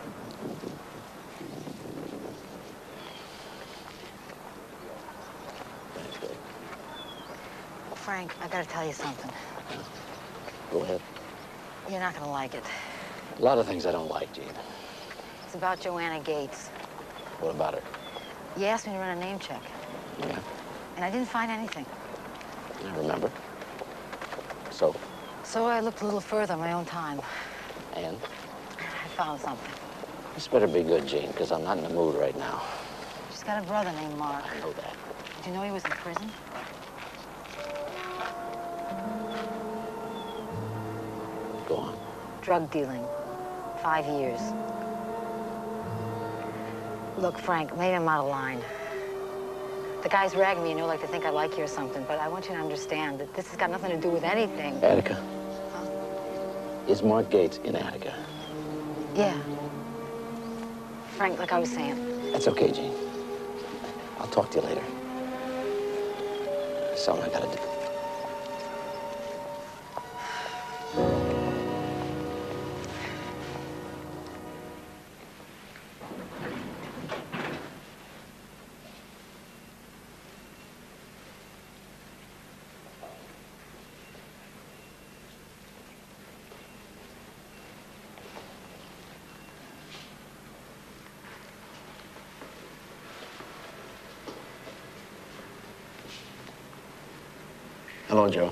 Frank, I gotta tell you something. Go ahead. You're not gonna like it. A lot of things I don't like, Gene. It's about Joanna Gates. What about her? You asked me to run a name check. Yeah, And I didn't find anything. I remember. So? So I looked a little further on my own time. And? I found something. This better be good, Gene, because I'm not in the mood right now. She's got a brother named Mark. I know that. Did you know he was in prison? Go on. Drug dealing. Five years. Look, Frank, maybe I'm out of line. The guys ragging me, you know, like they think I like you or something, but I want you to understand that this has got nothing to do with anything. Attica. Is Mark Gates in Attica? Yeah. Frank, like I was saying. That's okay, Gene. I'll talk to you later. There's something I gotta do. Hello, Joe.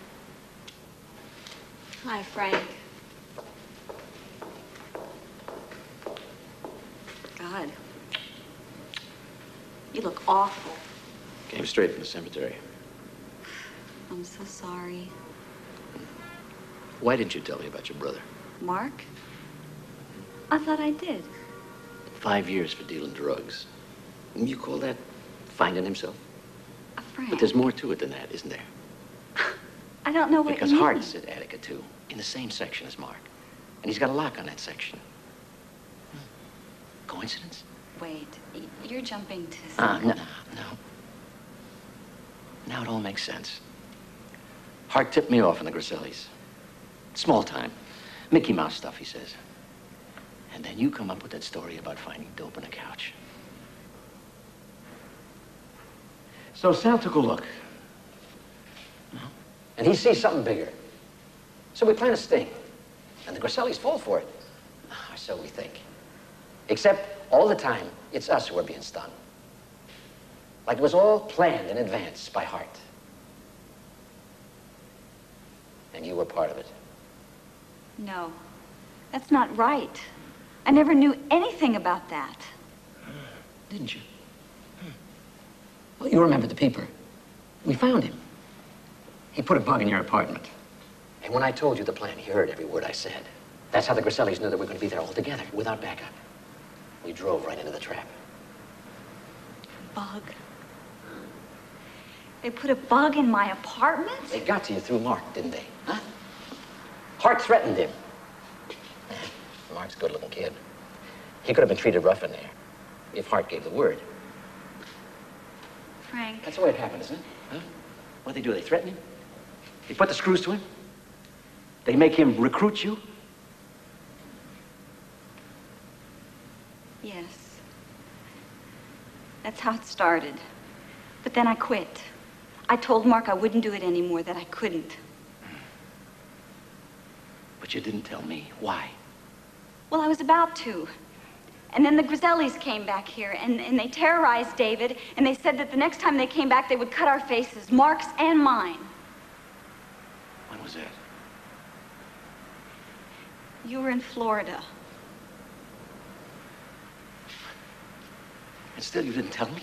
Hi, Frank. God. You look awful. Came straight from the cemetery. I'm so sorry. Why didn't you tell me about your brother? Mark? I thought I did. Five years for dealing drugs. You call that finding himself? A friend. But there's more to it than that, isn't there? I don't know what Because you mean. Hart's at Attica, too, in the same section as Mark. And he's got a lock on that section. Coincidence? Wait, y- you're jumping to... Ah, no, no, no. Now it all makes sense. Hart tipped me off on the Grisellis. Small time. Mickey Mouse stuff, he says. And then you come up with that story about finding dope in a couch. So Sal took a look. And he sees something bigger. So we plan a sting. And the Grisellis fall for it. Or so we think. Except all the time, it's us who are being stung. Like it was all planned in advance by Hart. And you were part of it. No, that's not right. I never knew anything about that. Didn't you? Well, you remember the peeper. We found him. He put a bug in your apartment. And when I told you the plan, he heard every word I said. That's how the Grisellis knew that we were going to be there all together, without backup. We drove right into the trap. Bug? They put a bug in my apartment? They got to you through Mark, didn't they? Huh? Hart threatened him. Mark's a good-looking kid. He could have been treated rough in there, if Hart gave the word. Frank. That's the way it happened, isn't it? Huh? What they do, they threaten him? They put the screws to him? They make him recruit you? Yes. That's how it started. But then I quit. I told Mark I wouldn't do it anymore, that I couldn't. But you didn't tell me. Why? Well, I was about to. And then the Grisellis came back here, and, and they terrorized David, and they said that the next time they came back, they would cut our faces, Mark's and mine. When was that? You were in Florida. And still you didn't tell me?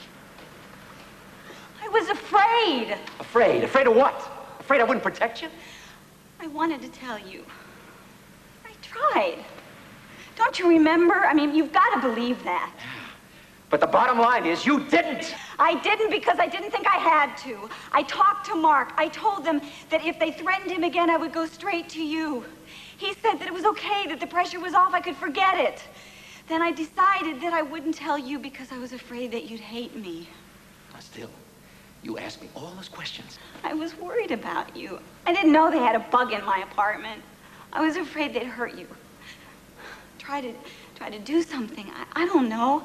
I was afraid. Afraid? Afraid of what? Afraid I wouldn't protect you? I wanted to tell you. I tried. Don't you remember? I mean, you've got to believe that. But the bottom line is you didn't. I didn't because I didn't think I had to. I talked to Mark. I told them that if they threatened him again, I would go straight to you. He said that it was okay, that the pressure was off, I could forget it. Then I decided that I wouldn't tell you because I was afraid that you'd hate me. Still, you asked me all those questions. I was worried about you. I didn't know they had a bug in my apartment. I was afraid they'd hurt you. Try to, try to do something. I, I don't know.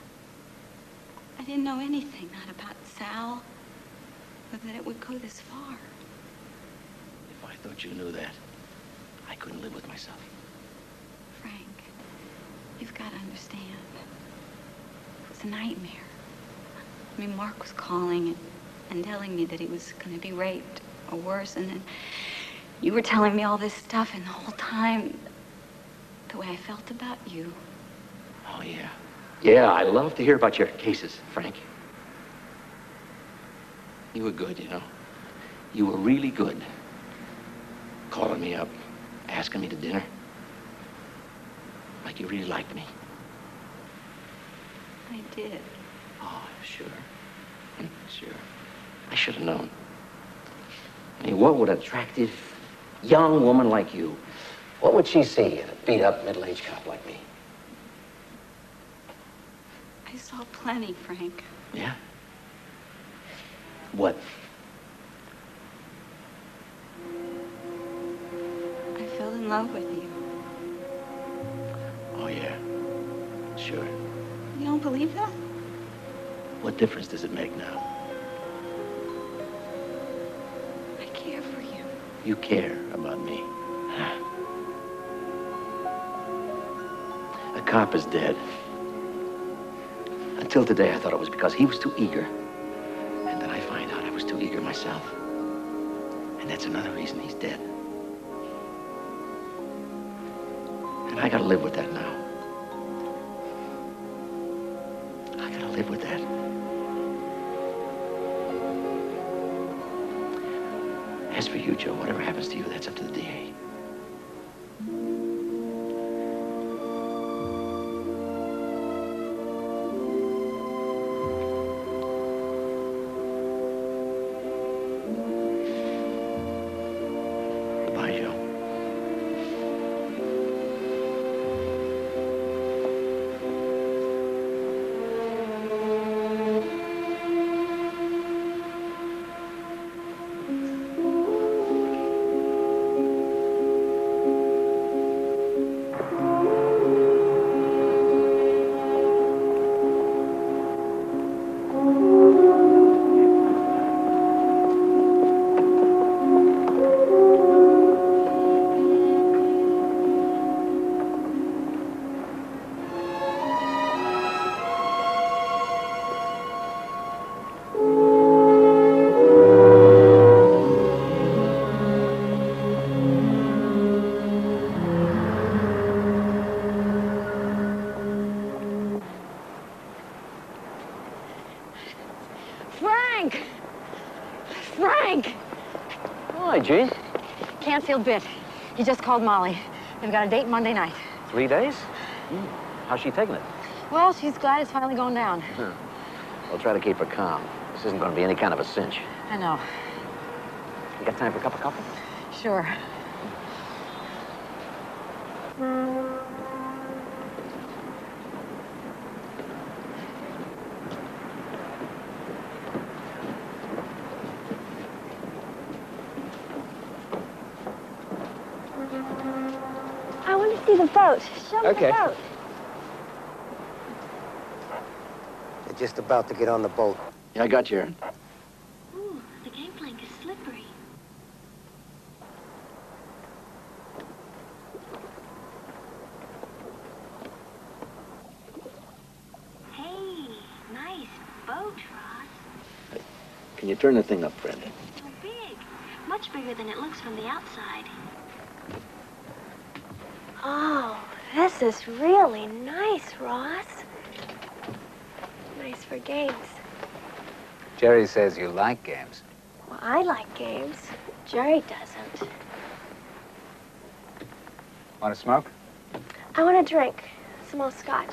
I didn't know anything, not about Sal, but that it would go this far. If I thought you knew that, I couldn't live with myself. Frank, you've got to understand. It was a nightmare. I mean, Mark was calling and, and telling me that he was going to be raped or worse, and then you were telling me all this stuff, and the whole time, the way I felt about you. Oh, yeah. Yeah, I love to hear about your cases, Frank. You were good, you know. You were really good. Calling me up, asking me to dinner. Like you really liked me. I did. Oh, sure. Sure. I should have known. I mean, what would an attractive young woman like you, what would she see in a beat-up middle-aged cop like me? I saw plenty, Frank. Yeah? What? I fell in love with you. Oh, yeah. Sure. You don't believe that? What difference does it make now? I care for you. You care about me. A cop is dead. Until today, I thought it was because he was too eager. And then I find out I was too eager myself. And that's another reason he's dead. And I gotta live with that now. I gotta live with that. As for you, Joe, whatever happens to you, that's up to the D A. Goodbye, Joe. Frank! Frank! Hi, Gene. Canfield bit. He just called Molly. They've got a date Monday night. Three days? Mm. How's she taking it? Well, she's glad it's finally going down. Huh. We'll try to keep her calm. This isn't going to be any kind of a cinch. I know. You got time for a cup of coffee? Sure. I want to see the boat. Show me Okay. the boat. They're just about to get on the boat. Yeah, I got you, Aaron. Ooh, the gangplank is slippery. Can you turn the thing up, Brenda? So big. Much bigger than it looks from the outside. Oh, this is really nice, Ross. Nice for games. Jerry says you like games. Well, I like games. Jerry doesn't. Want to smoke? I want a drink. Some more scotch.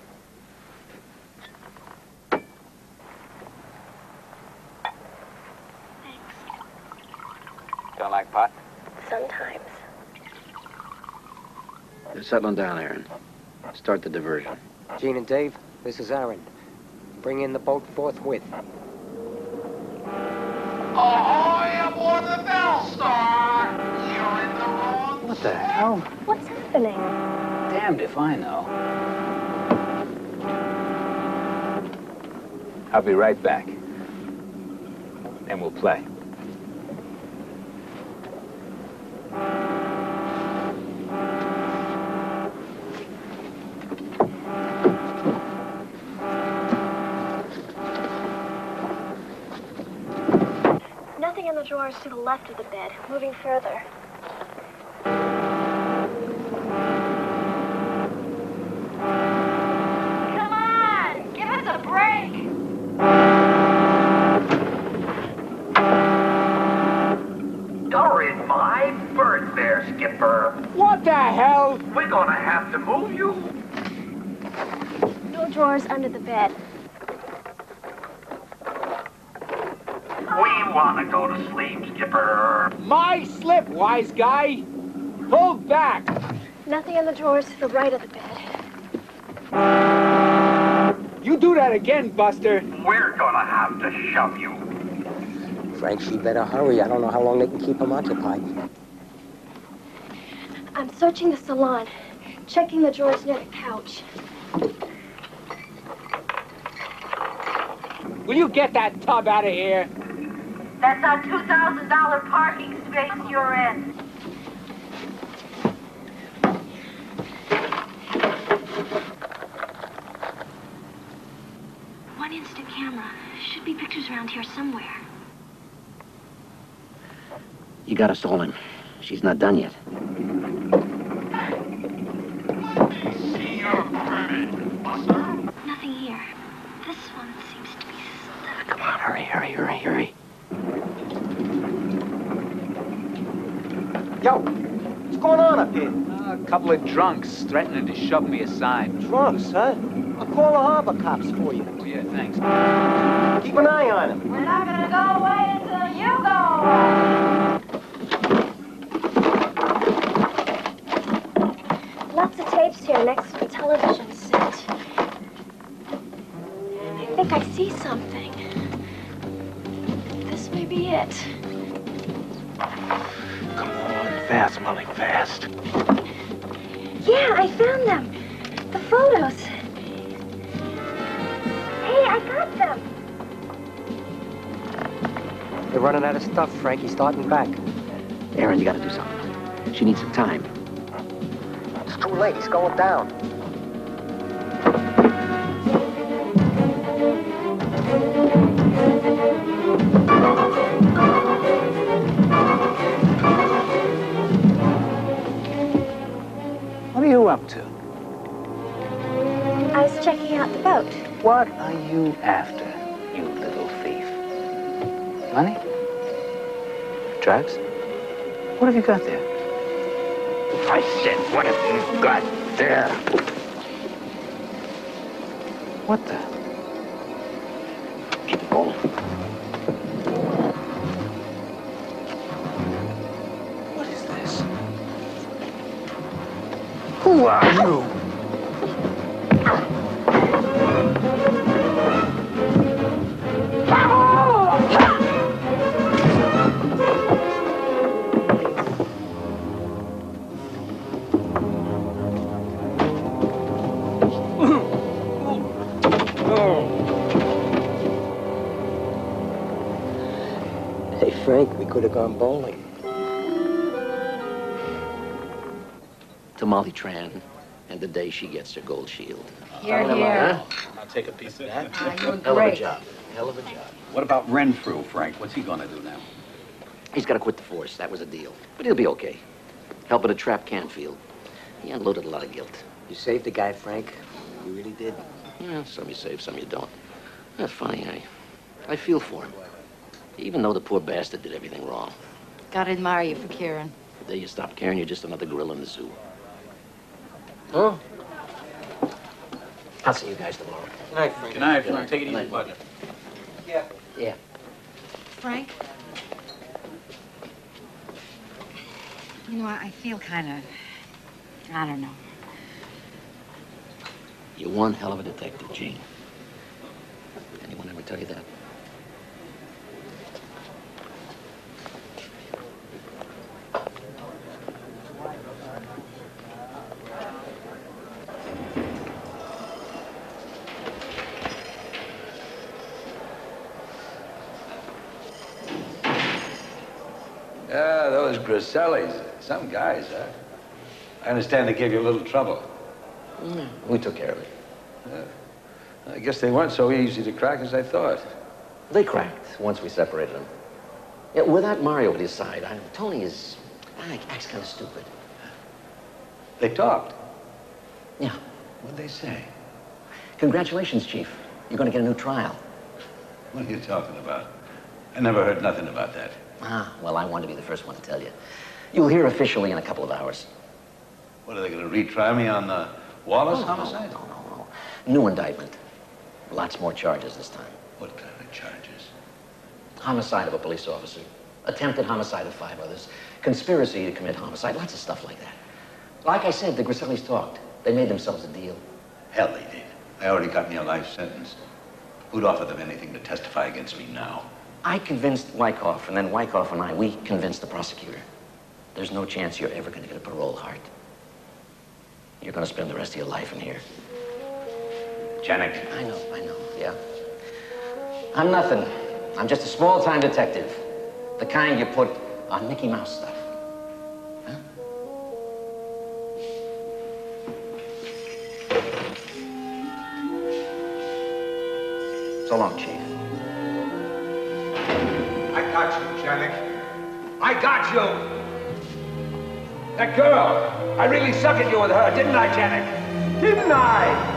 Don't like pot? Sometimes. You're settling down, Aaron. Start the diversion. Gene and Dave, this is Aaron. Bring in the boat forthwith. Ahoy aboard the Bellstar! You're in the wrong... What the hell? What's happening? Damned if I know. I'll be right back. Then we'll play. Nothing in the drawers to the left of the bed. Moving further. Come on! Give us a break! You're in my berth there, Skipper. What the hell? We're gonna have to move you. No drawers under the bed. We wanna go to sleep, Skipper. My slip, wise guy. Pull back. Nothing in the drawers to the right of the bed. You do that again, Buster. We're gonna have to shove you. Frank, she better hurry. I don't know how long they can keep him occupied. I'm searching the salon, checking the drawers near the couch. Will you get that tub out of here? That's our two thousand dollar parking space you're in. One instant camera. Should be pictures around here somewhere. You gotta stall him. She's not done yet. Nothing here. This one seems to be stuck. Come on, hurry, hurry, hurry, hurry. Yo, what's going on up here? Uh, a couple of drunks threatening to shove me aside. Drunks, huh? I'll call the harbor cops for you. Oh, yeah, thanks. Keep an eye on them. We're not gonna go away until you go. Lots of tapes here next to the television set. I think I see something. This may be it. Come on, fast, Molly, fast. Yeah, I found them. The photos. Hey, I got them. They're running out of stuff, Frankie. Starting back. Aaron, you gotta do something. She needs some time. It's too late. He's going down. What are you up to? I was checking out the boat. What are you after, you little thief? Money? Drugs? What have you got there? I said, what have you got there? What the? Keep it going. What is this? Who are you? Hey, Frank, we could have gone bowling. To Molly Tran, and the day she gets her gold shield. Here, here. I'll take a piece of that. Ah, you were Hell of a great. job. hell of a job. What about Renfrew, Frank? What's he gonna do now? He's got to quit the force. That was a deal. But he'll be okay. Helping to trap Canfield. He unloaded a lot of guilt. You saved the guy, Frank. You really did. Yeah, some you save, some you don't. That's funny. I, I feel for him. Even though the poor bastard did everything wrong. Gotta admire you for caring. The day you stop caring, you're just another gorilla in the zoo. Oh? I'll see you guys tomorrow. Good night, Frank. Good night, Frank. Take it easy, bud. Yeah. Yeah. Frank? You know, I I feel kind of, I don't know. You're one hell of a detective, Gene. Anyone ever tell you that? Yeah, those Grisellis. Some guys, huh? I understand they gave you a little trouble. Mm, we took care of it. Yeah. I guess they weren't so easy to crack as I thought. They cracked once we separated them. Yeah, without Mario at his side, I, Tony is, I, acts kind of stupid. They talked? Yeah. What'd they say? Congratulations, Chief. You're going to get a new trial. What are you talking about? I never heard nothing about that. Ah, well, I wanted to be the first one to tell you. You'll hear officially in a couple of hours. What, are they going to retry me on the Wallace Oh, homicide? No, no, no. New indictment. Lots more charges this time. What kind of charges? Homicide of a police officer. Attempted homicide of five others. Conspiracy to commit homicide. Lots of stuff like that. Like I said, the Grisellis talked. They made themselves a deal. Hell, they did. They already got me a life sentence. Who'd offer them anything to testify against me now? I convinced Wyckoff, and then Wyckoff and I, we convinced the prosecutor. There's no chance you're ever going to get a parole, Hart. You're going to spend the rest of your life in here. Janek. I know, I know, yeah. I'm nothing. I'm just a small-time detective. The kind you put on Mickey Mouse stuff. Huh? So long, Chief. I got you, Janek. I got you. That girl, I really suckered you with her, didn't I, Janek? Didn't I?